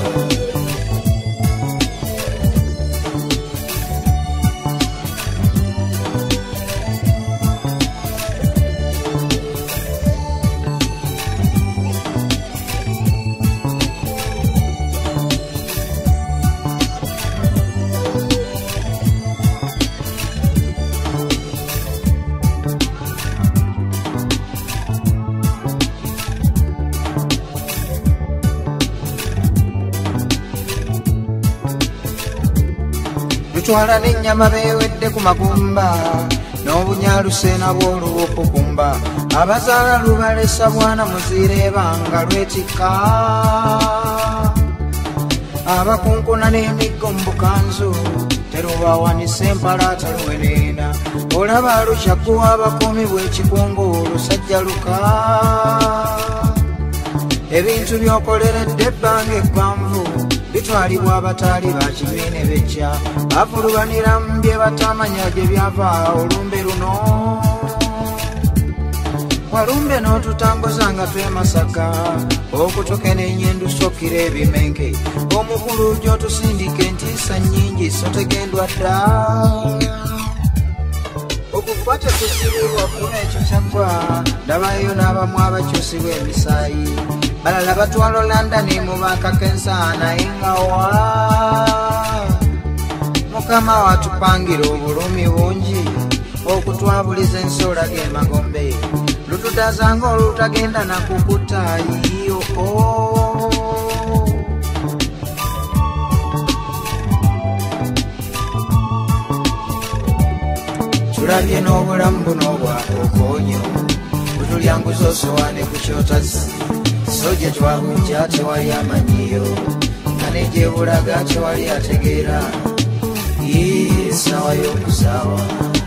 twala n'ennyama beewedde ku magumba n'obunyaluse nabwo olubukukumba abazaala lubalesa bwana muzireebanga lwetikka abakunkuna n'emiggo mu bukanzu terubawanisa empalaata luweneena olaba lukyagguwa abakuumi bw'ekikungu lusajja luka ebintu by'okoleredde ebbanga eggwanvu bitwalibwa abataali bakibiine bejja bavulubanira mu bye batamanya gye byava olumbe luno walumbe n'otutambuza nga twemasaka okutukena enyendusa okkira ebimenke omukulu gy'otusindika entiisa nnyingi so tegendwa dda okufa tekusibirwa kuna ekyo kyaggwa ndabayo n'abamu abakyusibwa emisaayi balala batwalo Londoni mu bakakensa naye nga wa mukama watupangira obulumi bungi okutwabuliza ensola g'emagombe lutudazanga olutagenda nakukutayiyo tulabye n'obulamu buno bwakokonyo butulyanguza osowaane ku kyotazi so gye twabujja tewali amanyiyo nga ne gye bulaga tewali ategeera sawa y'okusaawa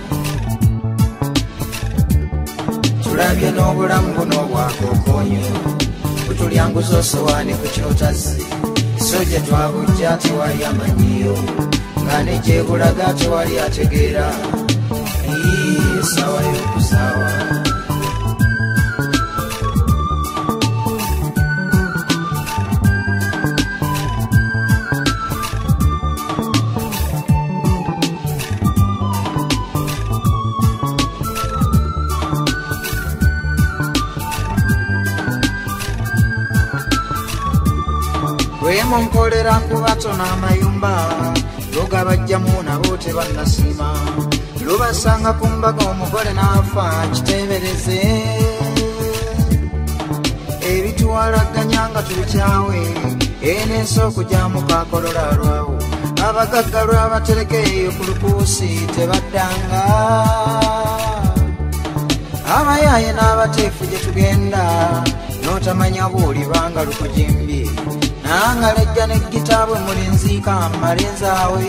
tulabye n'obulamu buno bwakokonyo butulyanguza osowaane ku kyotazi so gye twabujja tewali amanyiyo nga ne gye bulaga tewali ategeera sawa y'okusaawa munkolera kubatona amayumba lugabajjamu nabo tebannasiima lubasanga ku mbaga omugole n'afa kiteebereze ebituwalaganya nga tubikyawe enensi okugyamu kakolola lwawo abagagga lwabatereka eyo ku lukuusi tebaddanga abayaaye n'abateefu gye tugenda n'otamanya bw'olibanga lukujimbye nanga lejja n'egitaabwe mulinziika mmalenzaawe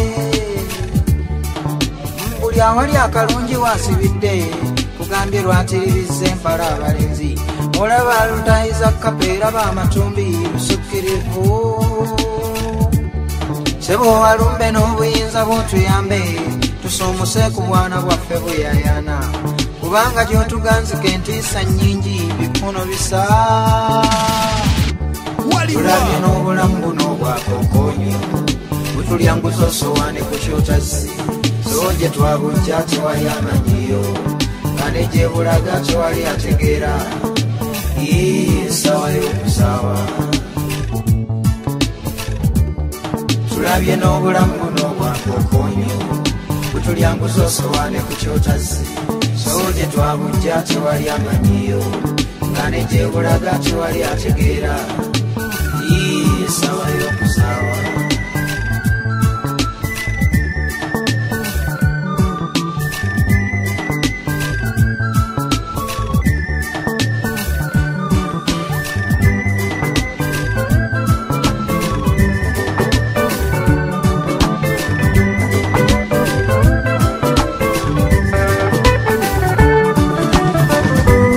buli awali akalungi waasibidde kugambye lwatiririza empala abalenzi olaba lutayiza kapeera b'amatumbi lusukkirivu sebo walumbe n'obuyinza bw'otuyambe tusoomose ku bwana bwaffe buyayana kubanga gy'otuganzika entiisa nnyingi bikuno bisa tulabye n'obulamu buno bwakokonyo butulyanguza osowaane ku kyotazi so gye twabujja tewali amanyiyo nga ne gye bulaga tewali ategeera sawa y'okusaawa tulabye n'obulamu buno bwakokonyo butulyanguza osowaane ku kyotazi so gye twabujja tewali amanyiyo nga ne gye bulaga tewali ategeera sawa y'okusaawa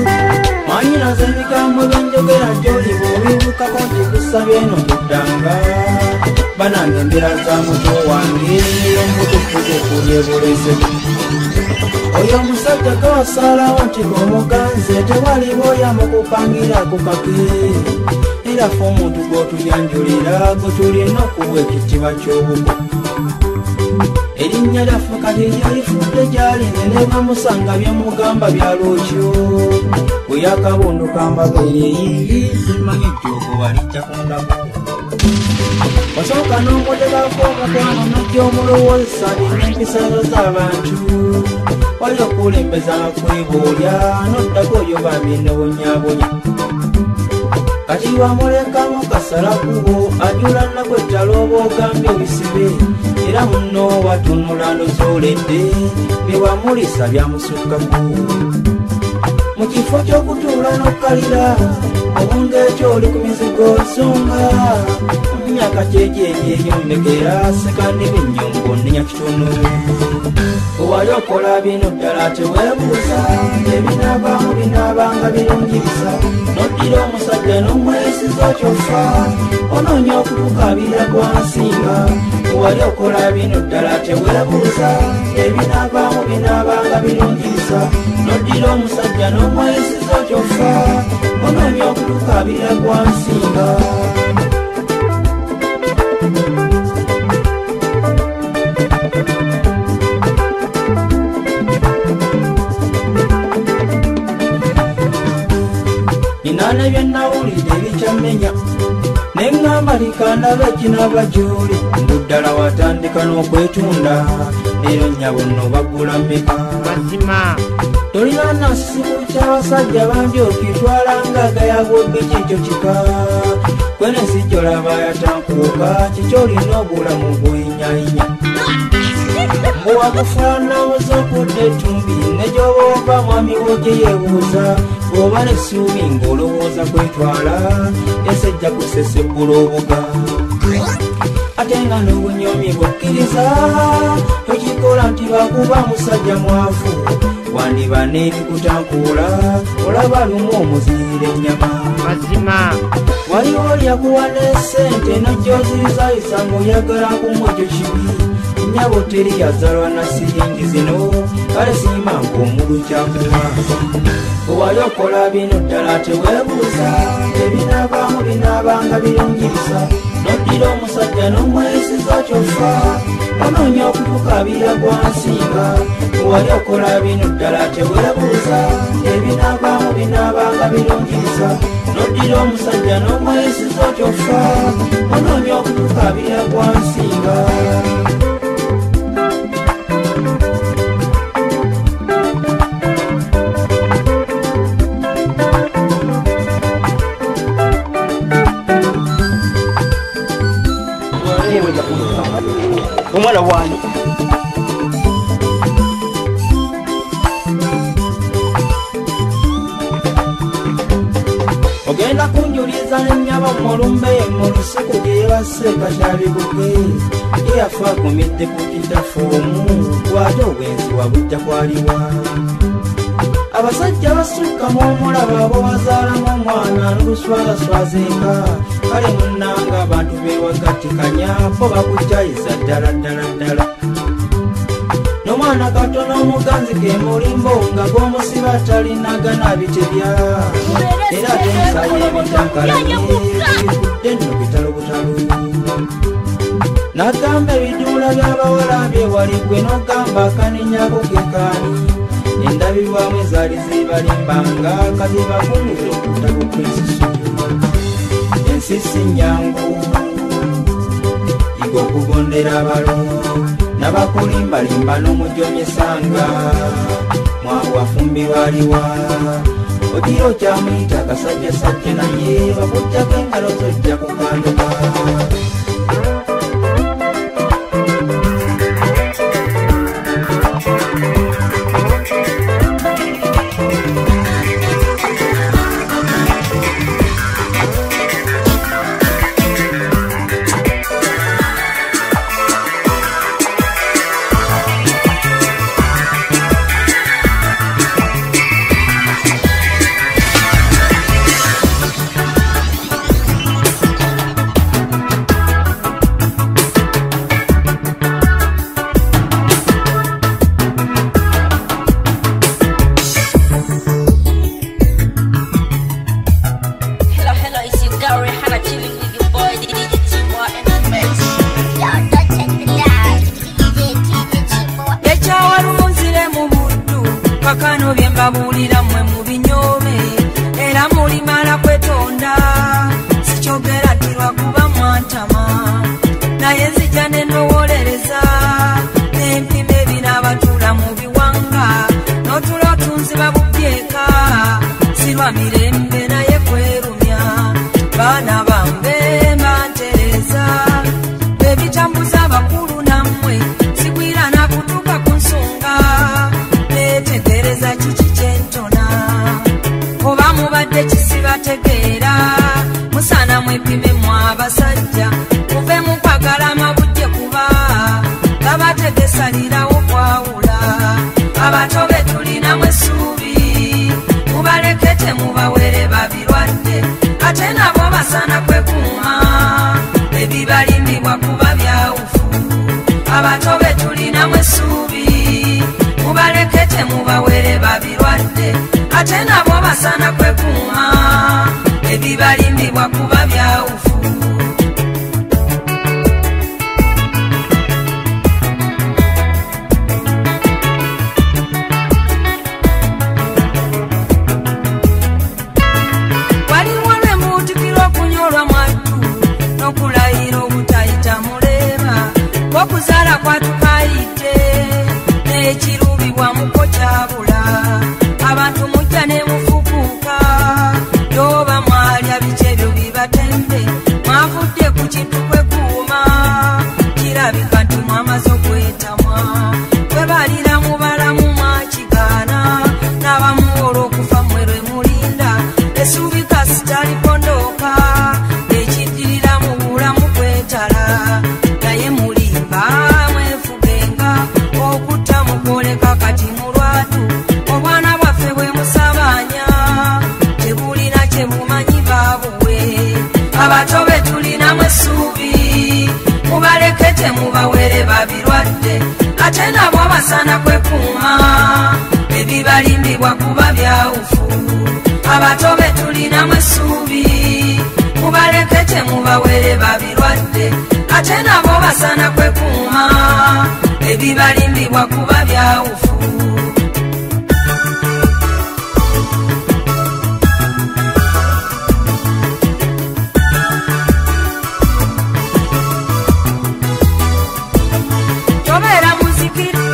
manyiraza ebigambo byenjogera gy'oli bw'obibuka konti kusabye n'okuddanga banange embeera za muto wange omutukuze kulyebuleze oyo omusajja gawasalawo nti gomuganze tewali bwoya mukupangira ku kake era fe omuntu gwotuyanjulira gwe tulina okuwa ekitiibwa ky'obuko erinnya lyaffe kati lyalifudde gyalinze ne bamusanga byemugamba byalwokyo bwe yakabondo kambabeereyi simanyi ejjoogo balijja kundako wasooka n'omudegako omukwano najja omulowozesa lina empisazo z'abantu wali okulembeza kwebuulya noddako oyo bambi nobonyabonya kati wamulekamu kasala kubo ajula nakwetala oba ogambye obisibe era muno watunula nozooledde byewamulisa byamusukkaku mu kifo ky'okutuula n'okkalira obungeekyo oli ku mizigo nsonga mu myaka gyegyegy eyomekera sekandi b'ennyongo nenya kitono owali okola bino ddala teweebuuza ebinaabaamu binaabanga birungibisa noddira omusajja n'omwesiza kyofa onoonya okutukabira gwansinga owali okola bino ddala teweebuuza ebinaabaamu binaabanga birungibisa noddira omusajja n'omwesiza kyofa onoonya okutukabira gwansinga ninaana byennawulidde ebikyamenya neŋŋamba likandabe ekinaba gy'oli nguddala watandika n'okwetunda leero nnyabo nno bagula mmeka mazima tolina nasibu ky'abasajja bambi okitwala ng'agayagwebbe kyekyo kika kwene sijjolaba yatankuuka kikyolina obulamu bwenyayinya mbuwakufaanawuza okudda ettumbi ne gy'oba ova mwami wo gye yeebuuza oba n'essuubi ng'olowooza kwetwala esejja kusesebbula obuga ate nga n'obunyomi bwokkiriza tokikola nti bakuba musajja mwavu wandiba n'ebikutankuula olaba lumu omuziire ennyama mazima waliwo lyakuwa n'essente najjoziyizayisa ng'oyagala kumwekyo kibi nnyabo teri yazalwa na siringi zino kale siima ng'omulu kyakuwa owali okola bino ddala teweebuuza ebinaabaamu binaabanga birungibisa noddira omusajja n'omwesiza kyofa onoonya okutukabira gwansinga owali okola bino ddala teweebuuza ebinaabaamu binaabanga birungibisa noddira omusajja n'omwesiza kyofa onoonya okutukabira gwansinga omwana wani ogenda kunjuliza n'ennyaba mulumbe mu lusuku gye yebaseeka kyabiguge yeyafa agumidde ku kitafoomu gwate obwenzi wabujja kwaliwa abasajja basukka mw'omulaba abo bazaalamu omwana n'oluswalaswazeeka kale munnanga abantu beewagattikanya bo bakujjayiza ddala ddala ddala n'omwana katono omuganzi ge mulimbo nga gw'omusiba talinagana bitebya era ate ensayi ebitankalanye bifudde nno bitalo butalo n'agamba ebiduula by'abawala byewaligwe n'ogamba akaninyako kekaani endabirwamu ezaali zibalimbanga kazibakunguza okutabo kw'ensisu ensisi nyangu yiga okugondera abalo n'abakulimbalimba n'omujonyesanga mwawafumbirwa aliwa ogira okyamuyita akasajjasajja naye bakujjako engalo zojja kukanduka bino bye mbabuulira mmwe mubinyome era mulimala kwetonda sikyogera nti lwakuba mwantama naye nzija ne nnowolereza n'empima ebinaabatula mu biwanga n'otula otunziba bubyeka silwa mirembe naye kwerumya baana bambe mbantereza bebitambuza abakulu nammwe sigwira nakutuuka ku nsonga neetegereza kiki kyentona oba mubadde kisibategeera musaana mwepime mwe abasajja muve mu kwagala amabujje kuba gabategesalirawo kwawula abato be tulinamu essuubi mubalekete mubawere babirwadde ate nabo basaana kwekuuma ebibalimbibwa kuba byawufu abato be tulinamu essuubi mubalekete mubawere babirwadde ate nabo basaana kwekuuma ebibalimbibwa kuba byawufu waliwo lwemuutikirwa okunyolwa mwattu n'okulayira obutayita muleeba okuzaala kwatukayite n'ekirubibwa muko kyabula abantu mujja ne mufukuuka yoba mwalya biki ebyo bibatembe mwavudde ku kintu kwekuuma kirabika nti mwamaze okwetamwa kwebalira mubalamu mwakigaana n'abamu olw'okufa mmwe lwe mulinda essuubi kasitalipondoka ekiddirira mu bulamu kwetala naye mulimba mwefugenga okutta mukwoleka kati mu lwatu obwana bwaffe bwe musabaanya tebulina kye bumanyi baabuwe abato be tulinamu essuubi mubalekete mubawere babirwadde ate nabo basaana kwekuuma ebibalimbibwa kuba byawufu abato be tulinamu essuubi mubalekete mubawere babirwadde ate nabo basaana kwekuuma ebibalimbibwa kuba byawufu tobeera muzikiri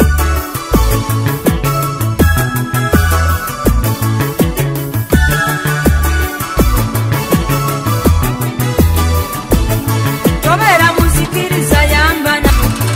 tobeera muzikiriza yambana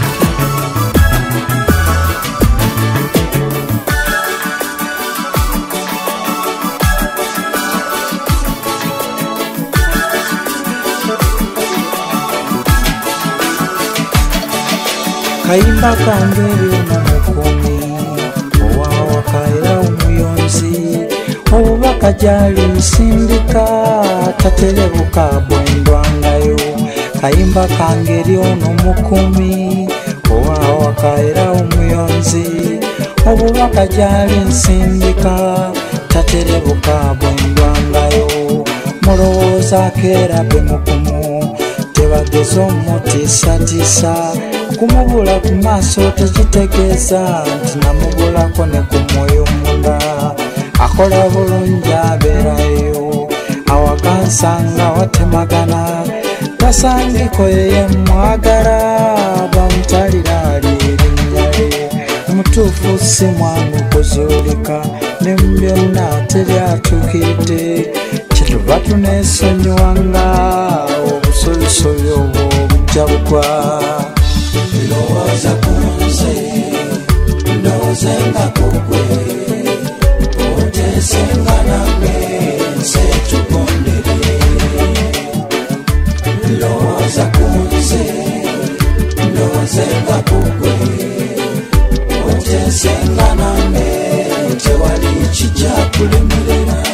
kayimba kange byona mukumi owawakaera omuyonzi obubaka gyali nsindika taterebuka bwendwangayo kayimba kange lyono mukumi owawakaera omuyonzi obubaka gyali nsindika taterebuka bwendwangayo mulowooza keera be mukumu tebageza omutiisatiisa kumubula ku maaso tekitegeeza nti namubulako ne ku mwoyo munda akola bulungi abeerayo awakansanga watemagana tasangiko yeye mwagala bamutalira ali erinnya lye mutuufu si mwangu kuzuulika ne mu byonna teryatuukiridde kyetuva tuneesonyiwanga obusobisobi obwo bujja bugwa ndowooza kunze ndowoozenga kugwe oteesenga nange nse tugondere ndowooza kunze ndowoozenga kugwe oteesenga nange tewali kijja kulemerera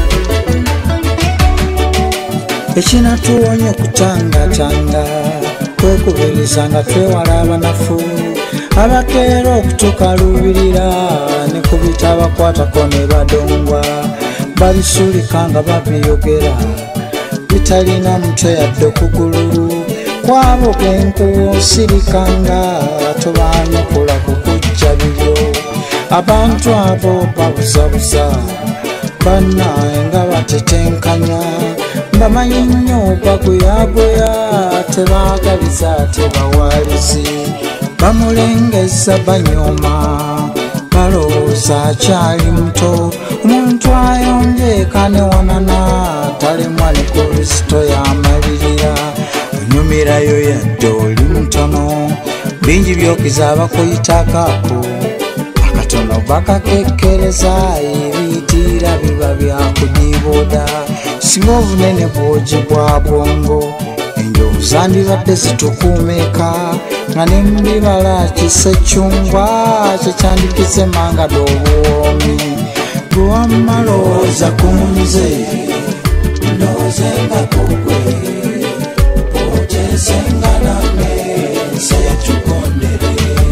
ekinatuwonya okutangatanga twekubiriza nga twewala abanafu abakeera okutukalubirira ne kubita abakwatako ne badongwa babisulika nga babiyogera bitalina mutwe yadde okugulu kwabo kenkusirikanga tobaanukula kukujja bibyo abantu abo babuzabuza bannaye nga batetenkanya bamanyi nnyo bagoyagoya tebaagaliza tebawalizi bamulengeza banyooma balowooza akyali muto omuntu ayongeeka ne wanana talemwa ne Kristo yamalirira onyumirayo yadde oli mutono bingi byokiza abakuyitakaako akatono bakakekkereza ebiyitira biba byakudiibooda singa obunene bwogi bwa bwongo enjovu zandibadde zitukuumeeka nga ne mubibala kisecyungwa kyekyandikize manga d'obuwoomi bwewammalowooza ku nze ndowoozenga kugwe oteesenga nange nse yakigondere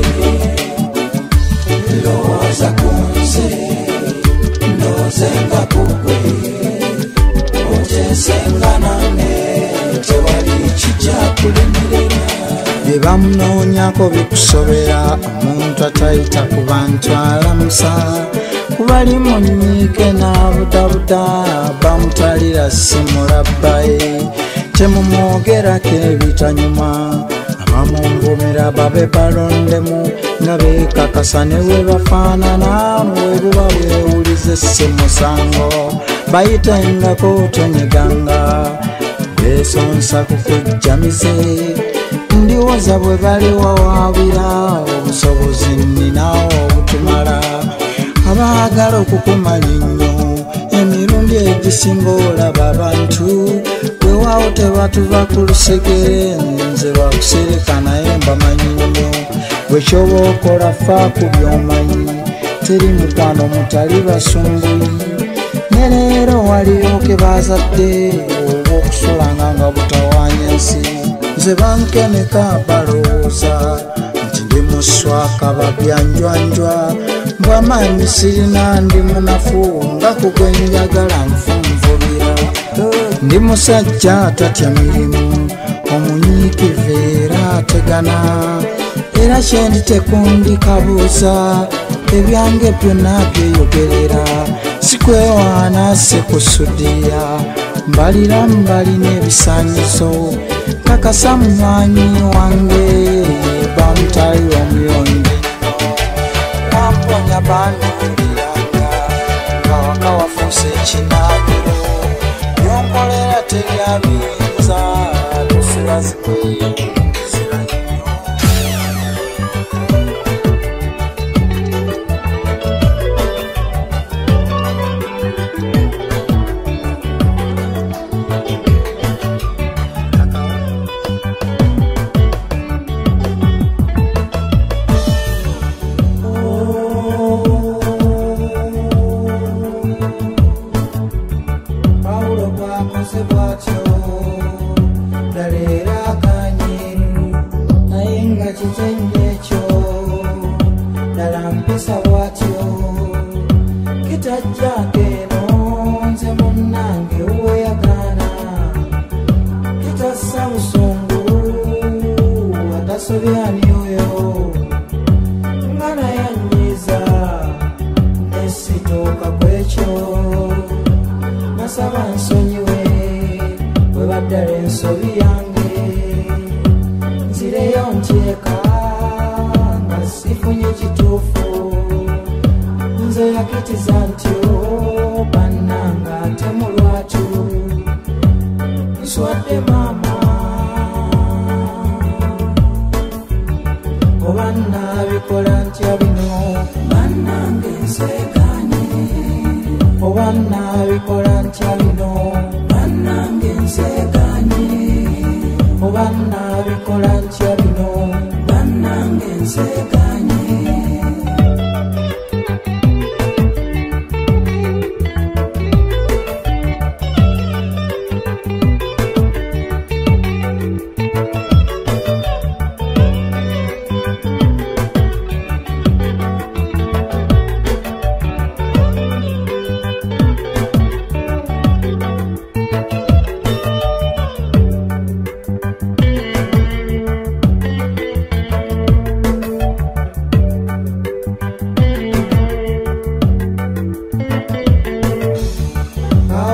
ndowooza ku nze ndowoozenga kugwe oteesenga nange tewali kijja kulemerera bye bamunoonyako bikusobera omuntu atayita ku bantu alamusa kubali munyiike n'abudabuda bamutalira simulabbaye temumwogerako ebitanyuma abamungumira babe balondemu nga beekakasa ne we bafaanana bwe buba bwewulize si musango bayitengako tonyeganga beesonsa kukujjamize ndiwoza bwe bali wawaabira obusobozi nninawo obutumala abaagala okukumanya ennyo emirundi egisinga olaba abantu bwewaawo tebatuva ku lusegere nze bakusereka naye mbamanyi nnyo bwekyoba okola fa ku byomanyi teri mukwano mutali basumbuyi ne leero waliyo ke bazadde oba okusulanga nga butawaanya ensi nze bankeneka balowooza nti ndi muswaka babyanjwanjwa mbwamaanyi sirina ndi munafu nga kugwenjagala nfunvubira ndi musajja atatya mirimu omunyiikivu era ategana era kyendi tekundikabuuza ebyange byonna byeyogerera sikwewaana sikusudiya mbalira mbalina ebisaanyizo kakasa munywanyi wange bamutali omuyonge wamponya banduuliranga nga waka wafuuse ekinaabiro byonkolera teryabiyinza tusibazibweyo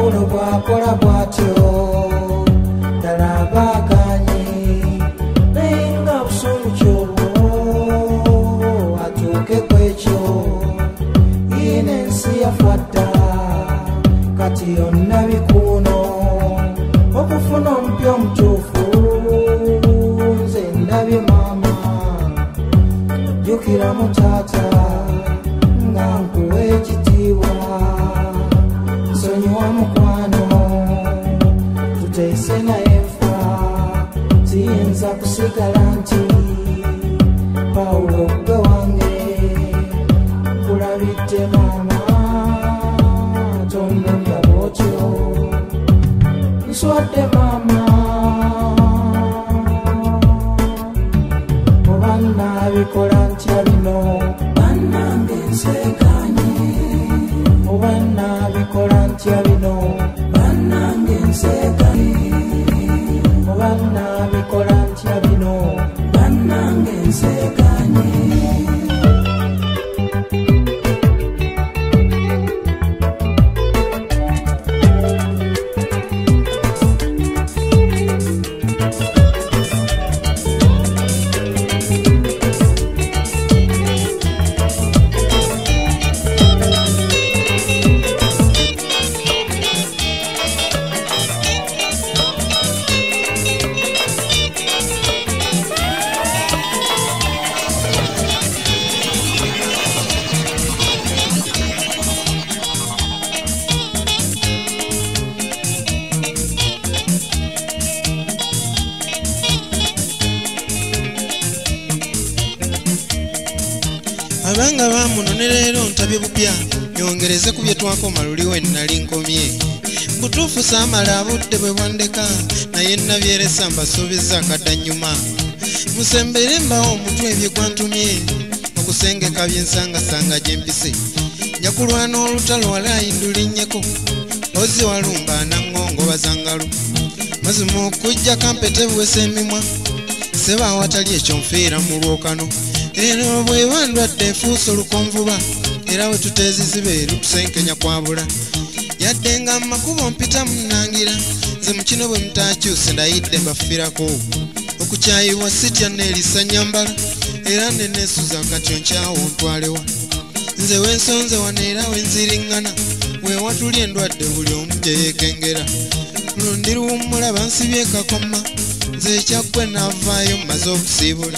Pawulo bw'akola bw'atyo ddala abaaganye naye nga busungu kyobwo atuuke ku ekyo yina ensi yafa dda kati yonna bikuuno okufuna omupya omutuufu nze ndabye maama jjukira mu taata nga nkuwa ekitiibwa nsonyiwa mukwano tuteese naye nfa siyinza kusigala nti Pawulo gwe wange kulabidde maama tondondya bwotyo nswadde maama oba nnaabikola ntya bino bannange nseekanye oba nnaabikola ntya bino bannange nseekanye oba nnaabikola ntya bino bannange nseekanye abanga bamuno leero ntabye bupya nyongereze ku bye twakoma luli we nnali nkomye butuufu saamala abudde bwe bwandeka naye nabyeresa mbasuubiza akaddannyuma musembere mbawo omutwe ebye gwantumye okusengeka byensangasanga gye mpise njakulwana olutalo wala ayindulinnyeko ozi walumba anaŋŋongo bazangalu mazima okujja kampete buwesa emimwa seba awatali ekyo nfiira mu lwokano eno bweba ndwadde efuusa olukonvuba era we tuteezizibe lutusenkenya kwabula yadde nga makubo mpita munangira nze mukino bwe mutakyuse ndayidde mbafirako okukyayibwa sitya neerisa nyambala era neneesuza katyo nkyawo ntwalewa nze wensonze wano era wenziriŋŋana wewatuli endwadde buli omu gye yeekengera lundi luwummula bansibye kakoma nze ekyaggwe naavaayo mmaze okusiibula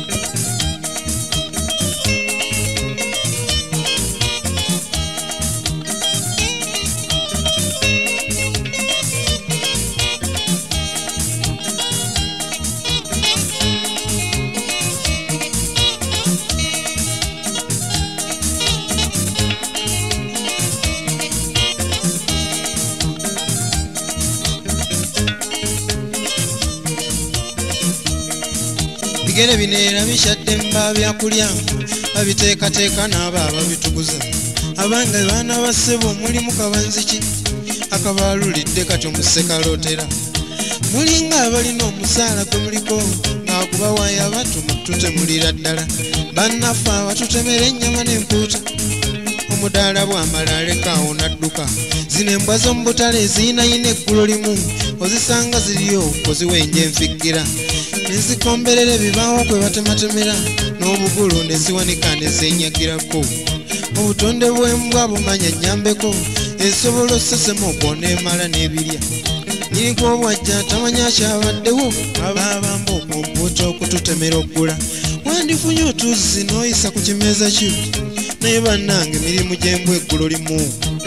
bigere bineera bikyadde mba byakulya babiteekateeka n'abo ababituguza abanga baana bassebo mulimu kabanziki akabaalulidde katyo musekalootera mulinga abalina omusaala gwe muliko ng'agubawaaya abatuma tutemulira ddala bannaffe abatutemera ennyama n'empuuta omudaala bw'amala alekaawo n'adduka zino embwa z'omu butale ziinayina eggulo limu ozisanga ziriyo oziwenja enfiggira nezikomberera ebibaawo kwe batematemera n'obugulu neziwanika nezenyagirako obutonde bw'embwa bumanya nyambeko esobola osesema okwona emala n'ebirya nyiriko obwajja tamanya kyabaddewo abaabamba okumpuuta okututemera oggula wandifunye otuzi n'oyisa ku kimeeza kyo naye bannange emirimu gy'embwa eggulo limu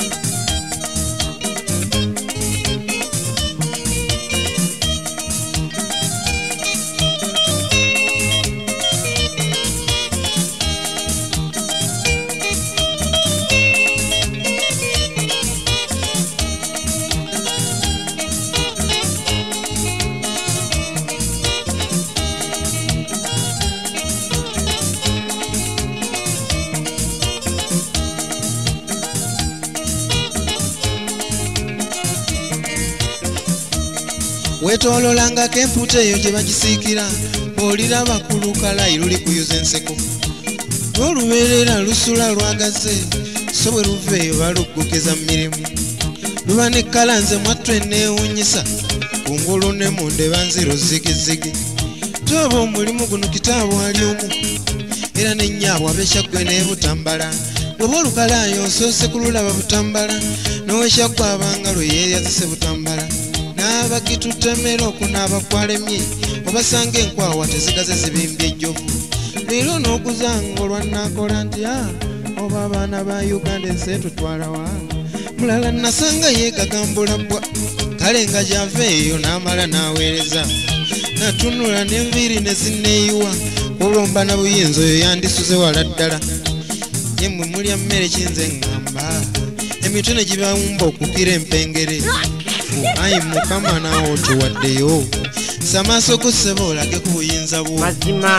wetololangako empuuta eyo gye bagisiikira bw'oliraba ku lukalayi luli kuyuza enseko n'olubeerera lusula lwagaze so bwe luva eyo baluggukiza mu mirimu luba ne kkala nze mwattu enneewunyisa kungulu ne munde banziro zigizigi toba omulimu guno kitaabu ali omu era n'ennyaabwe ab'ekyaggwe n'ebutambala bw'oba olukalaayo osoose kululaba butambala n'owekyaggwe abangalo yeeyazise butambala n'abagitutemera okunaaba kwalemye obasanga enkwawa tezigaze zibimbye ejjovu leero n'okuzanga olwanaakola nti a oba abaana ba uganda ensi etutwalawa mulala nasanga yeegagambula bwa kale nga gyava eyo n'amala n'aweereza natunula n'enviiri ne zinneeyiwa olwomba na buyinza oyo yandisuze wala ddala yemmwe mulya mmere kinze ŋŋamba emitwe ne gibawumba okukira empengere ayi mukama naawe otuwaddeyo samaaso go sseba olage ku buyinza bwo mazima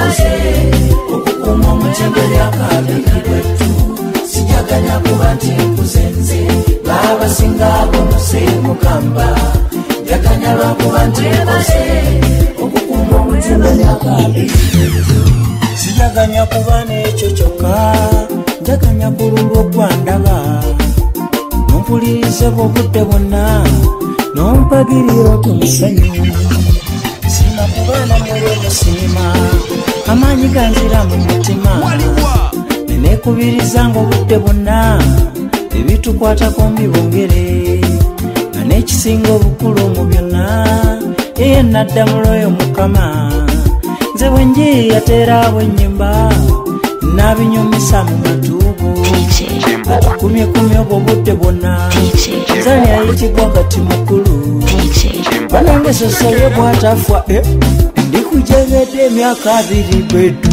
tukoze okukuma omutendere akabiri bwetu sijaganya kuba nti nkuzenze baabasingaabo museemukamba njaganya lwakuba nti nkoze okukuma omutendere akabiri sijaganya kuba n'ekyo kyokka njaganya kululwa okwandaba nompulirize bwobudde bwonna nompagirira okumisanyu sima kubaana mwoyo musiima amaanyi ganzira mu mutima nenekubiriza ng'obudde bwonna ebitukwatako mbibongere nga n'ekisinga obukulu mu byonna yeye nadda muloyo mukama nze bwenji yateera bwennyimba nabinyumisa mu matuugo atukumyekumye obwo budde bwonna nzani ayitibwa kati mukulu banange sosolye bwatafwa ndikujegedde emyaka abiri bwetu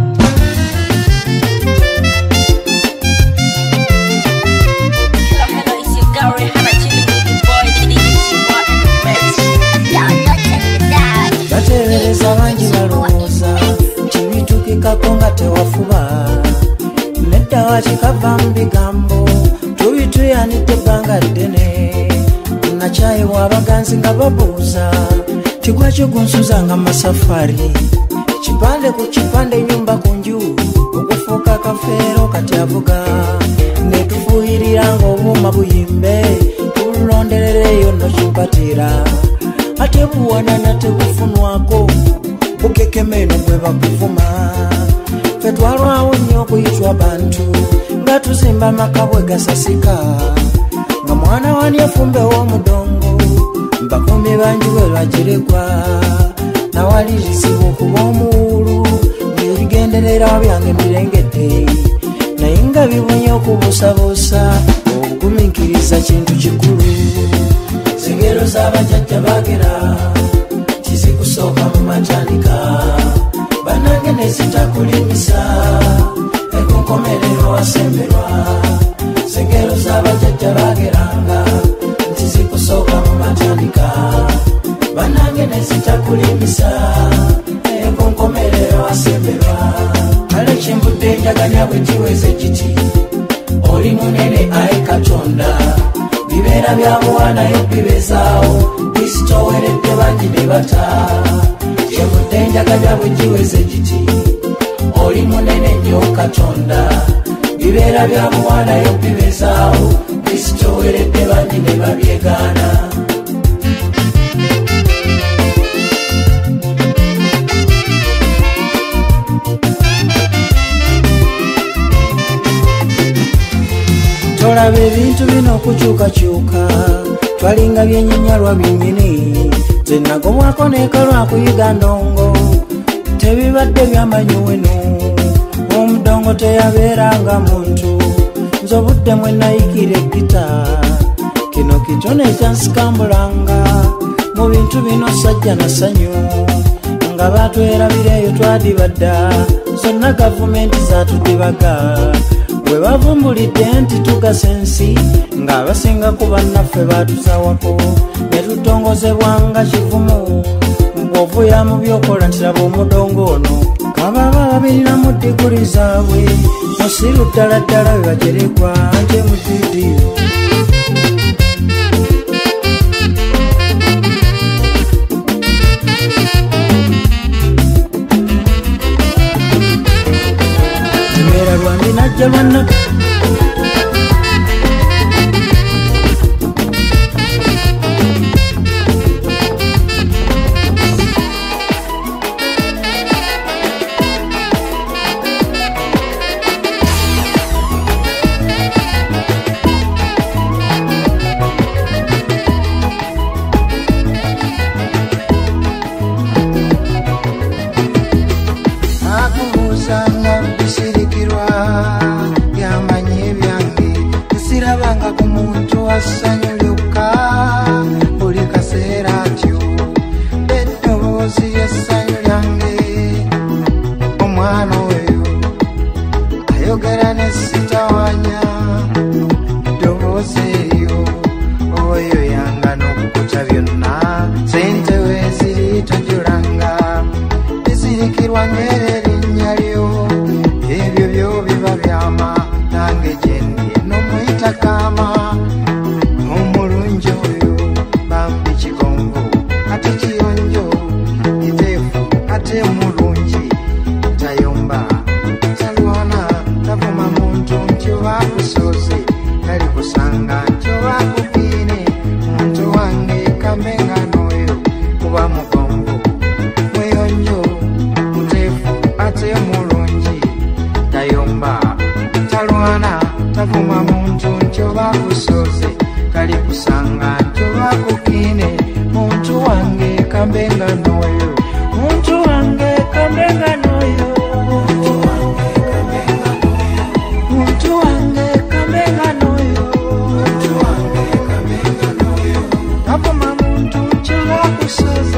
batebereza bangi balowooza kibitukikako nga tewafuba nedda wakikava mu bigambo tubituyanidde ebbanga ddene nakyayibwa abaganzi nga babuuza tigwakyo gunsuza nga masafari kipande ku kipande nyumba ku nju okufuuka kafeero kati avuga netufuuyirira ng'obuuma buyimbe tulonderereyo nokimpatira ate buwanana tebufunwako bukekemeno bwe bakuvuma fe twalwawo nnyo okuyitwa bantu nga tuzimba amaka bwe gasasika nga mwana wani afumbewo omudongo bakumbi bangi bwe lwagirekwa nawalirizibwa okuba omuwulu ng'ebigenderera byange birengedde naye nga bibunye okubuusabuusa obugumiikiriza kintu kikulu zengero z'abajjajja bagera kizikusooka mu matandika banange nezitakulimisa ekunkomerero wasemberwa zengero z'abajjajja bageranga nti zikusooka mu matandika banange nezitakulimisa ekunkomerero wasemberwa kale kimbudde njaganya bwe kiweze kiti oli munene ayi katonda bibeera byamuwanayo bibezaawo bisitoweredde bangi ne bata kyevudde njaganya bwe giweze kiti oli munene nnyo katonda bibeera byamuwanayo bibezaawo bisitoweredde bangi ne babyegaana tolaba ebintu bino okukyukakyuka twalinga byenyinyalwa byennyini nze nagobwako neekalwa kuyiga ndongo tebibadde byamanyi wenu omudongo teyabeeranga muntu nze obudde mwe nayikira egita kino kitone ekyansikambulanga mu bintu bino sajja na sanyu nga batwerabireeyo twadibadda zonna gavumenti zatudibaga bwe bavumbulidde nti tugasa ensi ng'abasinga ku bannaffe batusawako ne tutongozebwanga kivumu bw'ovuya mu byokola ntiraba omudongo ono kababa babirinamu diguli zaabwe musiru ddala ddala bwe bagerekwa nje mudidi timera lwandi najja lwana Sente we ziri tojulanga, ziri kirwa nyerere tuvuma muntu nchoba kusoze kali kusanga nchoba kukine muntu wange kambenga noyo muntu wange kambenga noyo muntu wange kambenga noyo tuvuma muntu nchoba kusoze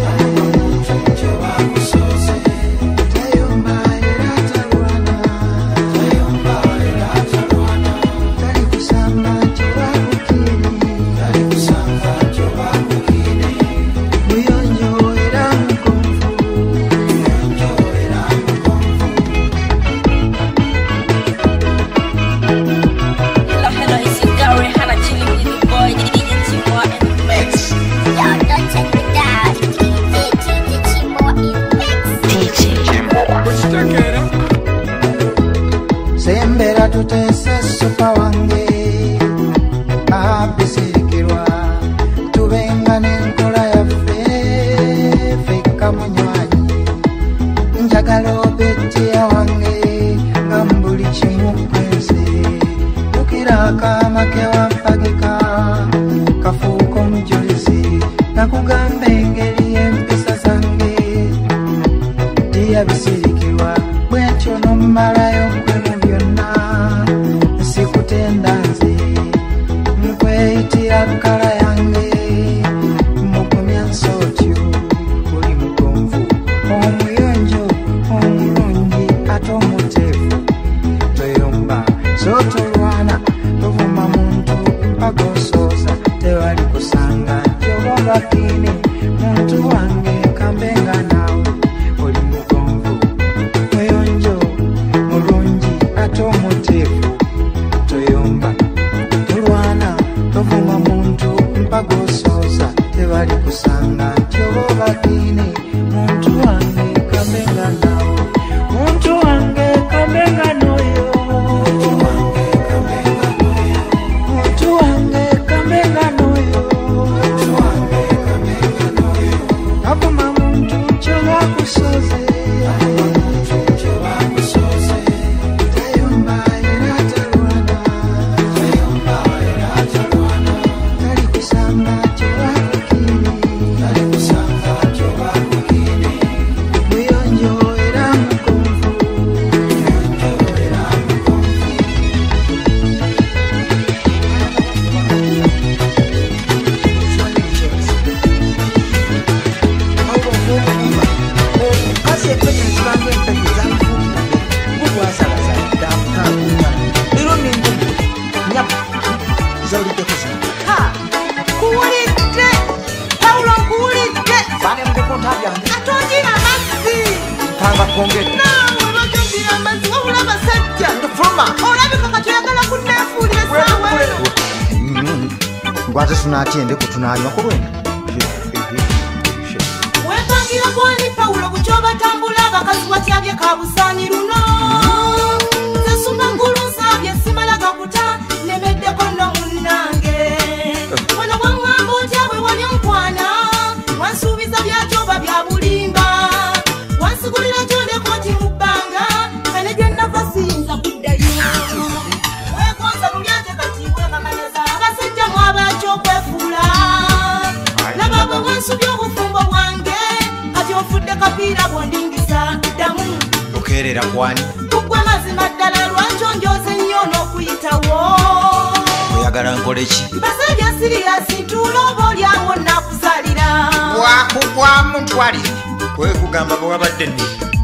sembera tutese sopa wange abisirikirwa tubenga n'enkola yaffe fekka munywanyi njagala obettiya wange nga mbuli kimu kwense tukira akamake wampagika kafuuka omujulizi nakugamba engeri y'empisa zange ddiya bisirikirwa bwetyo n'omumalayo nkwemu byonna sikutenda nze nkweyitira kkala yange mugumya nsootyo oli mugonvu omuyonjo omulungi ate omuteefu toyomba sootolwana tovuma muntu mpaga osooza tewali kusanga njoba bakini muntu wange kambenga naawe oli mugonvu muyonjo mulungi ate omuteefu toyomba tolwana tovuma muntu mpaga osooza tewali kusanga njoba bakini muntu wange kambenga naawe muntu wange kambenga noyo muntu wange kambenga noyo avuma muntu nchoba kusoze tayomba era talwana tali kusanga nchoba kukini muyonjo era mugonvu kasi ekwenyezi bange empeke zanfuukire gugwasalaza damukakuta lero ningumu nyapa zawuliddeko zino kuwulidde pawulo nkuwulidde fane mudekonta byange atondira amazzi mpanga kongedde naawe lwajondira amazzi wabula abasajja ndifuluma olabika kati oyagala kunneefuulira essaawa eno ngwate tunatyende kutunanywa ku lwena wepangira gwani pawulo bukyobatambula abakazi watyabye kabusaanyi luno nze suma ngulu nsabye simala gakuta nemeddeko nno munnange wano waŋŋamba otya bwe wali onkwana wansuubiza byakyoba bya bulimba wansigulira kyondekoti mu bbanga kane gye nnava siyinza kuddayo weekonza lulyate kati wekamanyeza abasajja mwabakyo okwefuula laba bwe wansubya obufumbo bwange kati ofudde kapiira bwondingisa ddamu okerera kwani kugwa mazima ddala lwaki onjoze nnyo n'okuyitawo oyagala nkole ki basajja siriyasi ntuula oba olyawo nakuzalira wakugwamu ntwalire kwekugamba bwe wabadde nni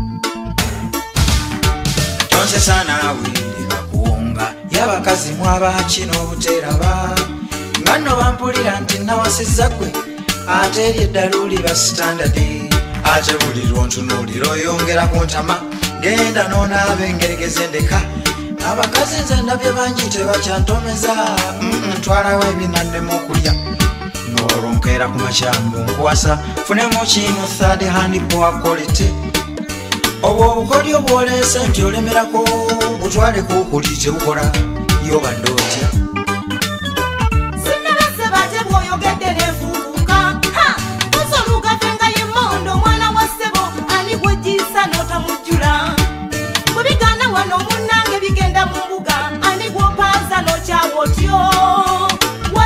tonsesa naawe leka kuwonga y'abakazi mwabaki n'obuteraba nga nno bampulira nti nawasizza gwe ate eri eddala oli ba sitandadi ate buli lwontunuulira oyongera ku ntama genda n'onaaba engeregeze ndeka abakazi nze ndabye bangi tebakyantomeza ntwalawo ebinaddemu okulya olwo nkeera ku makyangu nkuwasa funemu kino third hand poor quality obwo obukodyo bwoleese nti olemerako butwaleko okuli tebukola yobadde otya sinnabase bate bw'oyogedde neefuuka osolugavenga yemondo omwana wa ssebo ani gwejiisa n'otamujjula bwe biganda wano munnange bigenda mu mbuga ani gw'opaa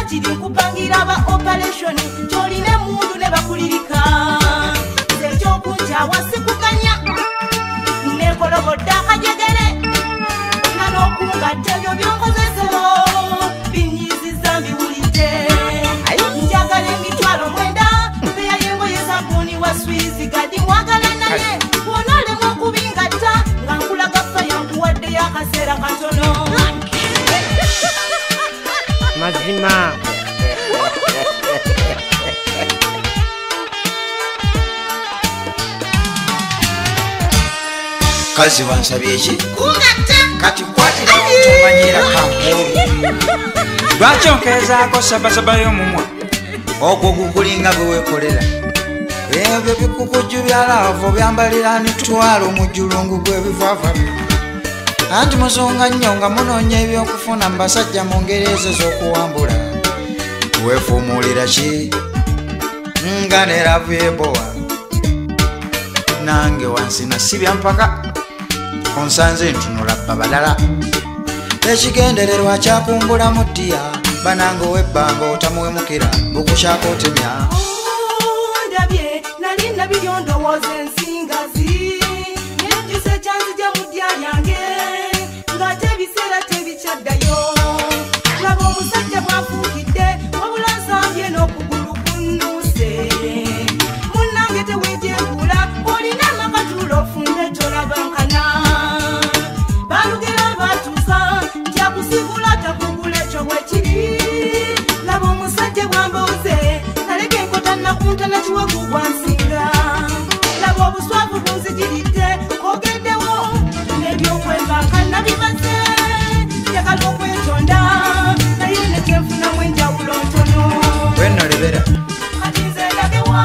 kiri nkupangira ba operation kyoline mundu ne bakulirika zekyokunja wasikuganya nekoloboda akajegere nanokungatte ebyo byonkozesero binyiziza mbiwulidde njagala emitwalo mwenda peya yengoye sabuni wa swizi gadi mwagala naye wonalemu okubingatta nga nkulaga faya nkuwadde y'akaseera katono mazima kazi wansabye eki kati kwatira otomanyira kankulu lwaki onkeezaako sabasaba y'omumwa ogwo gukulinga gwe weekolera ebyo bikukujju bya laavu byambalira nitwala omujjulungu gw'ebivaava anti musonga nnyo nga munoonya ebyokufuna mu basajja mu ngeri ezo z'okuwambula weefuumuulira ki nga ne laavu ebowa nange wansi nasibya mpaka onsanze ntunula babalala ekigendererwa kyakumbulamu ddiya bananga ow'ebbanga otamuwemukira bukukyako otemya ndabye nali nabiryo ndowooza ensingazi nejjusa ekyanzija mu ddya lyange ng'ate ebiseera tebikyaddayo laba omusajja bwafuukidde wabula nsambye n'okugulu kunnuuse munnange teweejeegula olina amakatulo ofumbe tolabankana balugera batuuka kyakusigula takugula ekyo bwekiri laba omusajja bwambooze naleka enkota nakunta nakiwagu gwansinga laba obuswavu bunzigiridde kogeddewo n'ebyokwevanga nabimaze njagala okwetonda naye nekyenfunamu enjawulo ntono wenolebera kati nze ndagewa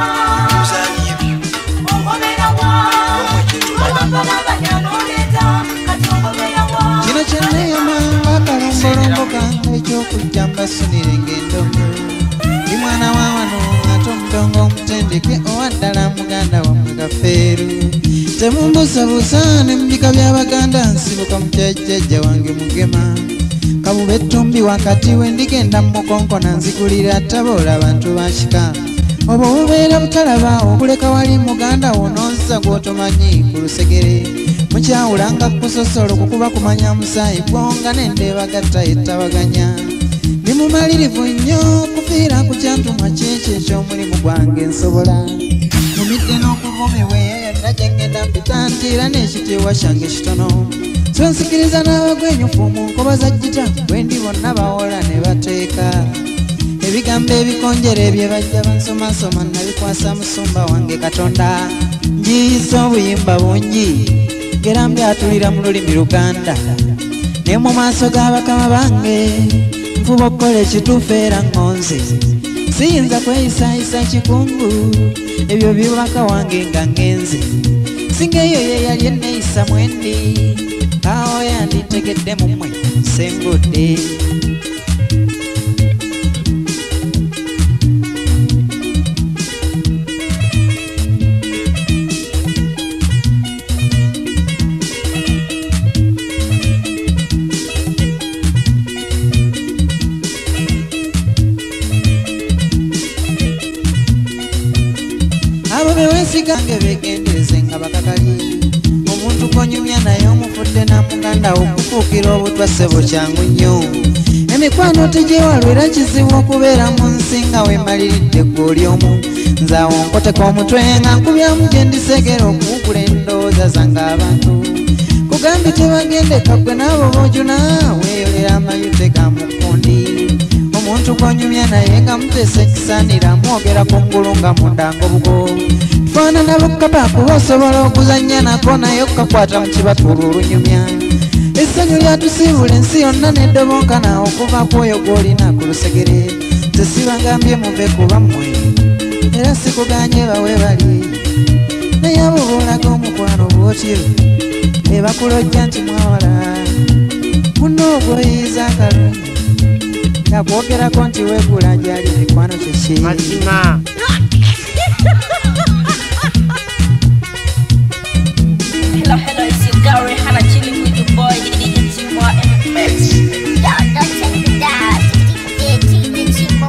ongoberawa ababalabanyanoleeta kati ongoberawa kino kyeneyama bakalombolombo kange ekyokujja mbasunire ng'endomo ndi mwana wa wano ate omudongo omutendeke owa ddala muganda wammwe gafeeru temumbusabusa ne mu bika by'abaganda nsibuka mu kyajjajja wange mugema kabuba ettumbi wakati wendigenda mu mukonkona nzigulira taboola abantu bakika obwo bubeera butalaba obuleka wali muganda wo nonsa gw'otomanyi ku lusegere mukyawulanga kusosolo kukuba kumanya musaayi gwonga n'endeebagatta ettabaganya ndi mumalirivu nnyo kufiira ku kyantumwa kyekyo eky'omulimu gwange nsobola mumidde n'okuvumibwa eyo yonna gye ngenda mpitantiira n'ekitiibwa kyange kitono so nsikiriza n'abagwenyufu mu nkoba za gita bwe ndi bonna bawola ne bateeka ebigambo ebikonjera ebye bajja bansomasoma nabikwasa musumba wange katonda njiyisa obuyimba bungi ngera mbyatulira mu lulimi luganda ne mu maaso g'abakama bange nfuba okukola ekituufu era ngonze siyinza kweyisaayisa kikungu ebyo bibaka wange nga ngenze singa eyo ye yali enneeyisa mwendi awo yanditegedde mu mmwe sengudde sigange begendereze nga bakakali omuntu konyumya naye omufudde namuganda okufuukira obutwase bukyangu nnyo emikwano tegyewalwera kizibu okubeera mu nsi nga wemaliridde gwoli omu nze awo nkoteka omutwe nga nkubyamu gye ndisegera okuwugula endowooza zange abantu kugambye tebagendeka gwe naabo boojuna weeyolera amayute ga mukundi omuntu konyumya naye nga muteesa ekisaanira mwogera ku ngulu nga mundanga obugo tufaanana bukapa kuba osobola okuzannya nako naye okukakwata mu kibatuula olunyumya essanyu lyatusiibula ensi yonna neddobonkana okuva ku oyo gw'olina ku lusegere tesibagambye muve kuba mmwe era sikuganye bawe bali naye abo boolaga omukwano bwotyo ebakulojja nti mwawala muno ogwoyiiza akalungi nakwogerako nti weegula gyali mikwano kyeki mazima Hello, hello, it's your girl Rihanna chilling with your boy D J Chimwa in the mix. Yo, don't take it down. D J Chimwa.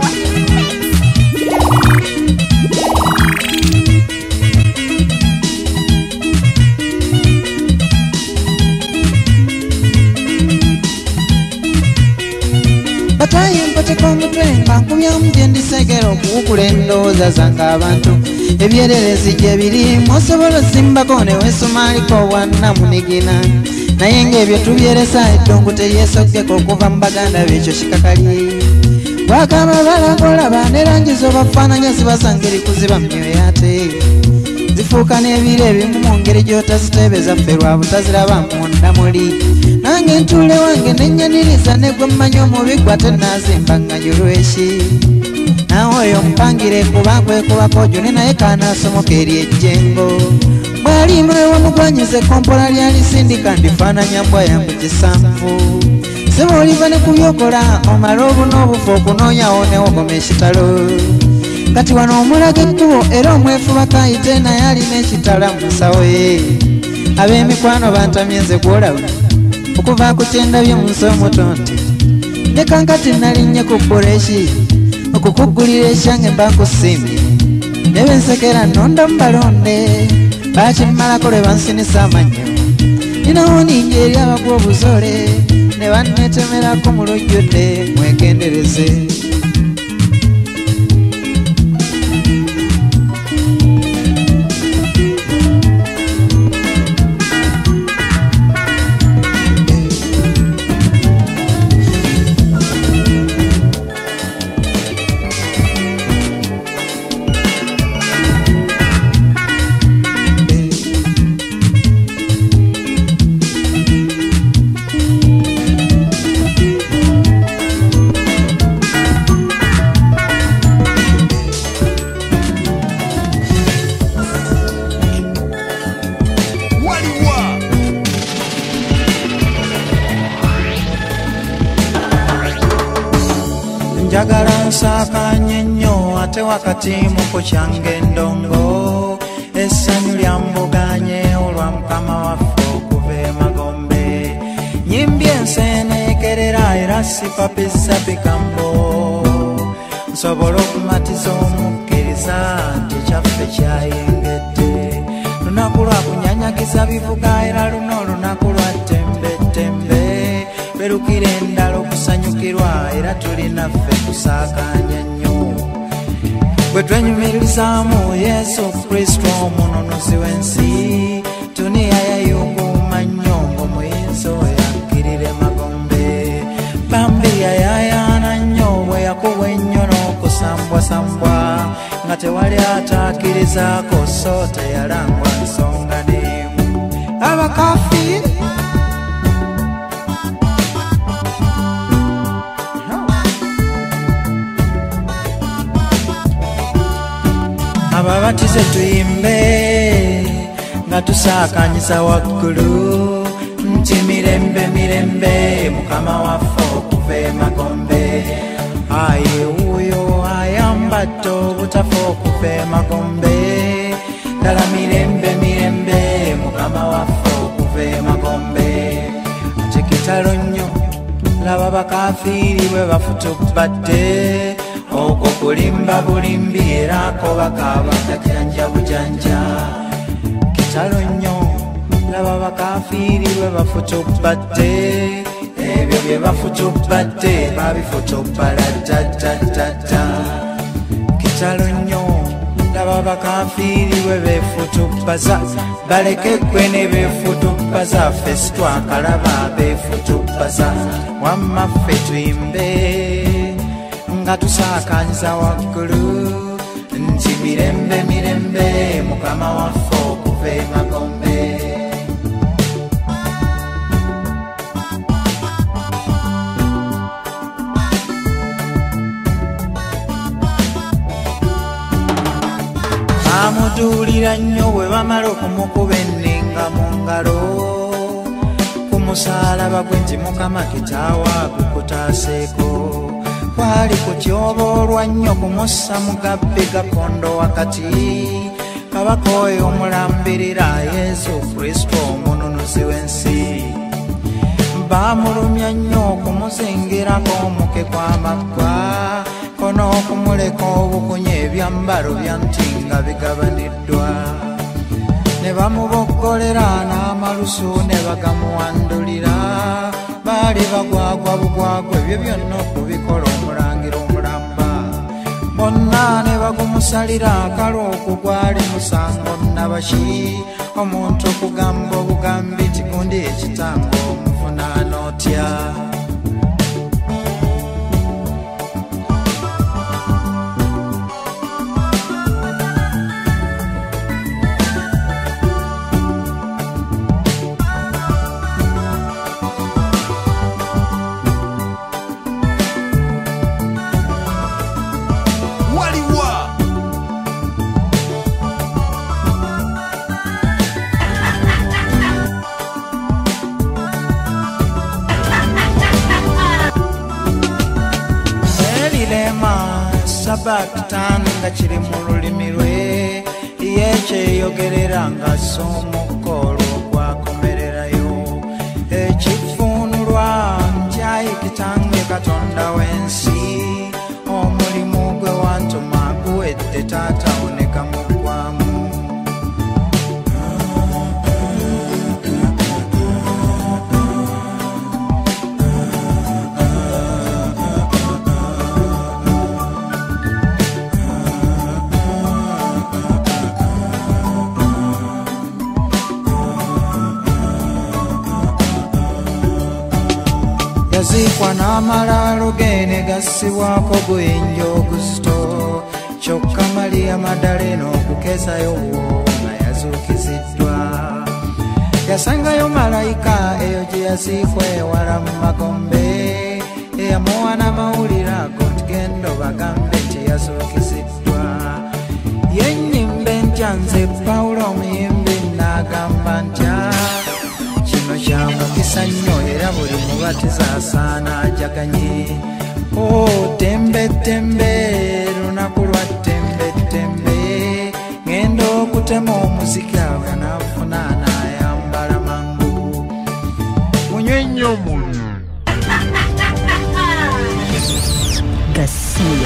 byamu bye ndisekera okuwukula endowooza zange abantu ebyererezi gye birimu osobola osimbako ne weesumaaliko obwannamunigina naye ng'ebyo tubyeresa eddungu teryesoggeko okuva mu baganda byekyo kikakali bwakamabala golaba ne langi z'obafaananya zibasanga eri kuziba myoyo ate zifuuka n'ebiro ebimu mu ngeri gy'otaziteebeza ffe lwa butaziraba munda muli nange ntuule wange nenyaniriza ne gwe mmanyi omubi gwa tenaazimba nganyulweshi nawe oyo mpangire kuba kwekubako jone naye kaanaasomoka eri ejjengo bw'alimu ewamugwanyiza ekkompola lyalisindika ndifaananya mbwa yangu kisanvu seba oliva ne kubyokola omala obu n'obufu okunoonyawo newogoma ekitalo kati wano omulaga ekkubo era omwefubako ayite naye alina ekitala mu nsawo ye ab'emikwano bantamye nze gwolaba okuva ku kyendabye mu nsi omutonti ne kankati nalinnya ku bureeki okukuggulira ekyange mbakusimbye ne bensekera nonda mu balonde bakimmalako lwe bansinisa amannyo ninawo ninga eri abagwa obuzole ne bannetemerako mu lujjudde mwegendereze njagala nsakanye nnyo ate wakati muko kyange endongo essanyu lyambuganye olwa mukama waffe okuva emagombe nyimbye enseeneekerera era sipapisa bigambo nsobola okumatiza omukkiriza nti kyaffe kyayengedde lunaku lwa kunyanyagiza bivuga era luno olunaku lwa tembetembe berukira endala okusanyukirwa era tulina ffe kusaakanya nnyo bwe twenyumirizaamu yesu kristo omununuzi w'ensi tuniya yayuguuma nnyo ng'omuyinza oyakkirire magombe bambi yayayaana nnyo bwe yakubwa ennyo n'okusambwasambwa nga tewali ataakirizaako so teyalangwa nsonga n'emu abakafiri ababatize tuyimbe nga tusaakanyiza waggulu nti mirembe mirembe mukama waffe okuva emagombe aye wuyo ayambadde obutafa okuva emagombe ddala mirembe mirembe mukama waffe okuva emagombe ate kitalo nnyo laba bakafiiri bwe bafutubadde okwo kulimba bulimbi era ko bakaabanga janja bujanja kitalo nnyo laba bakafiiri bwe bafutubadde ebyo bye bafutubadde babifutubala ddaddadda kitalo nnyo laba bakafiiri bwe beefutubaza baleke ggwe ne beefutubaza ffe sitwakalaba beefutubaza wamma ffe tuyimbe nga tusaakanyiza waggulu nti mirembe mirembe mukama waffe okuva emagombe bamuduulira nnyo bwe bamala okumukuba enninga mu ngalo ku musaalaba gwe nti mukama kitaawa gukutaaseeko kwali kutyoboolwa nnyo kumussa mugabbe gakondo wakati kabaka oyo omulambirira yesu kristo omununuzi w'ensi baamulumya nnyo okumuzingirako omuke gw'amaggwa kono okumuleka obukunya ebyambalo bya nti nga bigabaniddwa ne bamuboggolera n'amalusu ne bagamuwandulira baali bagwagwa bugwagwa ebyo byonna okubikola omulangira omulamba bonna ne bagumusalira akalooku gwali musango nabaki omuntu okugamba obugambi tigundi ekitango omuvunaana otya Sabaktan nga kiri mu lulimi lwe yekyeyogerera nga somukolo gwakomererayo ekifunulwa nkyayikitanga katonda w'ensi omulimu gwe wantuma guwedde taata oneka mu ggwamu yazikwa n'amalaalo ge ne gassibwako bwenja oguzito kyokka Maria Madalena okukezayo nga yazuukiziddwa yasangayo malayika eyo gye yaziikwa ewala mu magombe eyamuwa n'amawulire ago nti genda obagambe nti yazuukiziddwa yennyimbe ntya nze Pawulo omuyimbi n'agamba ntya kino kya mukisa nnyo era buli mubatiza asaana ajaganye o tembe tembe lunaku lwa tembe tembe ngenda okutema omuziki awe anafuna anayambala mangu munywe nnyo munywe Gasiya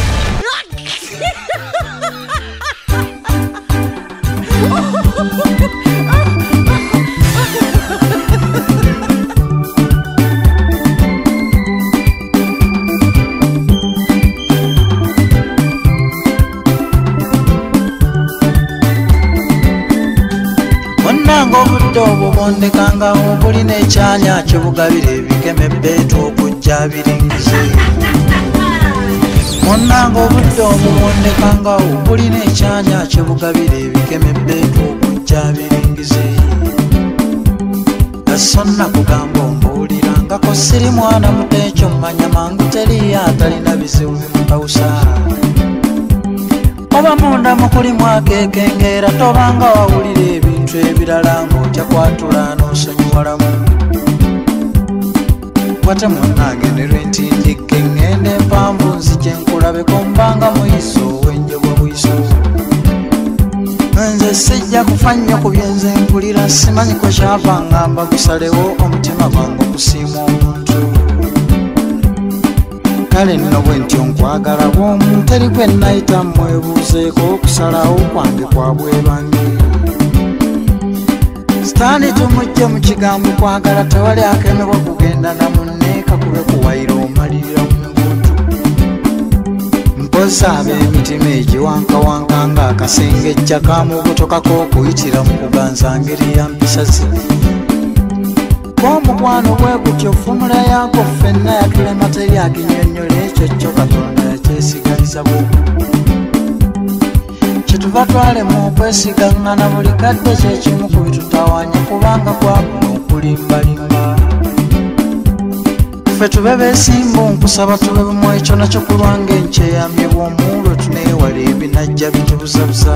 obudde obubondekanga obuli n'ekyanya kyebugabira ebikeme bbeetu okujja biringize monnanga obudde obubondekanga obuli n'ekyanya kyebugabira ebikeme bbeetu okujja biringize asonna kugamba ombuulirangako siri mwana muto ekyo mmanya mangu teriyo atalina bizibu bimukawusa oba munda mukulimu akekengeera tobanga wawulira ebintu ebirala ng'otya kwatula n'osonyiwalamu kwate munnange ne lwentindikke ŋŋenda empanvu nzije nkulabeko mbanga muyiso ow'enjobwa bwiso nze sijja kufa nnyo ku byenze mpulira simanyiko kyava ŋŋamba gusalewo omutima gwange okusiima omuntu kale nno bwe ntyo nkwagala bw'omuntu eri gwe nayita mwebuuzeeko okusalawo kwange kwa bwebange sitaani tumujje mu kigambo kwagala tewali akemebwa kugenda na munne kakube kuwayira omalirira mu nguntu mpoza ab'emitima egiwankawanka ng'akasengejja kamubutokako okuyitira mu kuganza ngeri ya mpisa ze omukwano bwe gutyo fumula yaako ffenna yatulema teri akinnyonnyola ekyo kyo katonda yakyesigaliza buku kyetuva twalemu okwesigaŋŋana buli kadde kyekimu ku bitutawanya kubanga kwakuna okulimbalimba ffe tube beesimba nkusaba tube bumu ekyo nakyo kulwanga enkyeyamye bw'omuwulo tuneewala ebinajja bitubuzabuza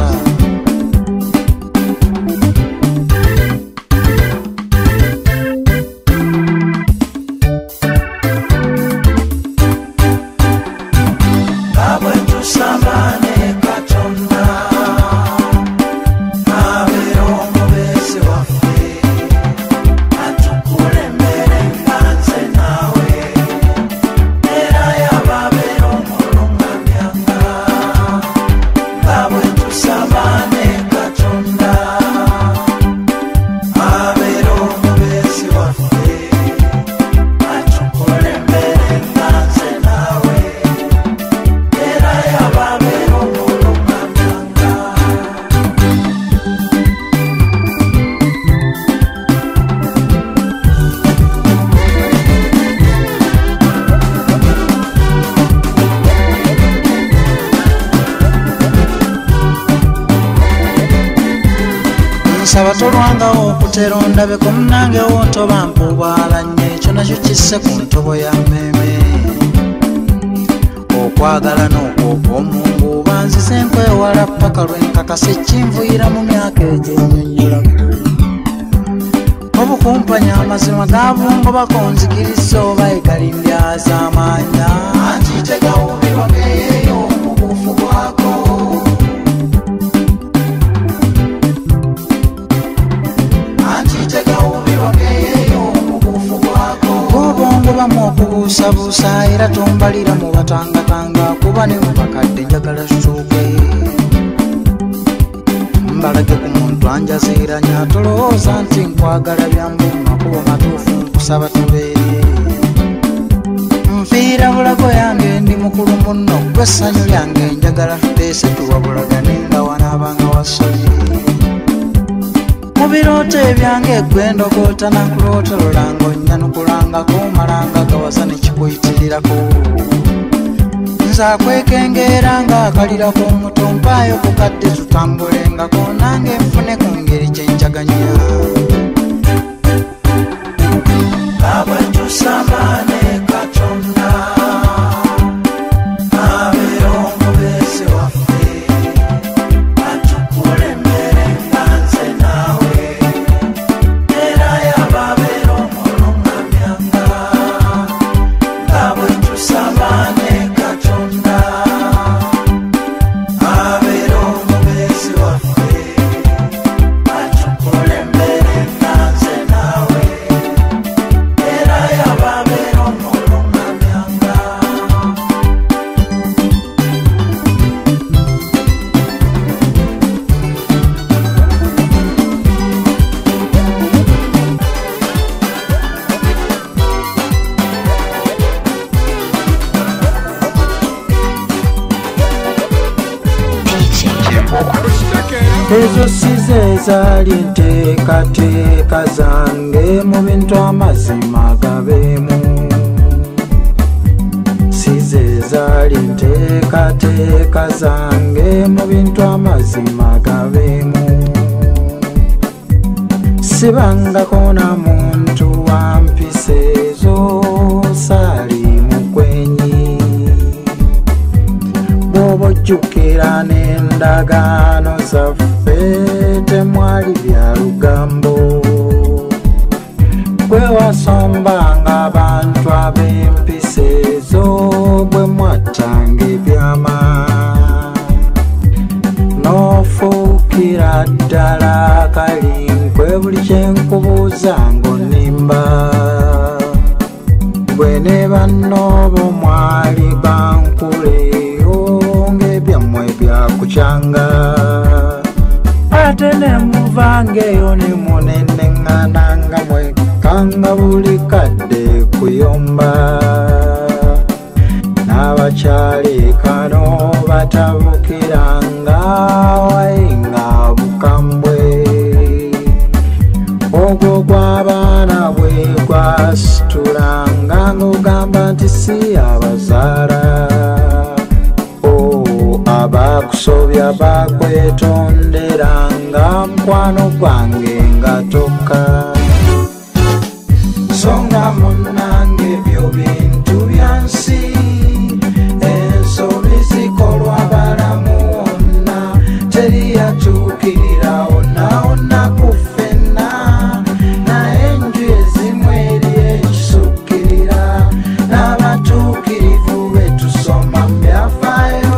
Sabana otero ndabe ko munange wontoba mpubwalanye ekyo nakyo kisse ku ntobo ya mmeme okwagala n'okwokwa omungu banzize nkwewala ppaka lwenkakasa ekinvuyira mu myaka egyennyonnyola obukumpanya amazima gabungo bakonzikiriza oba egalindyaza amaanya anti tegawubirwa geyeyo omubuufu bwako anti tegawubirwa geyeyo omubuufu bwako obwongo bamu okubuusabuusa era tombalira mu batangatanga kuba ne mubakadde njagala tutuuke mbalage ku muntu anjaziiranya tolowooza nti nkwagala byambu makubo matuufu nkusaba tubeere nfiira bulago yange ndi mukulu munno gwe essanyu lyange njagala tuteese tuwabulagane nga wanaabanga wasoli mu birooto ebyange gwe ndogoota nakulootololango nnyanukulangako malanga gawaza ne kikuyitirirako nzakwekengeera ng'akalira k'omuto mpaayo ku kadde tutambulengako nange nfune ku ngeri gye njaganya abwe tusamane katonda abeera omubeezi waffe atukulembere nga nze naawe era yababeera omulungamyanga abwe tusamane ezo size ezaali enteekateeka zange mu bintu amazima gabeemu size ezaali enteekateeka zange mu bintu amazima gabeemu sibangako na muntu wampisa ezo saali mukwenyi bw'obojjukira n'endagaano zaffe temwali bya lugambo gwe wasombanga abantu ab'empisa ezo bwe mwattanga ebyama n'ofuukira ddala kalinkwe buli kye nkubuuza ng'onnimba gwe ne banno bo mwali bankuleyo ng'ebyammwe byakukyanga ate ne muvangeyo ne munenneŋŋana nga mwekanga buli kadde kuyomba n'abakyali kano batabukiranga wayinga bukambwe ogwo gw'abaana bwe gwasitulanga ng'ogamba nti si abazaala abakusobya bakwetonderanga mukwano gwange nga tokka songa munnange ebyo bintu byansi ensobi zikolwa balamu wonna teri yatuukirira wonna wonna kuffenna naye enju ezimu eri ekisukkirira n'abatuukirivu betusoma mu byafaayo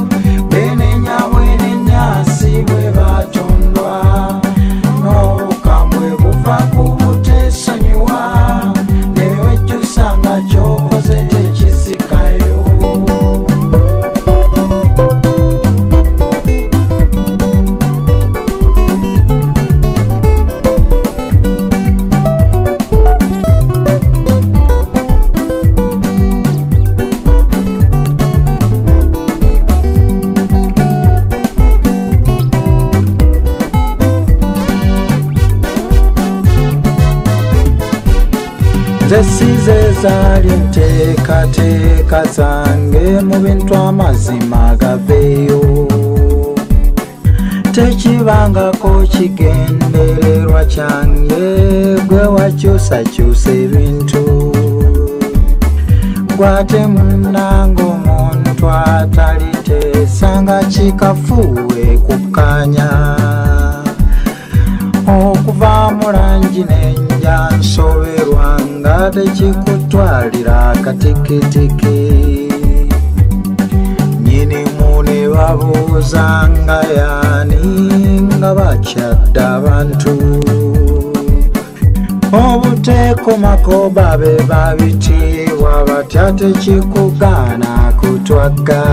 zesize ezaali enteekateeka zange mu bintu amazima gaveeyo tekibangako kigendererwa kyange gwe wakyusakyusa ebintu gwate munange omuntu ataliteesanga kikafuwe kukanya okuva mu langi n'enja nsoberwa nga tekikutwalira akatikitiki nyinimu ne babuuza nga yaani nga bakyadde abantu obuteekomako babe babitiibwa batya tekikugaana kutwagga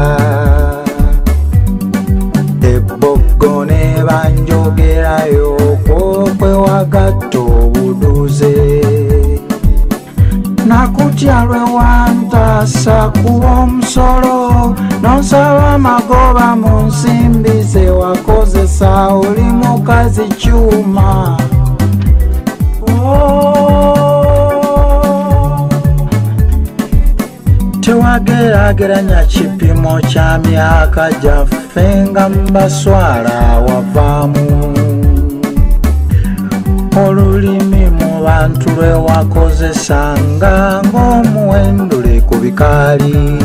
ebbogo ne banjogerayo kwokwe wagatta obuduuze nakutya lwe wantaasa kuba omusolo nonsaba amagoba mu nsimbi ze wakozesa oli mukazi kyuma tewagerageranya kipimo kya myaka gyaffe nga mbaswala wavaamu olulimi mu bantu lwe wakozesanga ng'omuwendule ku bikaali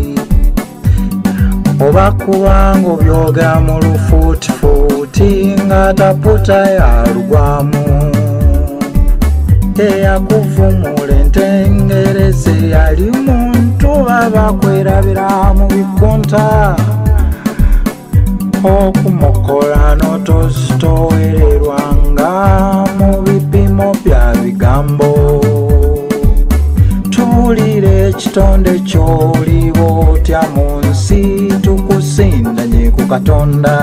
oba kubanga obyogera mu lufuutifuuti nga taputa yalugwamu eyakuvumula entengereze yali muntu baba kwerabira mu bikunta okumukola n'otozitowererwanga mu bipimo bya bigambo tuwulire ekitonde ky'oliba otya mu nsi tukusindanye ku Katonda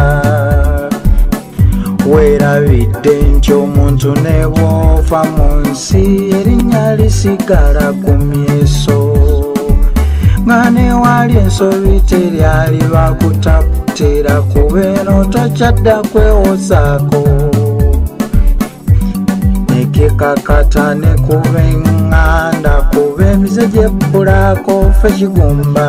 weerabidde nti omuntu ne bw'ova mu nsi erinnya lisigala ku myeso nga newali ensobi teryali bakutakutera kubeeno tokyadda kwewozaako nekikakata ne kuba eŋŋanda kuba emize gyebbulako ffe kigumba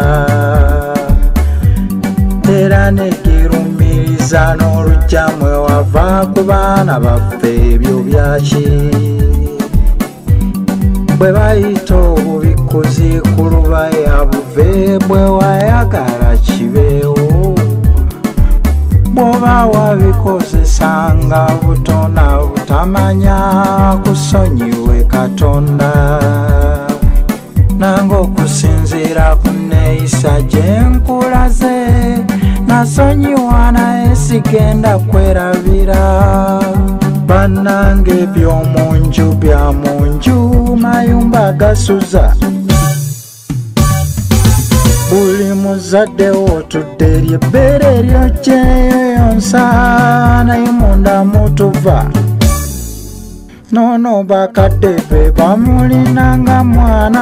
era negirumiriza n'olujja mwe wava ku baana baffe ebyo byaki bwe bayita obubikuzi ku lubaya buve bwe wayagala kibeewo bw'oba wabikozesanga butona butamanya kusonyiwe Katonda nange okusinziira ku neeyisa gye nkulaze nasonyiwa naye sigenda kwerabira bannange eby'omunju bya munju mayumba gasuza buli muzadde wotudde eryebbeere eryokyeyoyonsa naye munda mutuva nono bakadde be bamulinanga mwana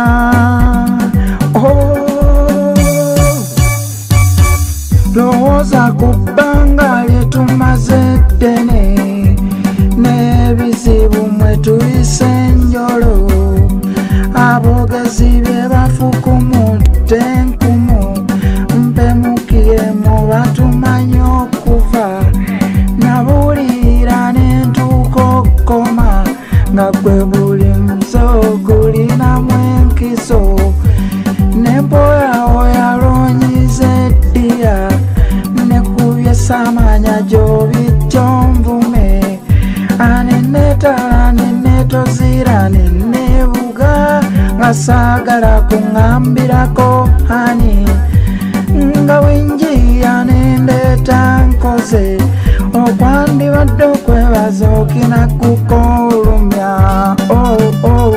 lowooza ku bbanga lyetumaze ddene n'ebizibu mwe tuyise enjolo abogezi bye bafukumudde enkumu mpemukire mu batumanyi okuva nabuulira n'entuuka okukoma nga gwe buli muso gulinamu enkiso nempoyawo yalonyiza eddiya nekubye samanya gyobijjo nvume anenetala nenetozira nenebuga nga saagala kuŋŋambirako hani nga wenjiya nendeeta nkoze okwandibadde okwebaza okinakuko olumya oh, oh.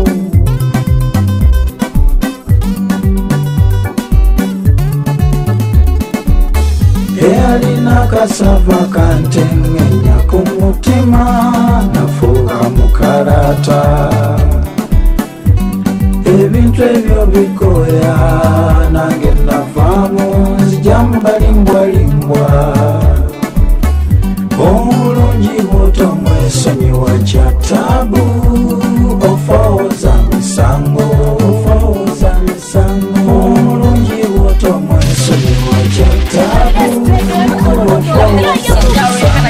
eyalina kasava kantengenya ku mutima nafuuka mukalata ebintu ebyo bikoya nange navaamu nzijamu balimbwalimbwa omulungi bwotomwesonyiwa kyatabu ofooza misango omulungi bwotomwesonyiwa kyatabu ofooza misango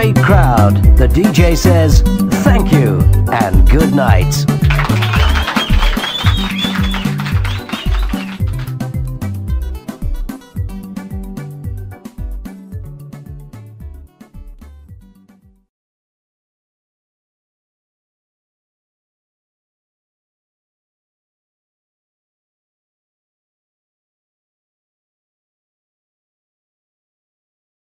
great crowd, the D J says thank you and good night.